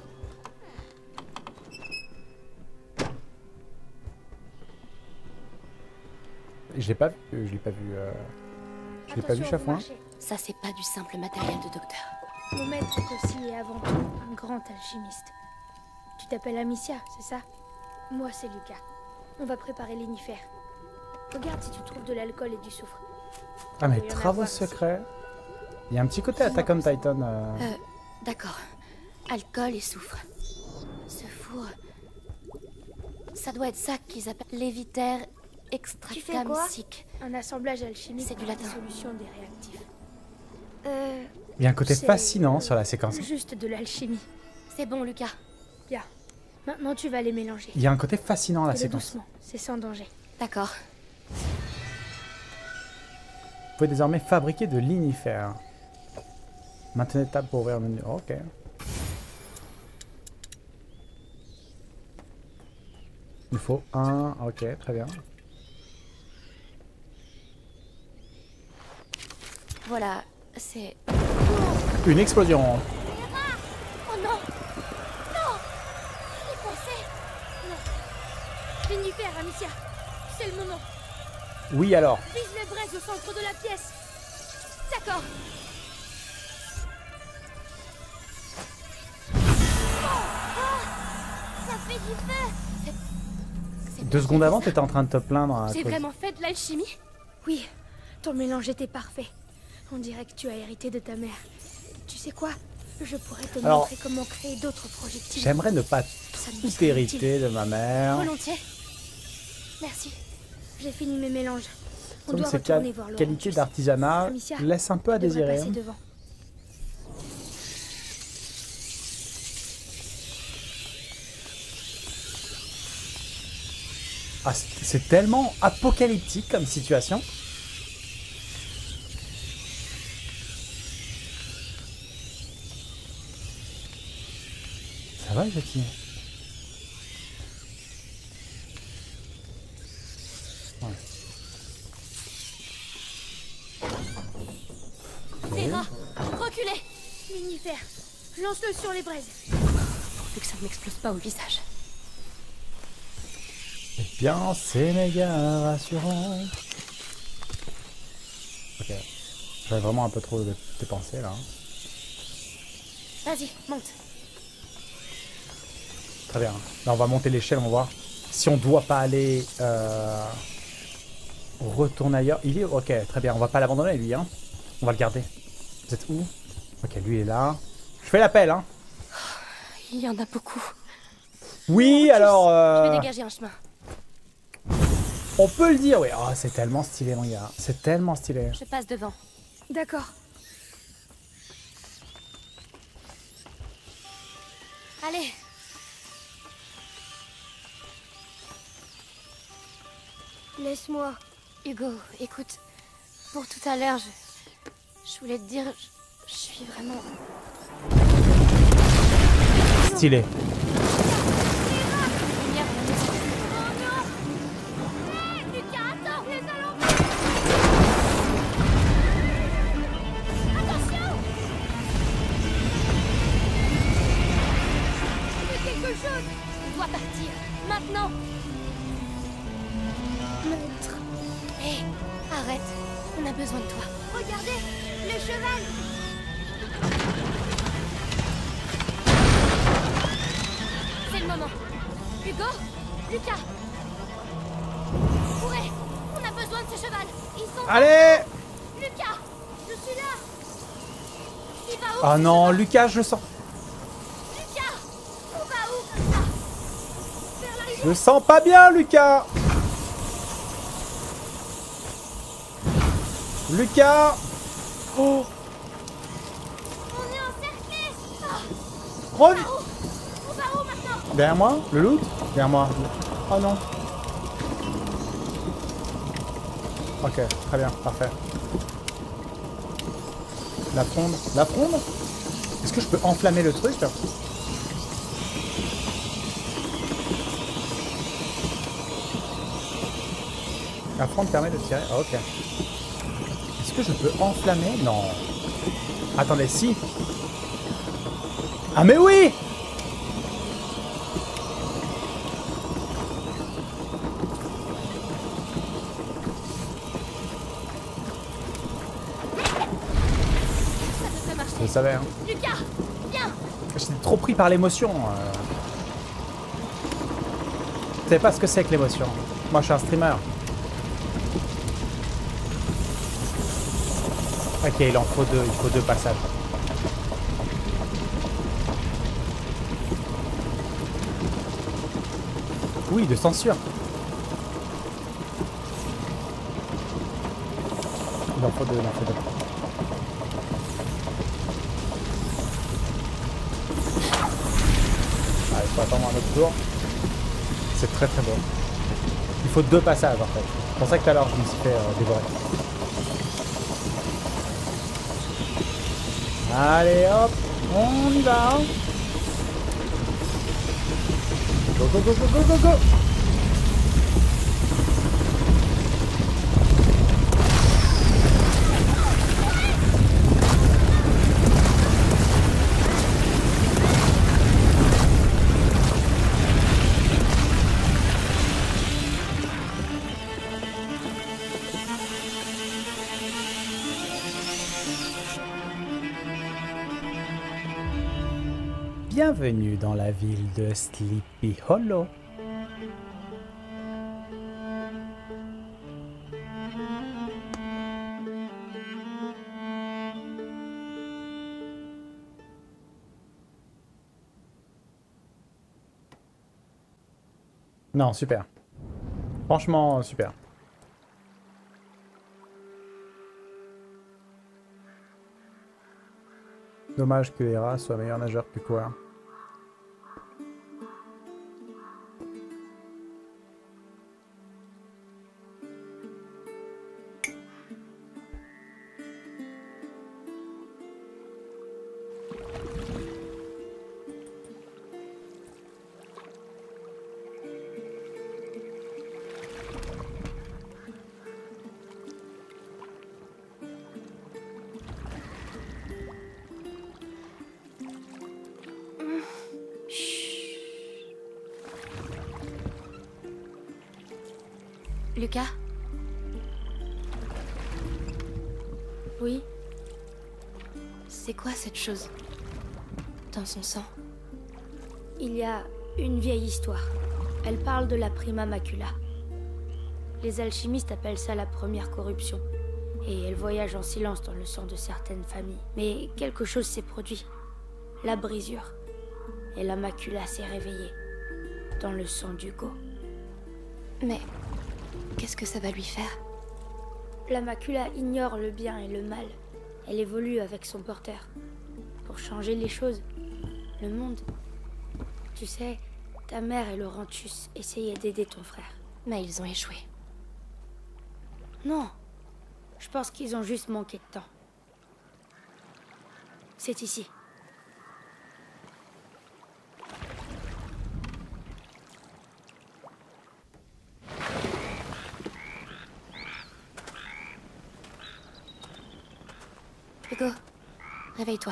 Je l'ai pas vu. Je l'ai pas vu. Je l'ai pas vu chafouin. Ça, c'est pas du simple matériel de docteur. Mon maître est aussi et avant tout un grand alchimiste. Tu t'appelles Amicia, c'est ça? Moi, c'est Lucas. On va préparer l'inifère. Regarde si tu trouves de l'alcool et du soufre. Ah, mais Il y en a à travaux voir secrets. Il y a un petit côté Attack on Titan. D'accord. Alcool et soufre. Ce four... Ça doit être ça qu'ils appellent l'éviter Tu fais extractam quoi? sic. Un assemblage alchimique. C'est du latin. Solution des réactifs. Il y a un côté c'est- fascinant sur la séquence. Juste de l'alchimie. C'est bon, Lucas. Bien. Maintenant, tu vas les mélanger. Il y a un côté fascinant à la Fais-le séquence. doucement, c'est sans danger. D'accord. Vous pouvez désormais fabriquer de l'inifère. Maintenez table pour ouvrir le menu. Ok. Il faut un. Ok, très bien. Voilà, c'est... Une explosion. Oh non! Non! Les pensées! Non! L'inifère, Amicia! C'est le moment! Oui, alors. Vise les braises au centre de la pièce! D'accord! Ça fait du feu! 2 secondes avant, t'étais en train de te plaindre à J'ai cause- vraiment fait de l'alchimie? Oui, ton mélange était parfait. On dirait que tu as hérité de ta mère. Tu sais quoi? Je pourrais te Alors, montrer comment créer d'autres projectiles. J'aimerais ne pas Ça me tout serait hériter de ma mère. Volontiers. Merci. J'ai fini mes mélanges. On Donc doit ces retourner voir Laurent. qualités d'artisanat Amicia, laissent un peu à tu devrais désirer. passer devant. Ah, c'est tellement apocalyptique comme situation. Ça va, Jackie? Les rats, reculez! L'univers, lance-le sur les braises. Pourvu que ça ne m'explose pas au visage. Eh bien, c'est méga rassurant. Ok. J'avais vraiment un peu trop dépensé là. Vas-y, monte. Très bien. Là, on va monter l'échelle, on va voir si on doit pas aller retourner ailleurs. Il est ok, très bien. On va pas l'abandonner lui, hein. On va le garder. Vous êtes où? Ok, lui est là. Je fais l'appel, hein. Il y en a beaucoup. Oui, alors. Je vais dégager un chemin. On peut le dire, oui. Oh, c'est tellement stylé, mon gars. C'est tellement stylé. Je passe devant. D'accord. Allez. Laisse-moi. Hugo, écoute. Pour tout à l'heure, je voulais te dire... Je suis vraiment... Stylé. On doit partir, maintenant. Maître. Hé, arrête. On a besoin de toi. Regardez, le cheval. C'est le moment. Hugo, Lucas. Courez, on a besoin de ce cheval. Ils sont... Allez! Lucas, je suis là. Il va où? Ah non, Lucas, je le sens. Lucas, on va où comme ça? Vers la Je le sens pas bien, Lucas. Lucas. Oh. On est encerclés. Reviens. On va où maintenant? Derrière moi? Le loot? Derrière moi. Oh non. Ok, très bien, parfait. La fronde. La fronde? Est-ce que je peux enflammer le truc? La fronde permet de tirer. Ah, ok. Est-ce que je peux enflammer? Non. Attendez, si. Ah mais oui! Je le savais, hein. Lucas, viens. J'étais trop pris par l'émotion. Je savais pas ce que c'est que l'émotion. Moi, je suis un streamer. Ok, il en faut deux. Il faut deux passages. Oui, de censure. Il en faut deux, il en faut deux. Ah, il faut attendre un autre tour. C'est très très beau. Il faut deux passages en fait. C'est pour ça que tout à l'heure je me suis fait dévorer. Allez hop, on y va. Go go go go go go go. Bienvenue dans la ville de Sleepy Hollow. Non, super. Franchement, super. Dommage que Hera soit meilleur nageur que coureur. Lucas? Oui? C'est quoi cette chose? Dans son sang? Il y a une vieille histoire. Elle parle de la prima macula. Les alchimistes appellent ça la première corruption. Et elle voyage en silence dans le sang de certaines familles. Mais quelque chose s'est produit. La brisure. Et la macula s'est réveillée. Dans le sang d'Hugo. Mais... Qu'est-ce que ça va lui faire? La macula ignore le bien et le mal. Elle évolue avec son porteur. Pour changer les choses, le monde. Tu sais, ta mère et Laurentius essayaient d'aider ton frère. Mais ils ont échoué. Non. Je pense qu'ils ont juste manqué de temps. C'est ici. Hugo, réveille-toi.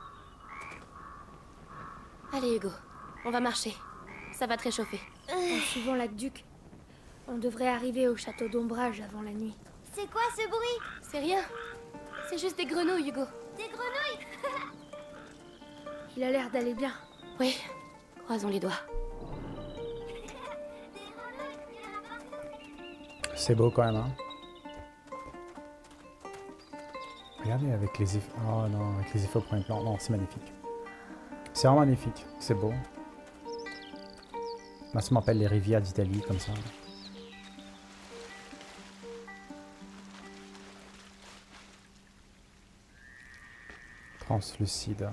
Allez Hugo, on va marcher. Ça va te réchauffer. En suivant l'aqueduc, on devrait arriver au château d'Ombrage avant la nuit. C'est quoi ce bruit? C'est rien. C'est juste des grenouilles, Hugo. Des grenouilles? Il a l'air d'aller bien. Oui, croisons les doigts. C'est beau quand même, hein. Regardez avec les effets... Oh non, avec les effets au premier plan. Non, c'est magnifique. C'est vraiment magnifique. C'est beau. Moi, ça m'appelle les rivières d'Italie, comme ça. Translucide.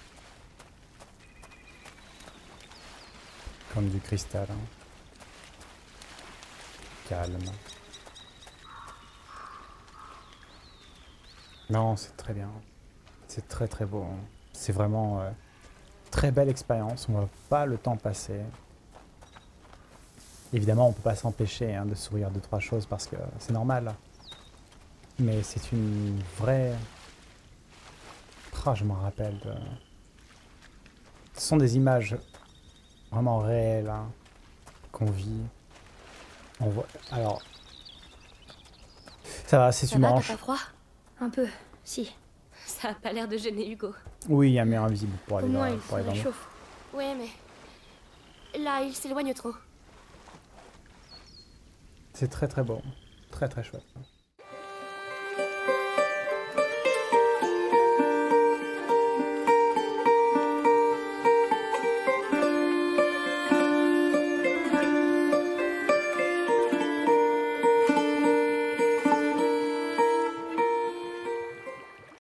Comme du cristal. Hein. Calme. Non, c'est très bien. C'est très très beau. Hein. C'est vraiment très belle expérience. On voit pas le temps passer. Évidemment, on peut pas s'empêcher de sourire de trois choses parce que c'est normal. Mais c'est une vraie... Ah, je m'en rappelle. Ce sont des images vraiment réelles hein, qu'on vit. On voit... Alors... Ça va, c'est une manche. T'as pas froid? Un peu, si. Ça a pas l'air de gêner Hugo. Oui, il y a un mur invisible pour aller Au moins, dans, il pour aller se dans l'eau. réchauffe. Ouais, mais... Là, il s'éloigne trop. C'est très très beau. Très très chouette.